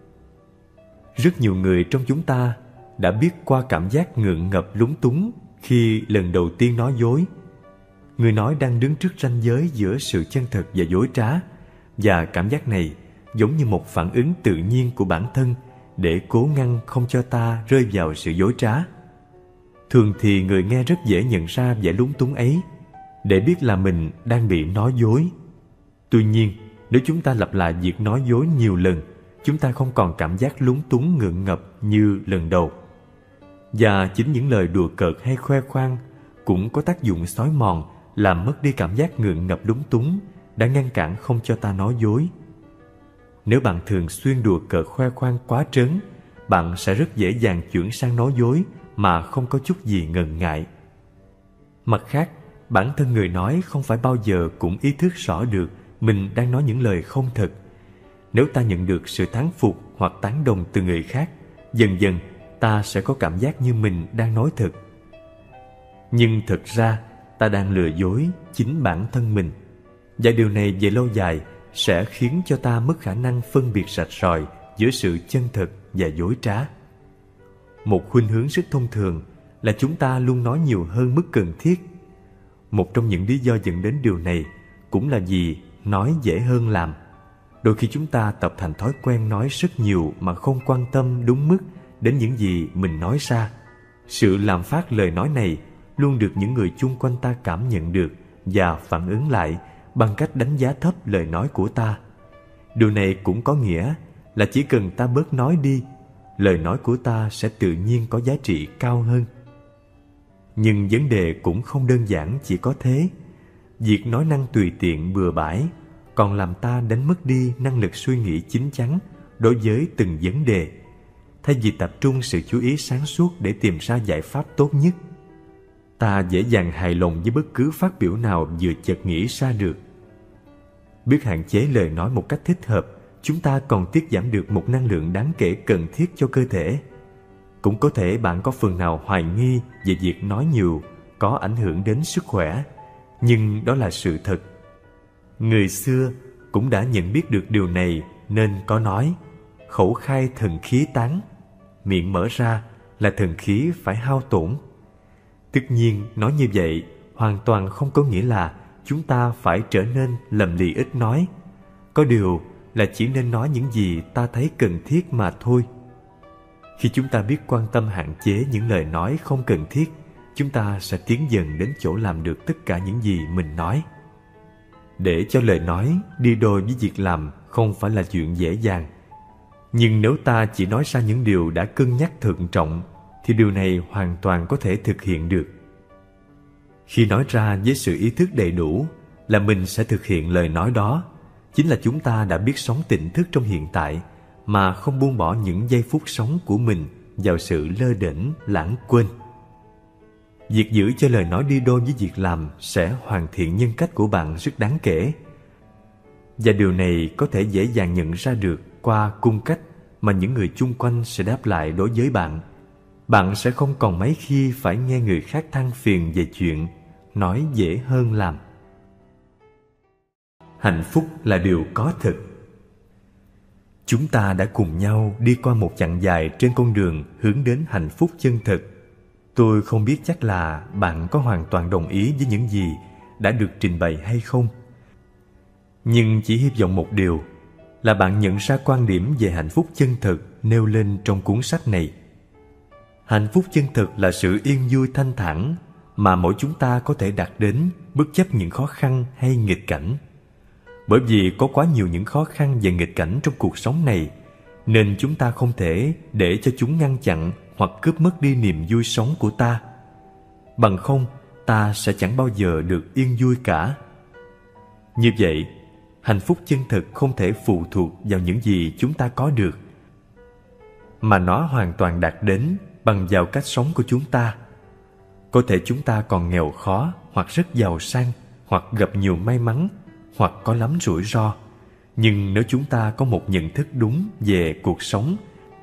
Rất nhiều người trong chúng ta đã biết qua cảm giác ngượng ngập lúng túng khi lần đầu tiên nói dối. Người nói đang đứng trước ranh giới giữa sự chân thật và dối trá, và cảm giác này giống như một phản ứng tự nhiên của bản thân để cố ngăn không cho ta rơi vào sự dối trá. Thường thì người nghe rất dễ nhận ra vẻ lúng túng ấy, để biết là mình đang bị nói dối. Tuy nhiên, nếu chúng ta lặp lại việc nói dối nhiều lần, chúng ta không còn cảm giác lúng túng ngượng ngập như lần đầu. Và chính những lời đùa cợt hay khoe khoang cũng có tác dụng xói mòn, làm mất đi cảm giác ngượng ngập lúng túng đã ngăn cản không cho ta nói dối. Nếu bạn thường xuyên đùa cợt khoe khoang quá trớn, bạn sẽ rất dễ dàng chuyển sang nói dối mà không có chút gì ngần ngại. Mặt khác, bản thân người nói không phải bao giờ cũng ý thức rõ được mình đang nói những lời không thật. Nếu ta nhận được sự thán phục hoặc tán đồng từ người khác, dần dần ta sẽ có cảm giác như mình đang nói thật. Nhưng thực ra, ta đang lừa dối chính bản thân mình. Và điều này về lâu dài sẽ khiến cho ta mất khả năng phân biệt rạch ròi giữa sự chân thật và dối trá. Một khuynh hướng rất thông thường là chúng ta luôn nói nhiều hơn mức cần thiết. Một trong những lý do dẫn đến điều này cũng là vì nói dễ hơn làm. Đôi khi chúng ta tập thành thói quen nói rất nhiều mà không quan tâm đúng mức đến những gì mình nói ra. Sự làm phát lời nói này luôn được những người chung quanh ta cảm nhận được và phản ứng lại bằng cách đánh giá thấp lời nói của ta. Điều này cũng có nghĩa là chỉ cần ta bớt nói đi, lời nói của ta sẽ tự nhiên có giá trị cao hơn. Nhưng vấn đề cũng không đơn giản chỉ có thế. Việc nói năng tùy tiện bừa bãi còn làm ta đánh mất đi năng lực suy nghĩ chín chắn đối với từng vấn đề, thay vì tập trung sự chú ý sáng suốt để tìm ra giải pháp tốt nhất. Ta dễ dàng hài lòng với bất cứ phát biểu nào vừa chợt nghĩ ra được. Biết hạn chế lời nói một cách thích hợp, chúng ta còn tiết giảm được một năng lượng đáng kể cần thiết cho cơ thể. Cũng có thể bạn có phần nào hoài nghi về việc nói nhiều có ảnh hưởng đến sức khỏe, nhưng đó là sự thật. Người xưa cũng đã nhận biết được điều này nên có nói: khẩu khai thần khí tán, miệng mở ra là thần khí phải hao tổn. Tất nhiên, nói như vậy hoàn toàn không có nghĩa là chúng ta phải trở nên lầm lì ít nói. Có điều là chỉ nên nói những gì ta thấy cần thiết mà thôi. Khi chúng ta biết quan tâm hạn chế những lời nói không cần thiết, chúng ta sẽ tiến dần đến chỗ làm được tất cả những gì mình nói. Để cho lời nói đi đôi với việc làm không phải là chuyện dễ dàng. Nhưng nếu ta chỉ nói ra những điều đã cân nhắc thận trọng, thì điều này hoàn toàn có thể thực hiện được. Khi nói ra với sự ý thức đầy đủ là mình sẽ thực hiện lời nói đó, chính là chúng ta đã biết sống tỉnh thức trong hiện tại mà không buông bỏ những giây phút sống của mình vào sự lơ đễnh lãng quên. việc giữ cho lời nói đi đôi với việc làm sẽ hoàn thiện nhân cách của bạn rất đáng kể. Và điều này có thể dễ dàng nhận ra được qua cung cách mà những người chung quanh sẽ đáp lại đối với bạn. Bạn sẽ không còn mấy khi phải nghe người khác than phiền về chuyện nói dễ hơn làm. Hạnh phúc là điều có thực. Chúng ta đã cùng nhau đi qua một chặng dài trên con đường hướng đến hạnh phúc chân thực. Tôi không biết chắc là bạn có hoàn toàn đồng ý với những gì đã được trình bày hay không. Nhưng chỉ hy vọng một điều là bạn nhận ra quan điểm về hạnh phúc chân thực nêu lên trong cuốn sách này. Hạnh phúc chân thực là sự yên vui thanh thản mà mỗi chúng ta có thể đạt đến bất chấp những khó khăn hay nghịch cảnh. Bởi vì có quá nhiều những khó khăn và nghịch cảnh trong cuộc sống này, nên chúng ta không thể để cho chúng ngăn chặn hoặc cướp mất đi niềm vui sống của ta. Bằng không, ta sẽ chẳng bao giờ được yên vui cả. Như vậy, hạnh phúc chân thực không thể phụ thuộc vào những gì chúng ta có được, mà nó hoàn toàn đạt đến bằng vào cách sống của chúng ta. Có thể chúng ta còn nghèo khó, hoặc rất giàu sang, hoặc gặp nhiều may mắn, hoặc có lắm rủi ro. Nhưng nếu chúng ta có một nhận thức đúng về cuộc sống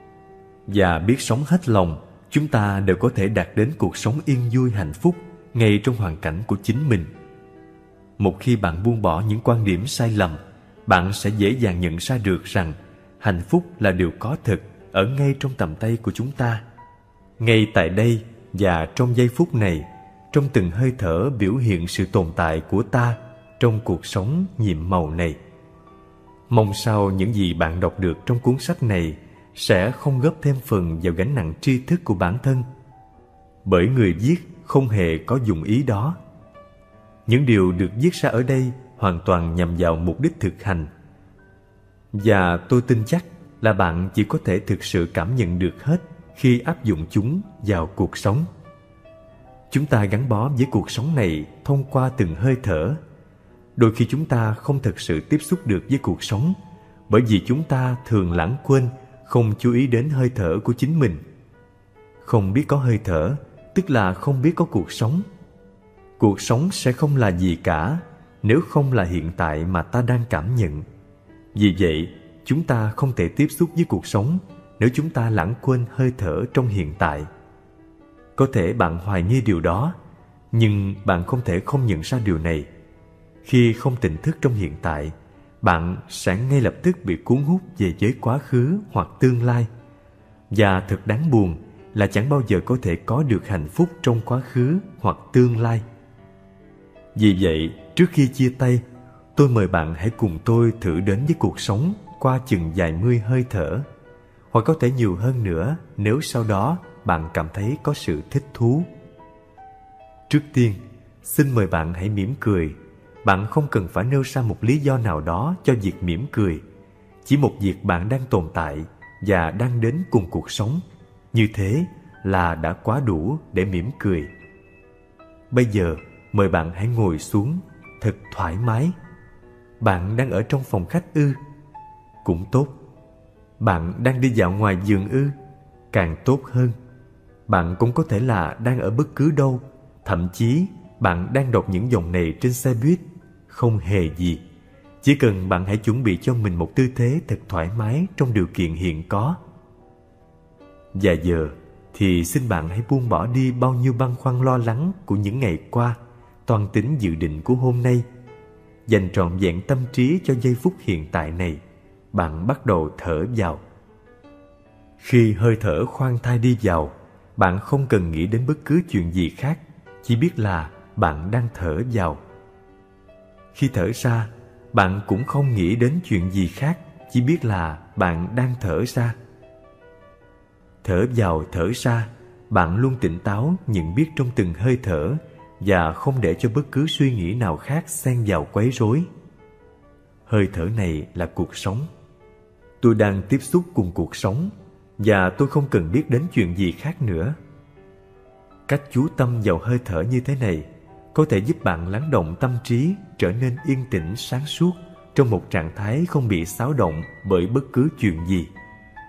và biết sống hết lòng, chúng ta đều có thể đạt đến cuộc sống yên vui hạnh phúc ngay trong hoàn cảnh của chính mình. Một khi bạn buông bỏ những quan điểm sai lầm, bạn sẽ dễ dàng nhận ra được rằng hạnh phúc là điều có thực ở ngay trong tầm tay của chúng ta. Ngay tại đây và trong giây phút này, trong từng hơi thở biểu hiện sự tồn tại của ta trong cuộc sống nhiệm màu này. Mong sao những gì bạn đọc được trong cuốn sách này sẽ không góp thêm phần vào gánh nặng tri thức của bản thân, bởi người viết không hề có dụng ý đó. Những điều được viết ra ở đây hoàn toàn nhằm vào mục đích thực hành, và tôi tin chắc là bạn chỉ có thể thực sự cảm nhận được hết khi áp dụng chúng vào cuộc sống. Chúng ta gắn bó với cuộc sống này thông qua từng hơi thở. Đôi khi chúng ta không thực sự tiếp xúc được với cuộc sống, bởi vì chúng ta thường lãng quên, không chú ý đến hơi thở của chính mình. Không biết có hơi thở, tức là không biết có cuộc sống. Cuộc sống sẽ không là gì cả nếu không là hiện tại mà ta đang cảm nhận. Vì vậy, chúng ta không thể tiếp xúc với cuộc sống nếu chúng ta lãng quên hơi thở trong hiện tại. Có thể bạn hoài nghi điều đó, nhưng bạn không thể không nhận ra điều này. Khi không tỉnh thức trong hiện tại, bạn sẽ ngay lập tức bị cuốn hút về với quá khứ hoặc tương lai. Và thật đáng buồn là chẳng bao giờ có thể có được hạnh phúc trong quá khứ hoặc tương lai. Vì vậy, trước khi chia tay, tôi mời bạn hãy cùng tôi thử đến với cuộc sống qua chừng vài mươi hơi thở, hoặc có thể nhiều hơn nữa nếu sau đó bạn cảm thấy có sự thích thú. Trước tiên, xin mời bạn hãy mỉm cười. Bạn không cần phải nêu ra một lý do nào đó cho việc mỉm cười. Chỉ một việc bạn đang tồn tại và đang đến cùng cuộc sống, như thế là đã quá đủ để mỉm cười. Bây giờ, mời bạn hãy ngồi xuống thật thoải mái. Bạn đang ở trong phòng khách ư? Cũng tốt. Bạn đang đi dạo ngoài vườn ư? Càng tốt hơn. Bạn cũng có thể là đang ở bất cứ đâu. Thậm chí bạn đang đọc những dòng này trên xe buýt. Không hề gì. Chỉ cần bạn hãy chuẩn bị cho mình một tư thế thật thoải mái trong điều kiện hiện có. Và giờ thì xin bạn hãy buông bỏ đi bao nhiêu băn khoăn lo lắng của những ngày qua, toan tính dự định của hôm nay. Dành trọn vẹn tâm trí cho giây phút hiện tại này. Bạn bắt đầu thở vào. Khi hơi thở khoan thai đi vào, bạn không cần nghĩ đến bất cứ chuyện gì khác, chỉ biết là bạn đang thở vào. Khi thở ra, bạn cũng không nghĩ đến chuyện gì khác, chỉ biết là bạn đang thở ra. Thở vào thở ra, bạn luôn tỉnh táo nhận biết trong từng hơi thở và không để cho bất cứ suy nghĩ nào khác xen vào quấy rối. Hơi thở này là cuộc sống. Tôi đang tiếp xúc cùng cuộc sống và tôi không cần biết đến chuyện gì khác nữa. Cách chú tâm vào hơi thở như thế này có thể giúp bạn lắng động tâm trí trở nên yên tĩnh sáng suốt trong một trạng thái không bị xáo động bởi bất cứ chuyện gì.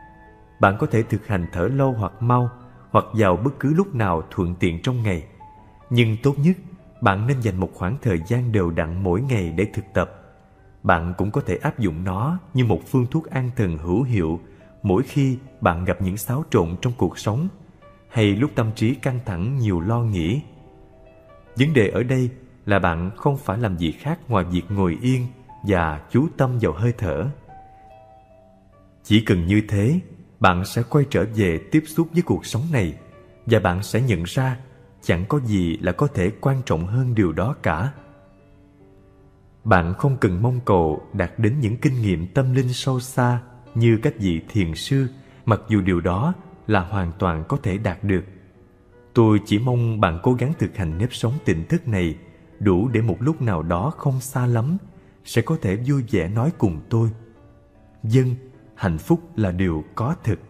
Bạn có thể thực hành thở lâu hoặc mau, hoặc vào bất cứ lúc nào thuận tiện trong ngày. Nhưng tốt nhất, bạn nên dành một khoảng thời gian đều đặn mỗi ngày để thực tập. Bạn cũng có thể áp dụng nó như một phương thuốc an thần hữu hiệu mỗi khi bạn gặp những xáo trộn trong cuộc sống hay lúc tâm trí căng thẳng nhiều lo nghĩ. Vấn đề ở đây là bạn không phải làm gì khác ngoài việc ngồi yên và chú tâm vào hơi thở. Chỉ cần như thế, bạn sẽ quay trở về tiếp xúc với cuộc sống này và bạn sẽ nhận ra chẳng có gì là có thể quan trọng hơn điều đó cả. Bạn không cần mong cầu đạt đến những kinh nghiệm tâm linh sâu xa như các vị thiền sư, mặc dù điều đó là hoàn toàn có thể đạt được. Tôi chỉ mong bạn cố gắng thực hành nếp sống tỉnh thức này đủ để một lúc nào đó không xa lắm sẽ có thể vui vẻ nói cùng tôi: "Vâng, hạnh phúc là điều có thực."